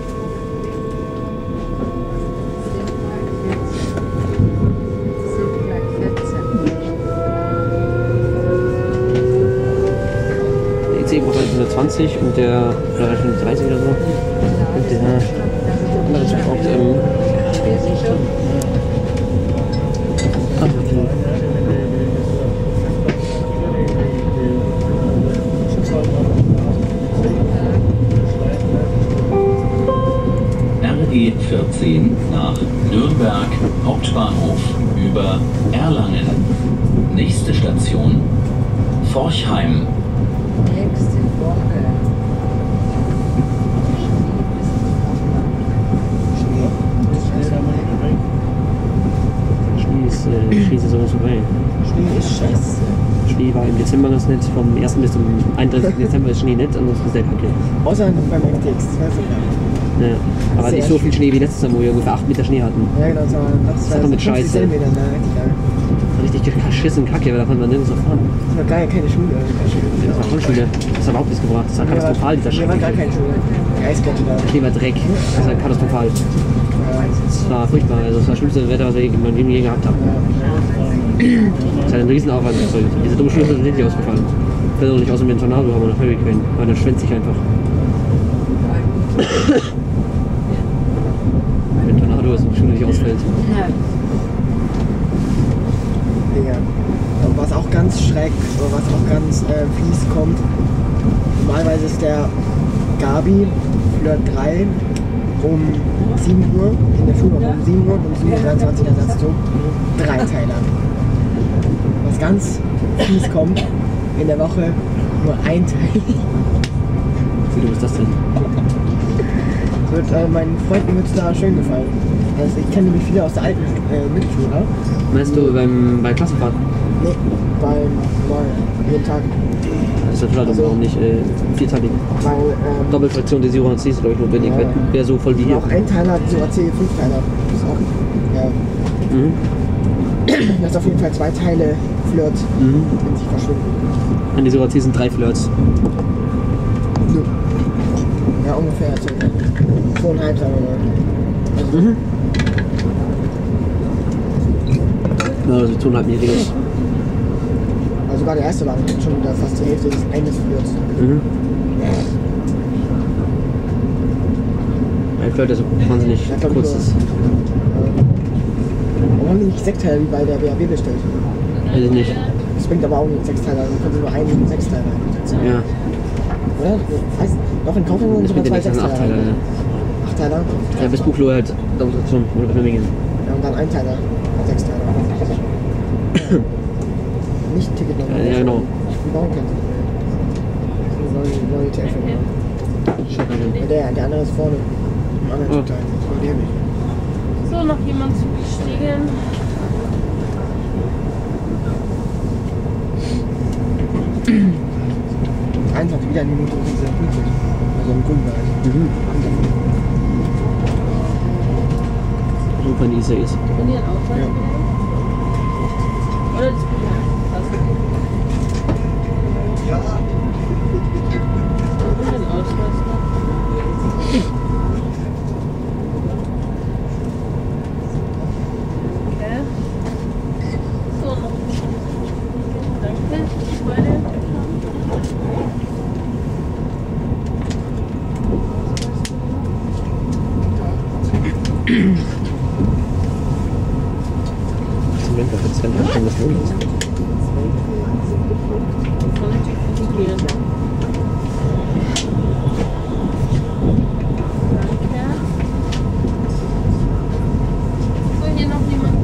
Der I C E braucht hundertzwanzig und der, oder hundertdreißig oder so. Und der andere Zug braucht, ähm, ach, okay. R E vierzehn nach Nürnberg Hauptbahnhof über Erlangen. Nächste Station Forchheim. Nächste Woche. Schnee ist, äh, Schnee ist sowas vorbei. Schnee ist scheiße. Schnee war im Dezember ganz nett, vom ersten bis zum einunddreißigsten Dezember ist Schnee nett, ansonsten ist der kacke. Außer beim M T X, das war so geil. Ja. Aber Sehr nicht so viel schön. Schnee wie letztes Jahr, wo wir ungefähr acht Meter Schnee hatten. Ja, genau, so Das war mit Scheiße. Zentimeter, ne, richtig geil. Richtig geschissen Kacke, weil da konnte man nirgends so fahren. Das war geil, keine Schule. Keine Schule. Das war Grundschule. Das hat überhaupt nichts gebracht. Das war katastrophal, dieser Hier war gar Scheiß. keine Schule. Die Eiskälte da. Schnee war Dreck. Das war katastrophal. Ja. Das war furchtbar. Also das war das schlimmste Wetter, was wir in meinem Leben je gehabt haben. Das hat einen riesen Aufwand erzeugt. Diese dumme Schule sind nicht ausgefallen. Ich will auch nicht aus dem Tornado haben oder Hurricane, weil dann schwänzt sich einfach. Wenn Tornado ist und die Schule nicht ausfällt. Digga. Und was auch ganz schreck, oder was auch ganz äh, fies kommt, normalerweise ist der Gabi Flirt drei um sieben Uhr in der Schule, um sieben Uhr und um sieben Uhr dreiundzwanzig Ersatzzug, Dreiteiler. Was ganz fies kommt, in der Woche nur ein Teil. Wie dumm ist das denn? Wird, äh, meinen Freunden wird es da schön gefallen. Also ich kenne nämlich viele aus der alten äh, Mittelschule. Meinst du beim, bei Klassenfahrt? Nee, beim mal jeden Tag. Das ist ja total dumm, warum nicht äh, vierteilig? Weil ähm, Doppelfraktion der Zero und C ist glaube ich notwendig, Ja. wäre so voll wie hier. auch ein Teiler, sogar C, fünf Teiler. Das ist auch, ja. Mhm. Das ist auf jeden Fall zwei Teile Flirt Mhm. in sich verschwinden. An die Zero C sind drei Flirts. Nö. Ja, ungefähr so. Zweieinhalb, sagen wir mal. Also, Mhm. Ja, also zweieinhalbjähriges. also sogar der erste war schon wieder fast die Hälfte des eines Flirts. Mhm. Ein Flirt, der so wahnsinnig Ja, glaub ich kurz nur. ist. Warum haben die nicht Sechsteiler wie bei der B A W bestellt? Weiß ich nicht. Das bringt aber auch nicht Sechsteiler, dann können sie nur einen Sechsteiler. Ja, Oder? Weiß, doch in Kaufmann das sogar mit den zwei nächsten Sechsteiler. Achteiler. Achteiler? Ja, bis Buchlo halt Doppelfraktion oder bei Memmingen. Ja, und dann ein Teiler. Sechsteiler. Nicht Ticket noch. Ja, ja, genau. Ich bauen kann. Neue, neue T F. Ja, der, der andere ist vorne. Im anderen Oh. Teil. Das war dämlich. So, noch jemand zugestiegen. Eins hat wieder eine Minute diese Pünktlich. Also im Kundenbereich. Mhm. Super easy ist. Wenn ihr einen Ausweis Ja. oder das Bier? Ja, Und den Ausweis noch. Okay. So, noch. Danke. Beide. Zum Lenker für Sven anfangen, das lohnt ist. Von der Hygiene. Danke. So, hier noch jemand.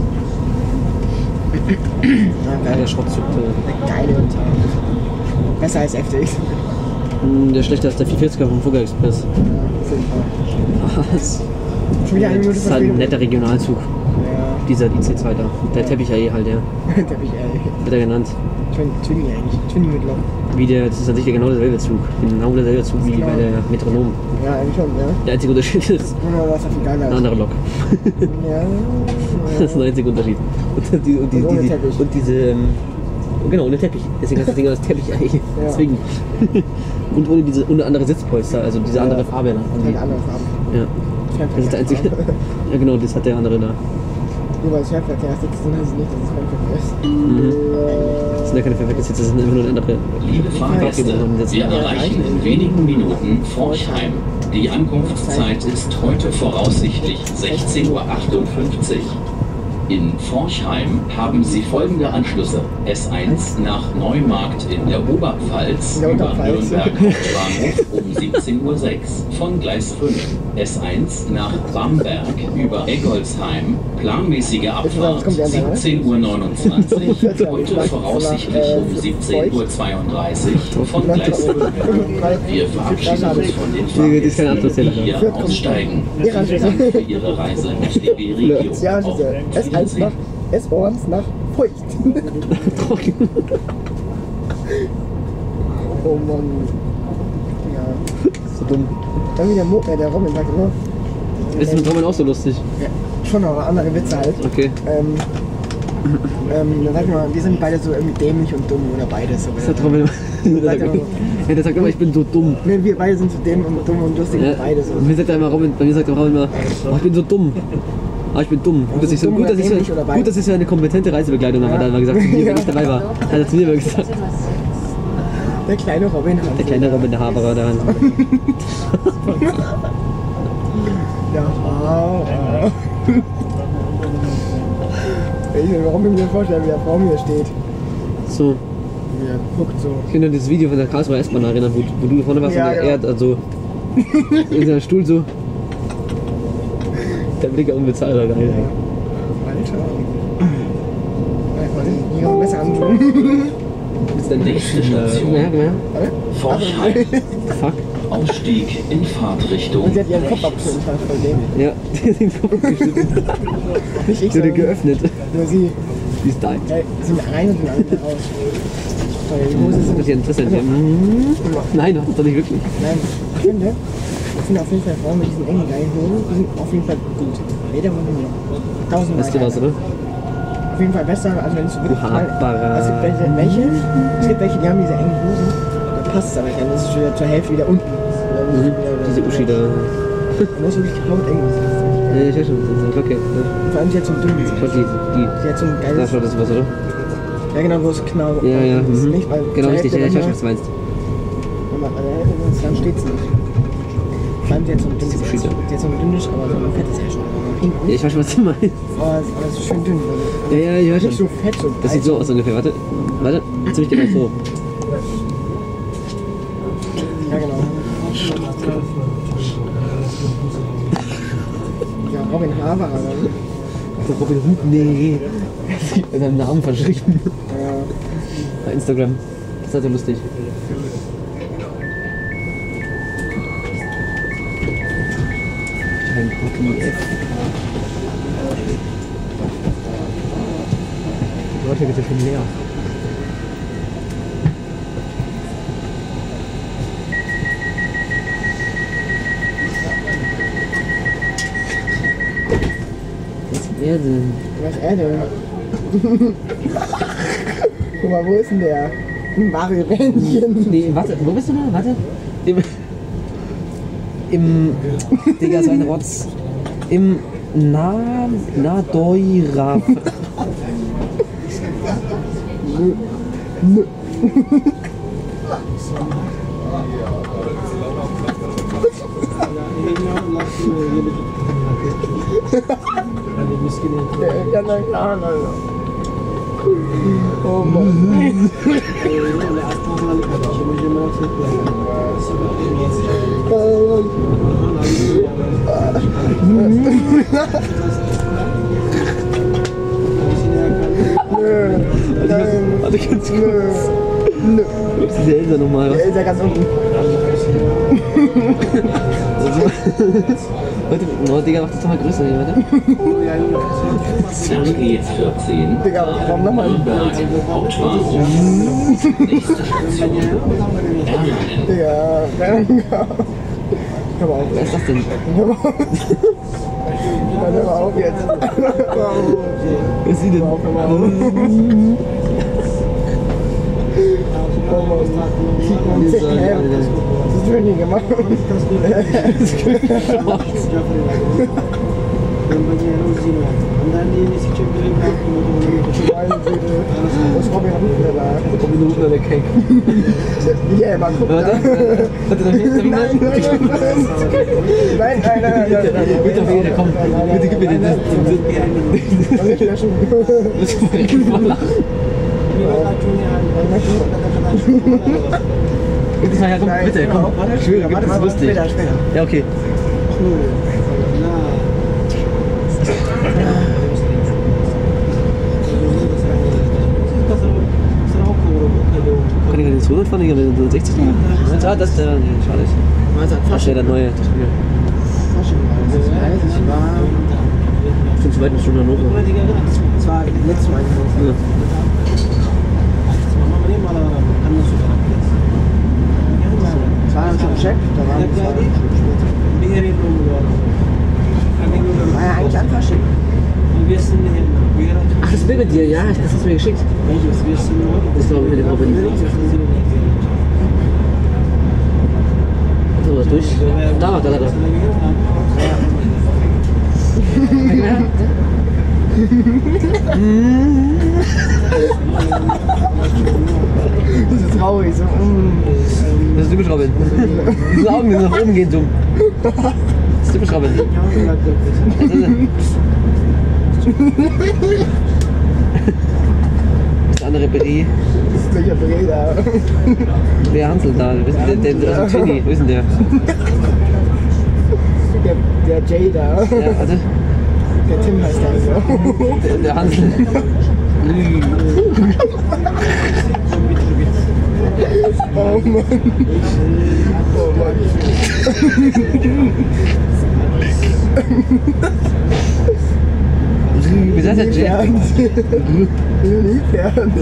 Ja, Ja, der geil. Schrottzug. äh, Geile Unter. Besser als F T X. mh, Der schlechter als der vierhundertvierziger vom Fugger Express. Auf jeden Fall. Was? Schon wieder eine Minute Das ist halt ein Verspätung. netter Regionalzug. Ja. Dieser I C zwei da. Der Teppich A E halt, ja. Teppich, ey. Wird er genannt. Ich Twin, Twinny eigentlich. Twinny mit Loch. Wie der, das ist an sich genau derselbe Zug. Genau derselbe Zug wie Genau. bei der Metronom. Ja, eigentlich schon, ja. Der einzige Unterschied ist Nur was viel geiler eine ist. andere Lok. Ja. Das ist der einzige Unterschied. Und, die, und, die, Und ohne die, Teppich. und diese. Ähm, genau, ohne Teppich. Deswegen heißt das Ding aus Teppich eigentlich. Ja. Deswegen. Und ohne diese ohne andere Sitzpolster, also diese andere Ja. Farbe. Halt andere Farben. Ja. Das ist der einzige. Ja, genau, das hat der andere da. Nur weil es Fernverkehr sitzt, dann heißt es nicht, dass es Fernverkehr ist. Mhm. Das sind ja keine perfekten Sitze, das sind immer nur eine andere. Liebe Fahrgäste, wir erreichen in wenigen Minuten Forchheim. Die Ankunftszeit ist heute voraussichtlich sechzehn Uhr achtundfünfzig. In Forchheim haben Sie folgende Anschlüsse. S eins nach Neumarkt in der Oberpfalz In der über Oberpfalz. Nürnberg Hauptbahnhof um siebzehn Uhr sechs von Gleis fünf. S eins nach Bamberg über Eggolsheim, planmäßige Abfahrt siebzehn Uhr neunundzwanzig, heute voraussichtlich um siebzehn Uhr zweiunddreißig von Gleis fünf. Wir verabschieden uns von den Das ist kein Fahrgästen, Anschlusszähler. die hier aussteigen. Vielen Dank für Ihre Reise mit D B Regio. Ja, Auf diese S eins nach S-Bahns nach Feucht. Oh Mann. Ja. So dumm. Dann wie der, Mo äh, der Robin sagt immer. Ist mit Robin auch so lustig. Ja, schon, aber andere Witze halt. Okay. Ähm, ähm, dann sag ich mal, wir sind beide so irgendwie dämlich und dumm oder beides. So Das hat Robin immer. Der sagt immer, ja, der sagt immer, ich bin so dumm. Nee, wir beide sind so dämlich und dumm und lustig Ja. und beide so. Und mir sagt er immer Robin, bei mir sagt der Robin immer, oh, ich bin so dumm. Ah, ich bin dumm. Gut, dass ich so, dumm gut, oder dass ich so, dämlich oder gut, dass ich so eine kompetente Reisebegleitung habe, hat er immer gesagt, zu mir, wenn ich dabei war. Hat er zu mir immer gesagt. Der kleine Robin hat Der kleine Robin, der Haberer daran. Ja. Ah, ah. Ich will mir Robin mir vorstellen, wie er vor mir steht. So, Wie er guckt so. ich kann nur dieses Video von der Karlsruher S-Bahn erinnern, wo, wo du vorne warst Ja, und der genau. er also in seinem Stuhl so. Der Blick unbezahlbar geil. Alter. Ich wollte den hier besser antun. Nächste Äh, Station. ja, ja. Forchheim. Fuck. Ausstieg in Fahrtrichtung Und sie hat ihren Kopf rechts. abgeschnitten, fast voll dem. Ja, die sind Kopf geschnitten. Nicht ich, Die wurde sondern geöffnet. nur sie. Die ist da. Ja, sind rein und sind alle wieder raus. Weil die Hose Das sind ist ja interessant. Ja. Mhm. Nein, das ist doch nicht wirklich. Nein, ich finde, ich finde auf jeden Fall Frauen mit diesen engen geilen Hosen, die sind auf jeden Fall gut. Jeder von denen tausendmal. Weißt du was, oder? Auf jeden Fall besser, als wenn es so wirklich mal. Haberer. Es gibt welche, welche, es gibt welche, die haben diese engen Hosen, da passt es aber nicht, dann ist es wieder zur Hälfte wieder unten. Oder Mhm. wieder, Diese Uschi da. Da muss wirklich kaum eng sein. Ja, ich weiß schon, das ist okay. Ja. Vor allem, sie hat so einen dünnen. Schau, die, die. Sie hat so ein Da geiles. schaut das was, oder? Ja, genau, wo es genau. Ja, ja. Das ist Mhm. nicht, weil Genau, zur richtig. Hälfte Ja, ich weiß, dann was du meinst. Wenn man an der Hälfte ist, dann steht es nicht. Vor allem, sie hat so ein dünnes, Diese Uschi da. sie hat so ein dünnes, aber so ein fettes Herrchen. Hinten. Ja, ich weiß schon, was du meinst. Aber es aber es ist schön dünn. Also Ja, ja, ich weiß nicht so schon. fett, so Das sieht so aus ungefähr. Warte, warte. Jetzt bin ich dir gleich vor. Ja, genau. Ja, Robin Haberer dann. Der Robin Hood, nee. Mit seinem Namen verschrieben. Ja. Bei Instagram. Das ist halt so lustig. Ein Hockey F. Leute, bitte schon leer. Was wäre denn? Was ist er denn? Guck mal, wo ist denn der? Ein Mario Bändchen. Nee, warte, wo bist du da? Warte. Im. Im. Digga, so ein Rotz. Im. Na. Nadeura. Ja, na klar, na klar. Oh Mann. Nö. Nein. Warte ganz kurz. Nö. Diese Elsa nochmal, Der was? Elsa ganz unten. Warte, oh, Digga, mach das doch mal größer hier, warte. Nach E vierzehn Digga, warum nochmal? Nürnberg Hauptbahnhof. Nächste Station Erlangen. Digga, hör mal auf. Wer ist das denn? Hör mal auf. Hör mal auf jetzt. Wer ist sie denn? Hör mal auf. Oh Mann. Dieser, Alter. Was hast du denn hier gemacht? Was Robin Rudner da? Robin Rudner, der Cake. Ja, mal gucken. Warte, warte, da hinten. Nein, nein, nein, nein, nein, nein, nein, Bitte, bitte, bitte, komm, bitte gib mir den. Das nicht löschen. ist mal lachen. Gib das mal her, komm, bitte, komm. Ich schwöre, gib das lustig. Später, später. Ja, okay. Kann ich den zweihundert fahren? Ich habe den hundertsechzig. Ah, das ist der. Nee, schade. Das ist ja der neue. Das stimmt, so weit bis schon Hannover. Das war letztes Mal. Ja. Das war dann schon Check, da waren wir war ja eigentlich Anfasching. Ach, das Bild mit dir, ja, das hast du mir geschickt. Das glaube ich mit dem Robin. So, was durch? Da, da, da, da. Das ist traurig, so. Das ist typisch Robin. Diese Augen, die nach oben gehen, dumm. Das ist typisch Robin. Das ist der andere Brie. Das ist welcher Breda. Der Hansel da, der, der, der, also Tini, wo ist denn der? Der, der Jay da. Ja, warte. Der Tim heißt der so. Der, der Hansel. Oh Mann. Oh Mann. Wie sagt der Jay? Inwiefern?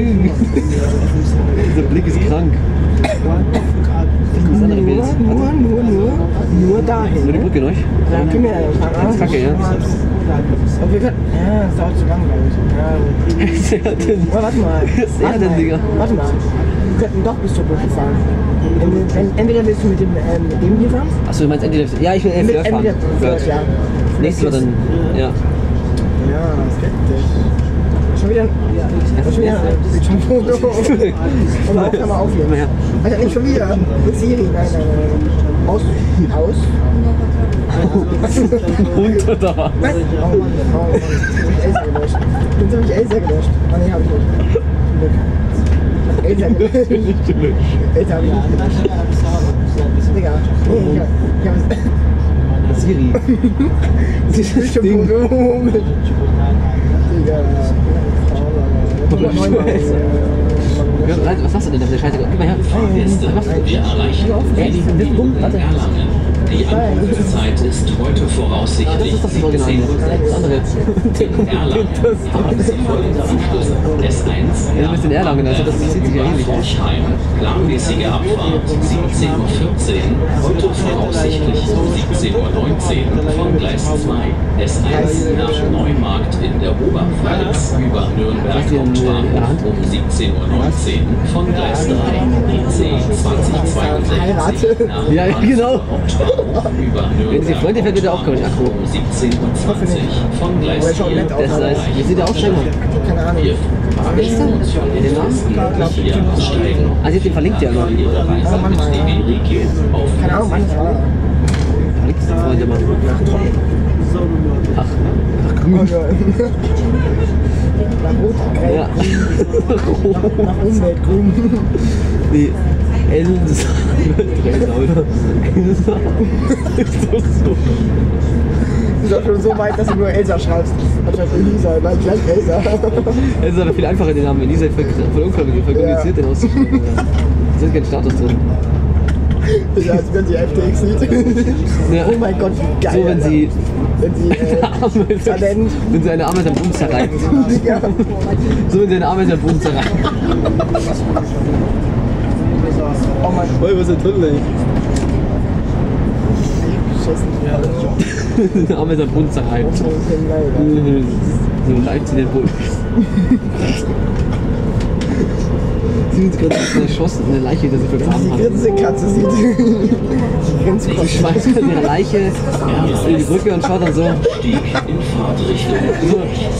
Dieser Blick ist krank. Das andere Bild. Nur, nur, nur, nur, nur dahin. Nur die Brücke noch? Ja, können wir ja nicht fahren. Das ist kacke, ja. Und wir können. Ja, das dauert zu lang, glaube ich. Ja. Sehr dünn. Oh, warte mal. Sehr Warte dünn, mal. Digga. Warte mal. Wir könnten doch bis zur Brücke fahren. Ent- ent- Entweder willst du mit dem, ähm, mit dem hier fahren? Achso, du meinst entweder. Ja, ich will Mit- F fahren. Entweder Flirt, ja. Nächstes Mal dann. Ja. Ja, skeptisch. Schon wieder. Ja, schon wieder. Sieht schon Foto. Aber auch, kann man aufhören. Komm her. Alter, nicht schon wieder. Mit Siri. Nein, nein, nein. Aus. Aus. Unter da. Was? Oh Mann, oh Mann. Ich hab Elsa gelöscht. Jetzt hab ich Elsa gelöscht. Oh ne, hab ich nicht. Glück. Elsa gelöscht. Elsa hab ich nicht gelöscht. Digga. Nee, ich hab, ich hab Siri. es. Sie ist schon Foto mit. Digga. Was machst du denn da für eine Scheiße? Gib mal her. Fahrgäste, wir erreichen Erlangen. Die Ankunftszeit ist heute voraussichtlich siebzehn Uhr sechs. In Erlangen haben Sie folgende Anschlüsse. S eins Ja, du bist in Erlangen, also das zieht sich ja ähnlich. Forchheim. Planmäßige Abfahrt siebzehn Uhr vierzehn. Heute voraussichtlich siebzehn Uhr neunzehn von Gleis zwei. S eins nach Neumarkt in der Oberpfalz über Nürnberg Hauptbahnhof um siebzehn Uhr neunzehn von Gleis drei. I C zwanzig zweiundsechzig nach Ja, genau. Hauptbahnhof über Wenn sie Nürnberg Freunde fährt, wird er auch, glaube ich, Akku. um siebzehn Uhr zwanzig von Gleis Aber schon vier. nett aus. Das heißt, wie sieht der aus? Schau mal. Keine Ahnung. Wir Echt so? fragen Den Namen? hier aussteigen. Ah, sie hat den verlinkt ja immer. Ihre Reise mit dem Enrique auf Keine Ahnung, wann das war. Verlinkt ist der Freund immer. Ach, ach grün. Oh, ja. Nach Rot, grün. Ja. Nach, nach Umwelt, grün. Nee, Elsa. Elsa, oder? Elsa. Ist das so? Du bist auch schon so weit, dass du nur Elsa schreibst. Anstatt Elisa, nein, gleich Elsa. Elsa wäre viel einfacher, den Namen Elisa voll voll unkompliziert den auszusprechen. Ja. Da ist kein Status drin. Ja, als wenn sie F T X sieht. Ja. Oh mein Gott, wie geil. So, wenn sie, Wenn sie äh, Talent. wenn sie eine Ameise am Boden zerreibt. Ja. So, wenn sie eine Ameise am Boden zerreibt. Oh mein Gott. Oh, was ist denn drin, ey? Geschissen. Eine Ameise am Boden zerreibt. So reibt sie den Boden. Sie sind gerade erschossen, eine Leiche, die sie vergraben Die hat. Grinsekatze sieht. Die Grinskatze. Ich schmeiß ihre Leiche in die Brücke und schaut dann so. Stieg in Fahrtrichtung so.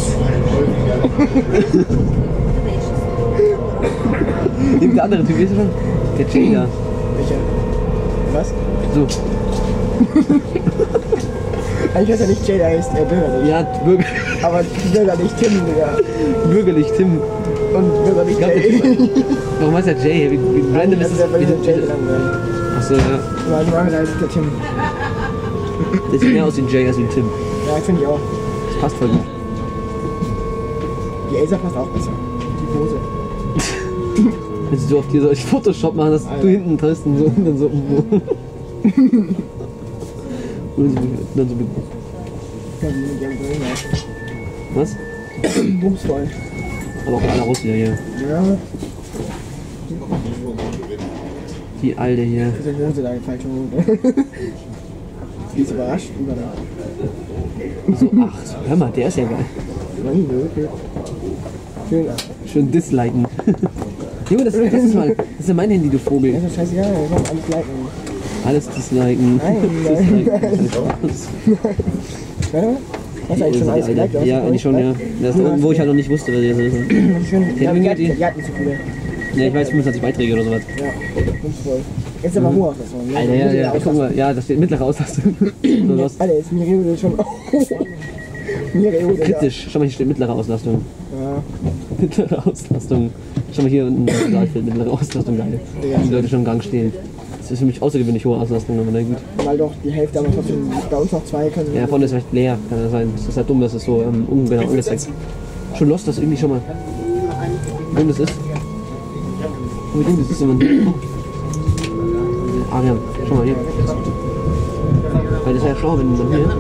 Eben der andere Typ, weißt du schon? Der Jay da. Welcher? Was? So. Eigentlich heißt er nicht Jay, der heißt er bürgerlich. Ja, bürger, Aber bürgerlich Tim, Digga. bürgerlich Tim. Und bürgerlich Ich glaub, der Jay. Typ, warum heißt der Jay? Wie, wie random ist Also das? der will Wie, Jay dran werden. achso, ja. Aber normalerweise heißt der Tim. Der sieht mehr aus wie ein Jay als wie ein Tim. Ja, finde ich auch. Das passt voll gut. Die Elsa passt auch besser. Die Hose. Wenn sie so auf dir solche Photoshop machen, dass du hinten triffst und so und dann so. Und dann so. Ja, die sind gerne drin, ja. Was? Bumsvoll. Aber auch alle raus wieder hier. Ja, Die alte hier. diese Hose da, die falsche Hose. Die ist überrascht über da. So, ach, hör mal, der ist ja geil. Mann, wirklich. Schön. Schön disliken. Junge, das, das ist mal. Das ist ja mein Handy, du Vogel. Das ist scheißegal, wir können alles liken. Alles disliken. Nein, nein, Disliken. Spaß. Warte mal. Hast du eigentlich schon alles geliked? Ja, eigentlich schon, ja. Das ist da, wo ich halt noch nicht wusste, wer das ist. Schön. Ja, Henning die hat die- hatten die hatten zu viele. Ja, ich weiß, fünfundzwanzig Beiträge oder sowas. Ja, bumsvoll. Jetzt aber hohe Auslastung. ne? Alter, ja, Mittlere ja, guck Auslastung. mal, ja, da steht mittlere Auslastung. Oder was? Alter, jetzt Mireo schon. Mireo, Kritisch. Schau mal, hier steht mittlere Auslastung. Ja. Mittlere Auslastung. Schau mal hier unten, da steht mittlere Auslastung, geil. Die Leute schon im Gang stehen. Das ist für mich außergewöhnlich hohe Auslastung, aber na gut. Weil doch die Hälfte aber trotzdem bei uns noch zwei können. Ja, vorne ist recht leer, kann das sein. Das ist halt dumm, dass es so ähm, ungenau angezeigt. Schon lost das irgendwie schon mal. Wie dumm das ist. Wie dumm das ist, wenn man. Ah, ja, schau mal hier. Weil das wäre ja schlau, wenn man hier.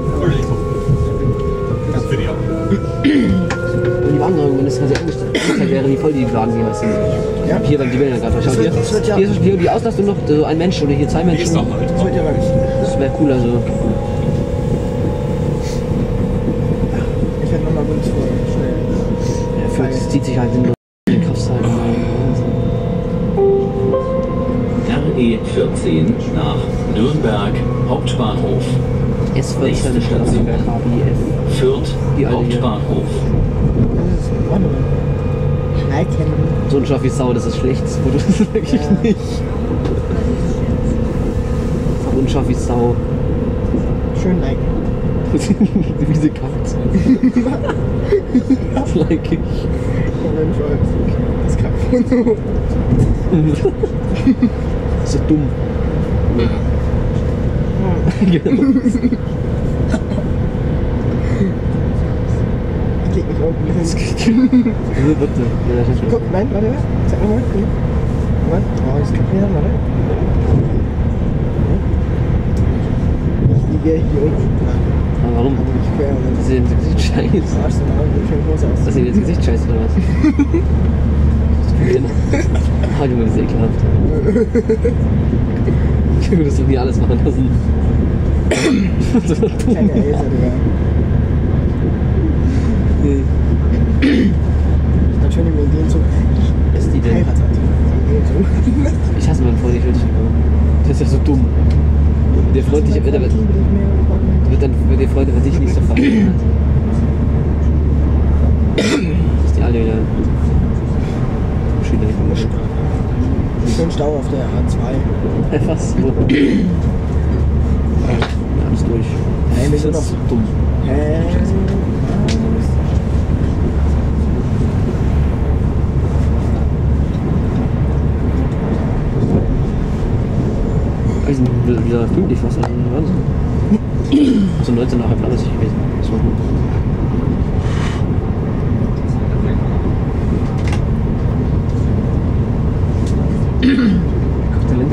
Wenn die Wanderung, wenn es quasi angezeigt wäre, wie voll die Wagen jeweils sind. Ja. Hier beim die Bilder gerade. Schau hier. Das wird ja- Hier ist hier die Auslastung noch, so ein Mensch oder hier zwei Menschen. Das wird ja wirklich. Das wäre cool, also. Ich hätte nochmal bumsvoll. Schnell. Ja, für, das zieht sich halt in den Kraftzeiten. R E vierzehn nach Nürnberg Hauptbahnhof. S vierzehn Nächste Station. K B F. Fürth Die alte hier. Hauptbahnhof. Das ist in Ordnung. Liken. So ein Schaffi Sau, das ist schlecht. Das Foto ist wirklich Ja. nicht. So ein Schaffi Sau. Schön liken. Wie sie kackt. Das like ich. Moment, das Kackfoto. Das ist so dumm. Genau. Ich leg mich unten hin. Also, bitte. Ja, das ist schon. Guck, nein, warte. Zeig nochmal. Warte. Oh, das kann wieder, warte. Ich liege hier unten. Aber warum? Also nicht quer. und Das ist ins Gesicht scheiße. Arsch, dann aber schön groß aus. Das ist ins Gesicht scheiße oder was? Ah, Junge, das ist ekelhaft. Ich würde das doch nie alles machen lassen. So dumm. Kleine Elsa, Digga. Nee. Dann schön im Ideenszug. Was ist die denn? Heiratet. Ideenszug. Ich hasse meinen Freund, ich will nicht. Das ist ja so dumm. Der freut dich, der wird, wird dann wird der Freund wird dich nicht so feiern. Das ist die alte wieder. Schöne Rechnung. Schön Stau auf der A zwei. Einfach so. Ja, alles durch. Hey, wir Das sind ist noch. dumm. Hä? Wir sind wieder pünktlich fast. Also Wahnsinn. Also neunzehn nach halb alles gewesen. Das war gut.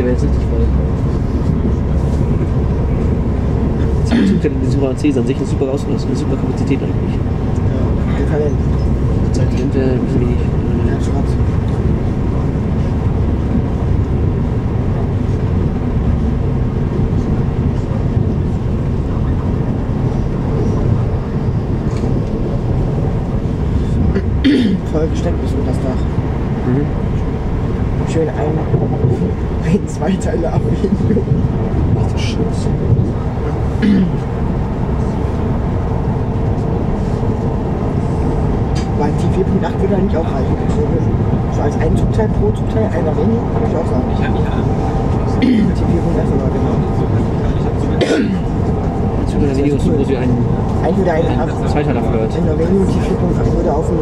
wäre jetzt richtig voll. Die Zugteile in diesem C ist an sich eine super Ausrüstung, eine super Kapazität eigentlich. Ja, kein Talent. Zurzeit sind wir ein bisschen wenig. Ja, Schrott. Voll gesteckt ist mit das Dach. Mhm. Schön ein, ein Zweiteiler abwägen. Ach du Scheiße. Weil T vier Punkt acht würde eigentlich auch reichen. So als ein Zugteil pro Zugteil, einer weniger, würde ich auch sagen. T vier Punkt acht aber genau. Jetzt würde der Video so groß wie ein Ein würde einen ab. Zweiteiler flirt. Ein Navenio T vier Punkt acht würde auf dem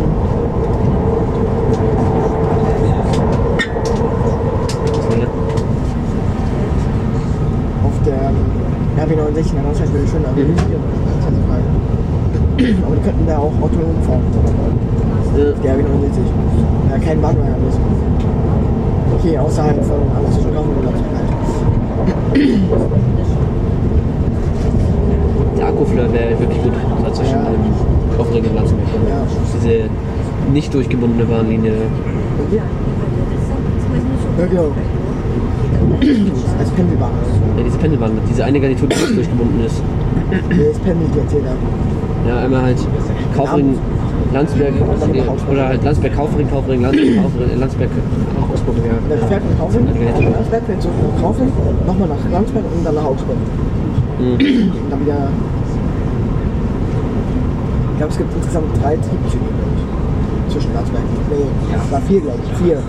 auf der R B neunundsechzig in der Raumzeit würde schon Navenio T vier Punkt acht. Aber die könnten da auch autonom fahren. Der R B neunundsechzig. Ja, kein Bahnweiher ist. Okay, außerhalb von alles zwischen Raum und Landesberg. Der Akkuflirt wäre wirklich gut zwischen Ja. einem Kaufring und Landsberg. Ja. Diese nicht durchgebundene Bahnlinie. Ja, genau. Als Pendelbahn. Ja, diese Pendelbahn, diese eine Garnitur, die nicht durchgebunden ist. Nee, das pendelt jetzt jeder. Ja, einmal halt Kaufring, Landsberg oder halt Landsberg, Kaufring, Kaufring, Landsberg, Kaufring, Landsberg, Augsburg. Ja. Der fährt von Kaufring, von Landsberg fährt so nach Kaufring, nochmal nach Landsberg und dann nach Augsburg. Mhm. Und dann wieder. Ich glaube, es gibt insgesamt drei Triebzüge zwischen Landsberg. Nee, es war vier, glaube ich. Vier.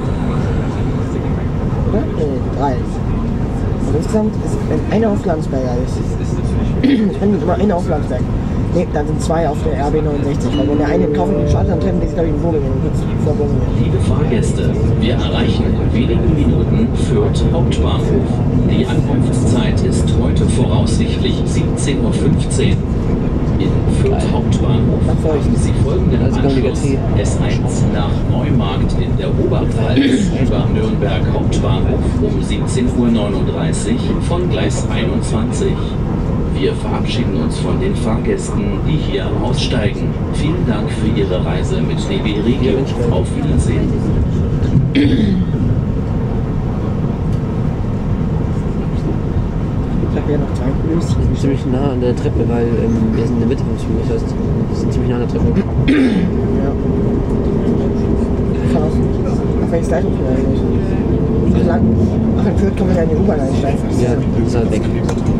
Oder? Nee, drei. Und insgesamt ist, wenn einer auf Landsberger ist, ich bin immer einer auf Landsberg. Nee, dann sind zwei auf der R B neunundsechzig. Weil wenn der eine in Kaufring startet, dann treffen die sich, glaube ich, in Bobingen. Vor Bobingen. Liebe Fahrgäste, wir erreichen in wenigen Minuten Fürth Hauptbahnhof. Die Ankunftszeit ist heute voraussichtlich siebzehn Uhr fünfzehn. In Fürth Hauptbahnhof haben Sie folgenden Anschluss S eins nach Neumarkt in der Oberpfalz über Nürnberg Hauptbahnhof um siebzehn Uhr neununddreißig von Gleis einundzwanzig. Wir verabschieden uns von den Fahrgästen, die hier aussteigen. Vielen Dank für Ihre Reise mit D B Regio. Auf Wiedersehen. Ich habe ja noch Zeit. Wir sind ziemlich nah an der Treppe, weil ähm, wir sind in der Mitte vom Zug. Das heißt, wir sind ziemlich nah an der Treppe. Ja. Ich kann auch. Auf welches Leitung vielleicht nicht. Wie lang? Ach, in Fürth kann man ja in die U-Bahn einsteigen. Ja, das ist halt weg.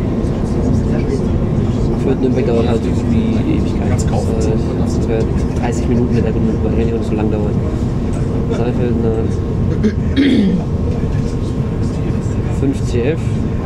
Fürth Nürnberg dauert halt irgendwie Ewigkeit. Das ist äh, dreißig Minuten mit der Runde, weil die nicht so lang dauert. Saalfeld nach fünf C F.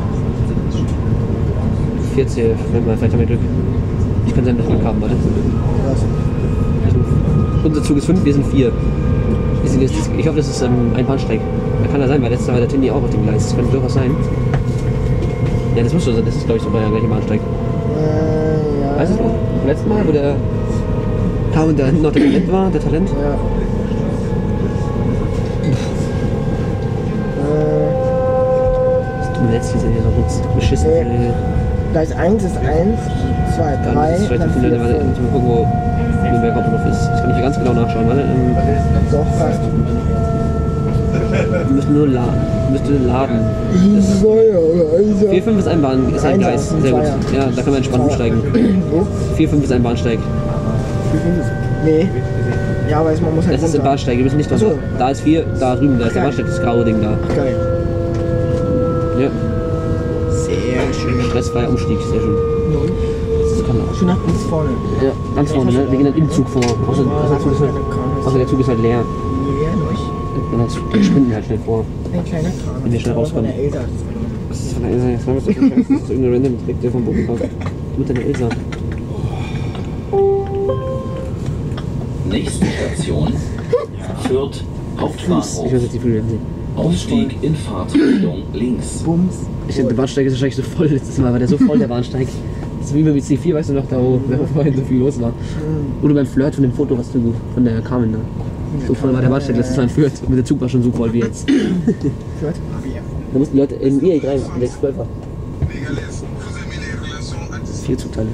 vier C F, wenn wir vielleicht haben wir Glück. Ich kann sein, dass wir Glück haben, warte. Also, unser Zug ist fünf, wir sind vier. Wir sind jetzt, ich hoffe, das ist ähm, ein Bahnsteig. Da kann er sein, weil letztes Mal war der Tindi auch auf dem Gleis. Das könnte durchaus sein. Ja, das muss so sein, das ist glaube ich so bei der gleichen Bahnsteig. Äh, ja. Weißt du noch? Beim letzten Mal, wo der kam und da hinten noch der Talent war, der Talent? Ja. Äh, Das tut mir letztes Jahr hier so beschissen. Nee. Nee. Gleis eins ist eins, zwei, Dann drei, ist es vielleicht dann die vier, Warte, fünf. ich muss gucken, wo Nürnberg Hauptbahnhof ist. Das kann ich hier ganz genau nachschauen, warte. Ähm, Doch, fast. wir müssen nur laden. Wir müssen laden. So, ja, also. vier fünf ist ein Bahn, ist ein Einser, Gleis. ein Sehr gut. Zweier. Ja, da können wir entspannt umsteigen. Wo? vier fünf ist ein Bahnsteig. Nee. Ja, aber man muss halt Das ist ein runter. Bahnsteig, wir müssen nicht Ach so. runter. Da ist vier, da drüben, da ist der Geil. Bahnsteig, das graue Ding da. Ach, geil. Ja, Sehr schön. stressfreier Umstieg, sehr schön. Das kann auch. Schön nach uns vorne. Ja, ganz vorne, ne? Wir gehen dann im Zug vor. Außer, außer, der Zug ist halt, außer der Zug ist halt leer. Ja, durch. Und dann sprinten wir halt schnell vor. Ein kleiner Kran. Wenn wir schnell rauskommen. Von der Elsa. Das ist von der Elsa, jetzt haben wir es nicht. Das ist irgendein random Trick, der vom Boden kommt. Mit deiner Elsa. Nächste Station Fürth Hauptbahnhof. Ich weiß jetzt, wie viel wir haben. Ausstieg in Fahrtrichtung links. Bums. Ich denke, der Bahnsteig ist wahrscheinlich so voll letztes Mal, war der so voll, der Bahnsteig. Das ist wie beim C vier, weißt du noch, da wo wo vorhin so viel los war. Oder beim Flirt von dem Foto, was du von der Carmen da. So voll war der Bahnsteig letztes Mal in Fürth. Und der Zug war schon so voll wie jetzt. Fürth? Da mussten die Leute in I A drei machen, sechs zwölfer. Vier Zugteile.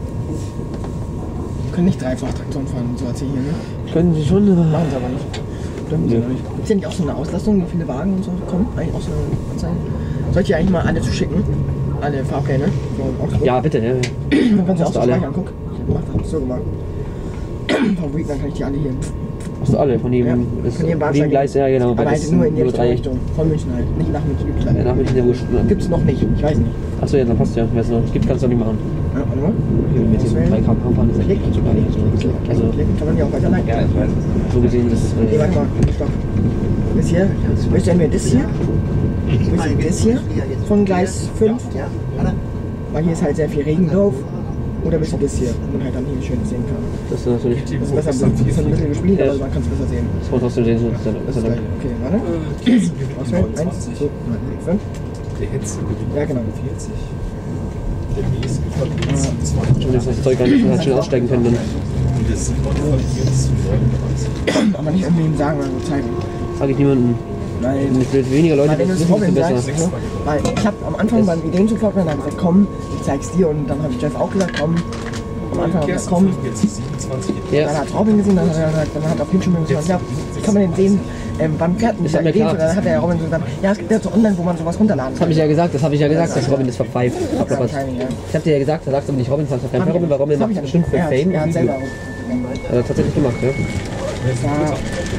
Wir können nicht dreifach Traktoren fahren, so erzähl ich hier, ne? Können sie schon, aber. Machen sie aber nicht. Stimmt, Ja. ja. Gibt es ja nicht auch so eine Auslastung, wie viele Wagen und so kommen? Eigentlich auch so eine Anzeige? Soll ich dir eigentlich mal alle zu schicken? Alle Fahrpläne? Von Augsburg? Ja, bitte, ja. ja. Dann kannst du auch Hast so du alle? gleich angucken. Ich hab das so gemacht. Favoriten, dann kann ich die alle hier. Hast du alle von jedem, Ja, ist, von jedem von jedem Gleis, ja genau. Aber weil halt das nur in die sind richtige Richtung. Von München halt. Nicht nach München. Gibt's Ja, leider. nach München ja wurscht. Gibt es noch nicht. Ich weiß nicht. Achso, ja, dann passt ja. Weißt du, gibt kannst du auch nicht machen. Ja, warte mal. Hier mit diesen drei Km fahren ist Klick, echt klick, super. klick, Also, klick. Kann man ja auch weiterleiten. Ja, ich weiß es. so gesehen, das ist. Nee, Äh, warte mal. Stopp. Das hier. Möchtest du entweder das hier? Möchtest du das hier? Von Gleis fünf? Weil hier ist halt sehr viel Regen drauf. Oder willst du das hier? Wo man halt dann hier schön sehen kann. das ist natürlich. Das ist besser, das ist ein bisschen gespielt, aber man kann es besser sehen. Das muss trotzdem sehen, so ist dann. Das Ist ist dann geil. Okay, warte. Auswählen. Eins, zwei, drei, fünf. Der Hetze Ja, genau. vierzig. Der Mies von schon jetzt das Zeug an, dass man halt schnell aussteigen können. Dann Und das Simon von jetzt zu neununddreißig. Aber nicht irgendwie sagen, weil wir zeigen. sage ich niemandem. Weil, Mit weniger Leute, weil wenn du das es ist Robin besser. sagst, so, weil ich habe am Anfang beim Ideen zu Vorbild gesagt, komm, ich zeig's dir und dann habe ich Jeff auch gesagt, komm. Am Anfang hab ich gesagt, komm. Jetzt siebenundzwanzig. Ja. Dann hat Robin gesehen, dann hat er gesagt, dann hat er auf jeden Fall gesagt, ja, wie kann man den sehen, ähm, wann fährt denn Ist dieser mir Ideen? klar. Und dann hat der Robin so gesagt, ja, es gibt ja so online, wo man sowas runterladen Das habe ich ja gesagt, das habe ich ja gesagt, dass Robin das verpfeift. Ja, Abklappert. wahrscheinlich, ja. Ich habe dir ja gesagt, da sagst du aber nicht Robin, sondern verpfeift Robin, weil Robin Das hab macht ich bestimmt für er hat- Fame. Er hat und selber Video. auch. Hat er tatsächlich gemacht, ja. Das war, ja,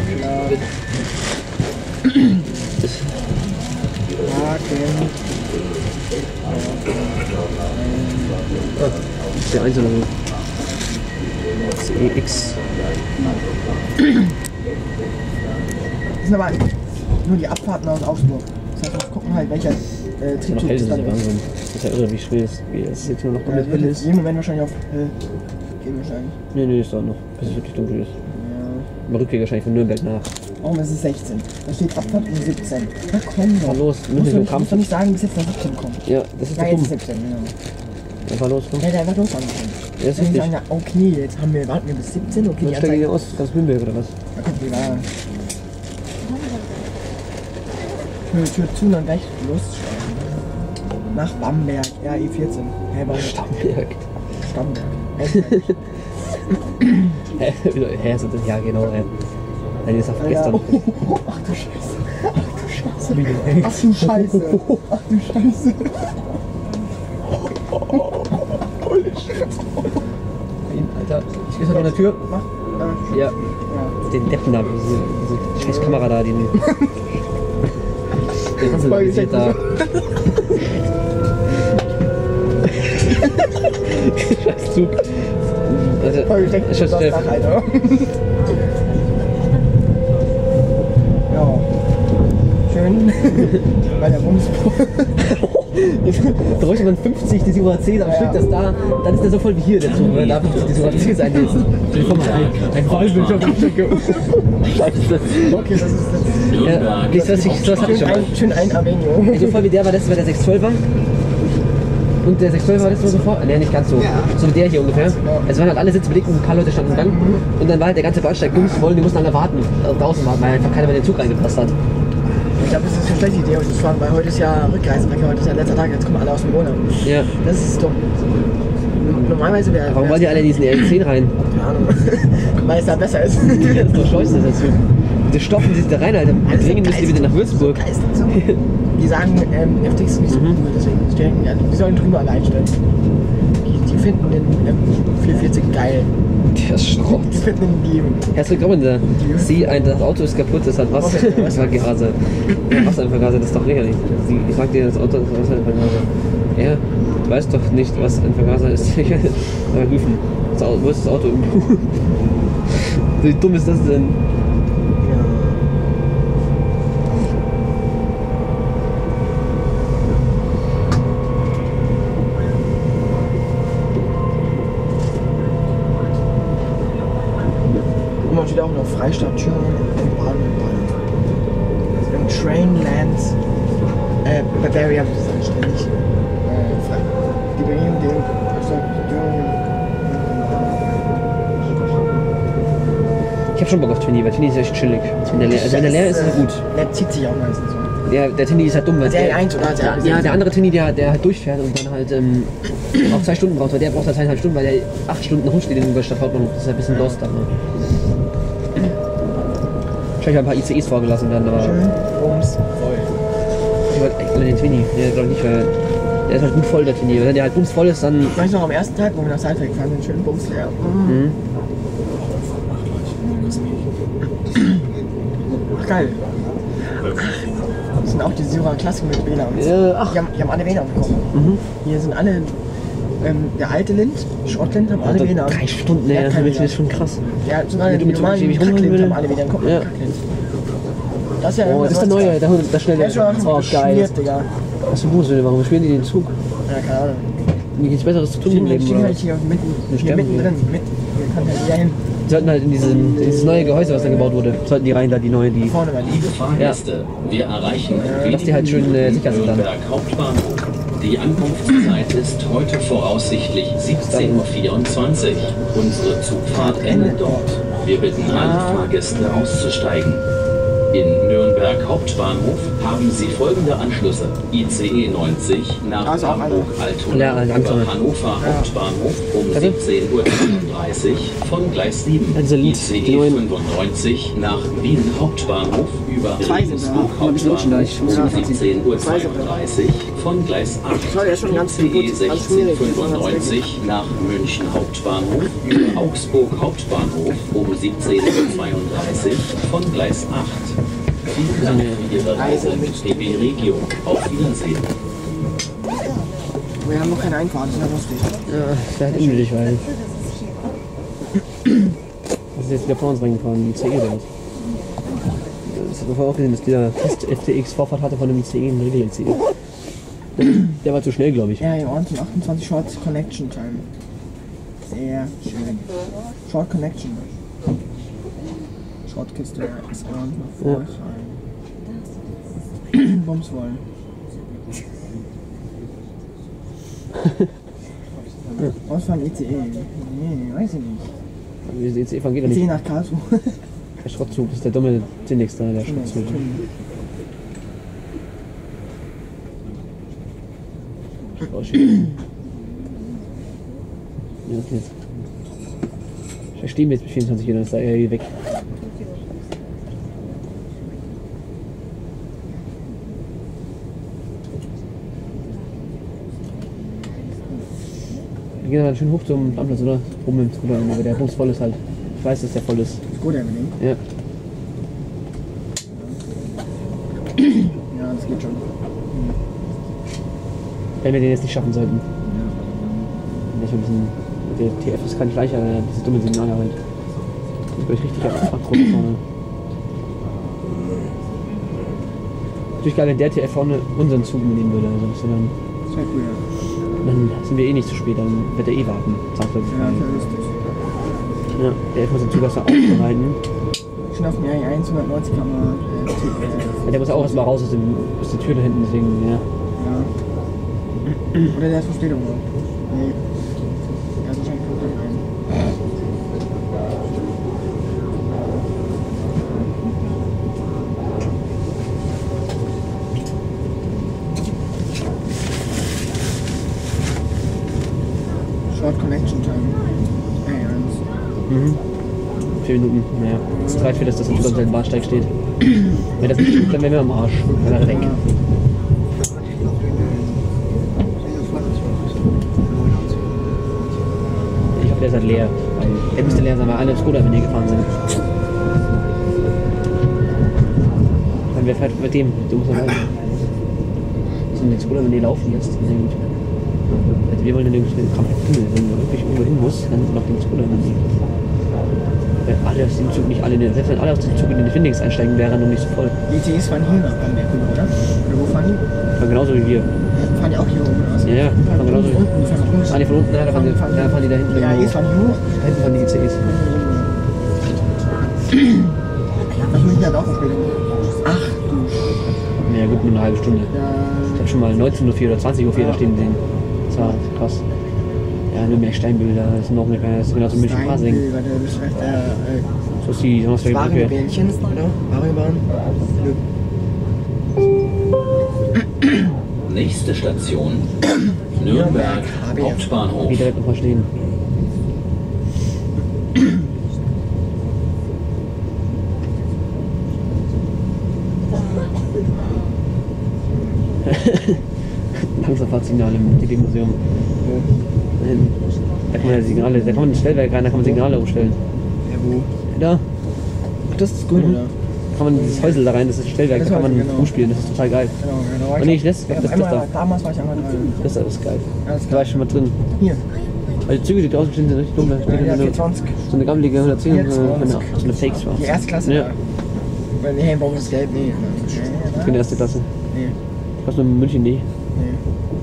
Das, Wagen, ah, der einzelne so. C X. das sind aber nur die Abfahrten aus Augsburg. Das heißt, wir gucken halt, welcher äh, Das ist ja noch Triebzug hell, es das ist dann ja ist. Wahnsinn. Das ist ja irre, wie schwer es ist. Wie es jetzt nur noch Ja, komplett das wird hell jetzt ist. in jedem Moment wahrscheinlich auf Hell gehen wahrscheinlich. Nee, nee, ist da noch. Bis es wirklich dunkel ist. Ja. Am Rückweg wahrscheinlich von Nürnberg nach. Warum ist es sechzehn? Da steht Abfahrt um siebzehn. Na komm doch. Fahr los, Muss mit doch dem nicht, Kampf. muss doch nicht sagen, bis jetzt nach siebzehn kommt. Ja, das ist Ja, doch jetzt dumm. ist siebzehn, genau. Ja, fahr los, komm. Ja, der einfach losfahren. Ja, ist Wenn die richtig. sagen, ja, okay, jetzt haben wir, warten wir bis siebzehn, okay, Dann die steigen Anzeige. wir aus, ganz Nürnberg oder was? Da kommt die Wahl. Tür, Tür zu, dann gleich lossteigen. Nach Bamberg, ja, E vierzehn. Hä, Bamberg. Stammberg. Stammberg. Hä, hä, so das, ja genau, ey. Nein, das war gestern. Oh, ach du Scheiße. Ach du Scheiße. Ach du Scheiße. Ach du Scheiße. Alter, ich geh halt an der Tür. Mach. Äh, Ja, ja. den Deppen da, diese, diese scheiß Kamera da, den. Den Hansel da, Voll da. Scheiß Zug. Also, Voll gesteckt Scheiß das Treff. Dach, Alter. Ja. Schön. Bei der Bumspur. Da bräuchte man fünfzig, die U H C, dann Ja, steht ja. das da, dann ist der so voll wie hier der Zug, oder? Da fünfzig die U H C sein jetzt. Komm mal rein. Ein Wahlbildschirm. Scheiße. Okay, das ist das. Ja, Nürnberg. nicht, was ich, das hatte ich Schön schon mal. ein, schön ein Avenio. Ey, so voll wie der war letztes Mal der sechs zwölfer. Und der sechs zwölfer war letztes Mal so vor. Ne, nicht ganz so. So wie der hier ungefähr. Es waren halt alle Sitze belegt und ein paar Leute standen im Gang. Und dann war halt der ganze Bahnsteig dumm wollen, die mussten alle warten. Also draußen warten, weil einfach keiner mehr in den Zug reingepasst hat. Ich glaube, das ist eine schlechte Idee, heute zu fahren, weil heute ist ja Rückreisenverkehr, heute ist ja letzter Tag, jetzt kommen alle aus dem Urlaub. Ja. Das ist dumm. Normalerweise wäre. Warum wollen die alle in diesen R zehn rein? Keine Ahnung. Weil es da besser ist. Das ist doch scheiße dazu. Bitte stopfen Sie sich da rein, Alter. Bringen müsst ihr wieder nach Würzburg. Geisterzug. Die sagen, ähm, F T X ist nicht so Mhm. cool, deswegen stellen die, also, die sollen drüber allein stellen. Die, die finden den ähm, vierhundertvierzig geil. Der Schrott. Die finden den Herzlich willkommen da. Sie, ein, das Auto ist kaputt, das hat was. Okay, was? Das war Gehase. Was ein Vergaser, das ist doch lächerlich. Sie, ich sag dir, das Auto ist was ein Vergaser. Er weiß doch nicht, was ein Vergaser ist. Überprüfen. Das Auto, wo ist das Auto? Wie dumm ist das denn? Und man steht auch noch Freistadt German und Baden-Baden. Wenn Train lands, äh, Bavaria wird es anständig. Äh, frei. Die bringen den Freistadt German. Ich hab schon Bock auf Twinny, weil Twinny ist echt chillig. Wenn der leer, also wenn der leer ist, ist er gut. Der zieht sich auch meistens so. Ja, der Tindy ist halt dumm, weil Der der, E eins oder der ja, der andere Tindy, der, der halt durchfährt und dann halt ähm, auch zwei Stunden braucht, weil der braucht halt eineinhalb Stunden, weil der acht Stunden rumsteht in der Stadt Hauptbahnhof. Das ist ein bisschen lost, aber. Wahrscheinlich ein paar I C Es vorgelassen werden, aber. Schön, Bums, voll. Ich wollte eigentlich mal den Twinny. Ja, glaube ich nicht, weil der ist halt gut voll, der Twinny. Wenn der halt bums voll ist, dann. Weißt du noch, am ersten Tag, wo wir nach Saalfeld gefahren sind, schön Bums leer. Mhm. Ach, geil. Das sind auch die Syrer Klassiker mit W L A N. Ja, ach. Die haben, die haben alle W L A N bekommen. Mhm. Hier sind alle, ähm, der alte Lind, Schrottlind haben alle Alter, W L A N. drei Stunden, Der ey, hat das kein ist W L A N. schon krass. Ja, sogar Wenn die du mit normalen ewig rumholen Kacklind haben will. alle W L A N. Guck mal, Ja. Kacklind. Das ist ja Oh, das ist der neue, der, der schnelle. Der ist schon Oh, geil. schmiert, Digga. Was für Buße, warum spielen die den Zug? Ja, keine Ahnung. Mir geht's Besseres zu tun Stehen im wir Leben, stehen oder? halt hier mitten, hier sterben mitten wir. drin. Mit, wir können halt wieder hin. Die sollten halt in, diesen, in dieses neue Gehäuse, was da gebaut wurde, sollten die rein, da die neue, die. Vorne mal Liebe Fahrgäste, wir erreichen in dass die halt schön, äh, sicher sind dann. Nürnberg Hauptbahnhof. Die Ankunftszeit ist heute voraussichtlich siebzehn Uhr vierundzwanzig. Unsere Zugfahrt endet dort. Wir bitten alle Fahrgäste auszusteigen. In Nürnberg Hauptbahnhof haben Sie folgende Anschlüsse. I C E neunzig nach Also auch alle. Hamburg-Altona Ja, also langsam. über Hannover Hauptbahnhof um Warte. siebzehn Uhr dreiunddreißig von Gleis sieben. Also Lied, I C die E neuen- fünfundneunzig nach Wien Hauptbahnhof über Zwei sind da. Regensburg Mal ein bisschen rutschen da, Hauptbahnhof ich muss um mal fahren. siebzehn Uhr zweiunddreißig von Gleis acht. Soll ja schon ganz I C E gut, ganz schwierig. sechzehnhundertfünfundneunzig nach München Hauptbahnhof über Augsburg Hauptbahnhof um siebzehn Uhr zweiunddreißig von Gleis acht. Vielen Dank für Ihre Reise mit D B Regio. Auf Wiedersehen. Wir haben noch keine Einfahrt, das ist ja lustig. Ja, das wäre halt unnötig, weil. Das ist jetzt wieder vor uns reingefahren, die I C E oder was? Das hat man vorher auch gesehen, dass dieser Test F T X Vorfahrt hatte von dem I C E, ein Regel-I C E. Der war zu schnell, glaube ich. Ja, hier unten achtundzwanzig Short Connection Time. Sehr schön. Short Connection. Shortkiste ist auch noch vor euch rein. Bums wollen. Ausfahren I C E. Nee, weiß ich nicht. Diese I C E fahren geht doch I C E nicht. nach Karlsruhe. Der Schrottzug ist der dumme Zindex da, der Schrottzug. Oh, schön. Ja, okay. Vielleicht stehen wir jetzt bis vierundzwanzig Uhr, dann ist da eher weg. Wir gehen dann schön hoch zum Amtplatz, oder? Rum im Scooter, aber der Bus voll ist halt. Ich weiß, dass der voll ist. Gut, Emily. Ja. Ja, das geht schon. Wenn wir den jetzt nicht schaffen sollten. Nicht ein bisschen. Der T F ist kein Schleicher, der diese dumme Signale halt. Das ist gleich richtig abgerufen vorne. Natürlich geil, wenn der T F vorne unseren Zug nehmen würde. Also das dann, Das wäre cool, ja. dann sind wir eh nicht zu spät, dann wird er eh warten. Zwangsläufig. Ja, das wäre lustig. Ja, der F muss den Zug erst mal aufbereiten. Schon auf dem R eins hundertneunzig kann man. Äh, äh, Ja, der muss auch erstmal raus aus, dem, aus der Tür da hinten, deswegen, ja. ja. Oder der ist Verspätung noch. Nee. Der ist wahrscheinlich Punkt rein. Short Connection Time. R eins. Mhm. Vier Minuten, naja. Das reicht für das, dass er über dem Bahnsteig steht. Wenn das nicht tut, dann wären wir am Arsch. Dann wäre er weg. Ich hoffe, der ist halt leer. Weil er müsste leer sein, weil alle im Skoda, wenn die gefahren sind. Dann wer fährt mit dem? Du musst dann müssen den Skoda, wenn die laufen lässt. Na gut. Also wir wollen dann irgendwie schnell, wenn man wirklich irgendwo hin muss, dann noch den Skoda nehmen. Wenn alle aus dem Zug, nicht alle, selbst wenn alle aus dem Zug in den Findings einsteigen, wäre noch nicht so voll. Die E T Es fahren hier nach Bamberg rüber, oder? Oder wo fahren die? Fahren genauso wie wir. Fahren die auch hier oben aus? Ja, ja, fahren genauso wie Unten, die fahren nach unten. Ah, die von unten, ja, da fahren die, ja, fahren die da hinten. Ja, irgendwo. jetzt fahren die hoch. Da hinten fahren die I C Es. Was muss ich da auch Verspätung? Ach du Sch... Ja, gut, nur eine halbe Stunde. Ja, Ich hab schon mal neunzehn Uhr vier oder zwanzig Uhr vier da stehen sehen. Das war krass. Ja, Nürnberg Steinbühl, da ist noch eine kleine, das ist genauso München Pasing. Steinbühl, warte, das ist recht, äh, So ist die Donnersberger Brücke. Warenbähnchen, oder? Warenbahn. Nö. Nächste Station Nürnberg Hauptbahnhof. Geht direkt nochmal stehen. Langsamfahrtsignal im T V-Museum. Da kann man ja Signale, da kann man ein Stellwerk rein, da kann man Signale umstellen. Ja, wo? Da Ach, das ist grün, oder? kann man dieses Häusel da rein, das ist ein Stellwerk, Das da kann man weiß ich, genau. rumspielen, das ist total geil. Genau, ja, da war Oh ich nee, auch- ich lässt, ja, das, das, einmal, da. damals war ich einmal dran. Das da ist geil. Alles Da war ich schon mal drin. Hier, Weil die Züge, die draußen stehen, sind richtig dumm. Da steht ja, so, eine, vierundzwanzig. so eine gammelige hundertzehn und so eine, vierundzwanzig. so eine Fake schwarz. Die erste Klasse. Ja, da. Weil, nee, warum ist gelb? Nee. für die erste Klasse. Nee, Was nur in München, nee. nee.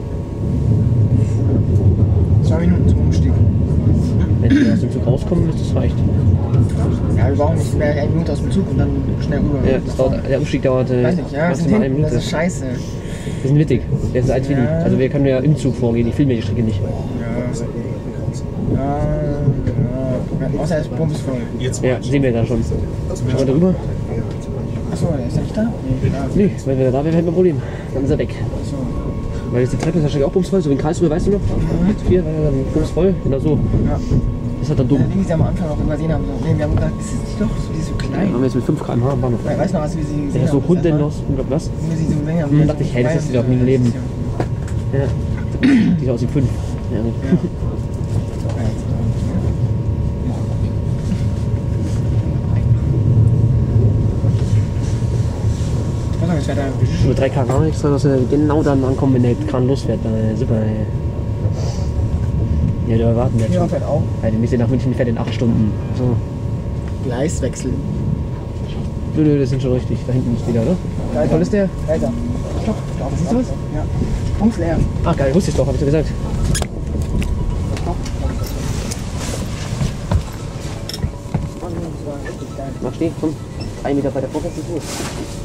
Zwei Minuten zum Umstieg. Wenn die aus dem Zug rauskommen, ist das reicht. Ja, wir brauchen nicht mehr eine Minute aus dem Zug und dann schnell rüber. Ja, das dauert, der Umstieg dauert äh, Weiß nicht, ja, wir sind maximal eine hinten, das Minute. ist scheiße. Wir sind mittig. Der ist eins Willi. Ja. Also wir können ja im Zug vorgehen, ich filme die Strecke nicht. Ja, ja, ja. Außer er ist bumsvoll. Ja, sehen wir dann schon. Schauen wir darüber? Achso, der ist nicht da? Nee, da. Nee, wenn wir da wären, hätten wir ein Problem. Dann ist er weg. Achso. Weil jetzt die Treppe ist wahrscheinlich auch bumsvoll, so wie in Karlsruhe, weißt du noch? vier war ja dann bumsvoll, genau so. Ja. Das ist halt dann dumm. Ja, wie sie am Anfang auch übersehen haben. So, nee, wir haben gedacht, das ist nicht doch so, die ist so Ja, klein. haben wir jetzt mit fünf Kilometer pro Stunde am Bahnhof. Ja, weißt du noch, als wir sie gesehen Der ist so haben? hundenlos, unglaublich was? Wie wir sie so gesehen haben. Hm, dachte ich, hey, das ist sie doch nie im Leben. Ja. Die sieht aus wie fünf. Ja, gut. Was soll ich weiter? Nur drei Kilometer pro Stunde extra, dass wir genau dann ankommen, wenn der Kran losfährt. Dann, super, ey. Ja, da warten wir jetzt Hier schon. fährt auch. Ja, der nächste nach München fährt in acht Stunden. So. Gleiswechsel. Nö, nö, das sind schon richtig. Da hinten ist wieder, oder? Wie voll ist der? Weiter. Stopp. Stopp. Siehst du was? Ja. Bums leer. Ach geil, wusste ich doch, hab ich dir gesagt. Mach steh, komm. Ein Meter weiter vorwärts ist gut.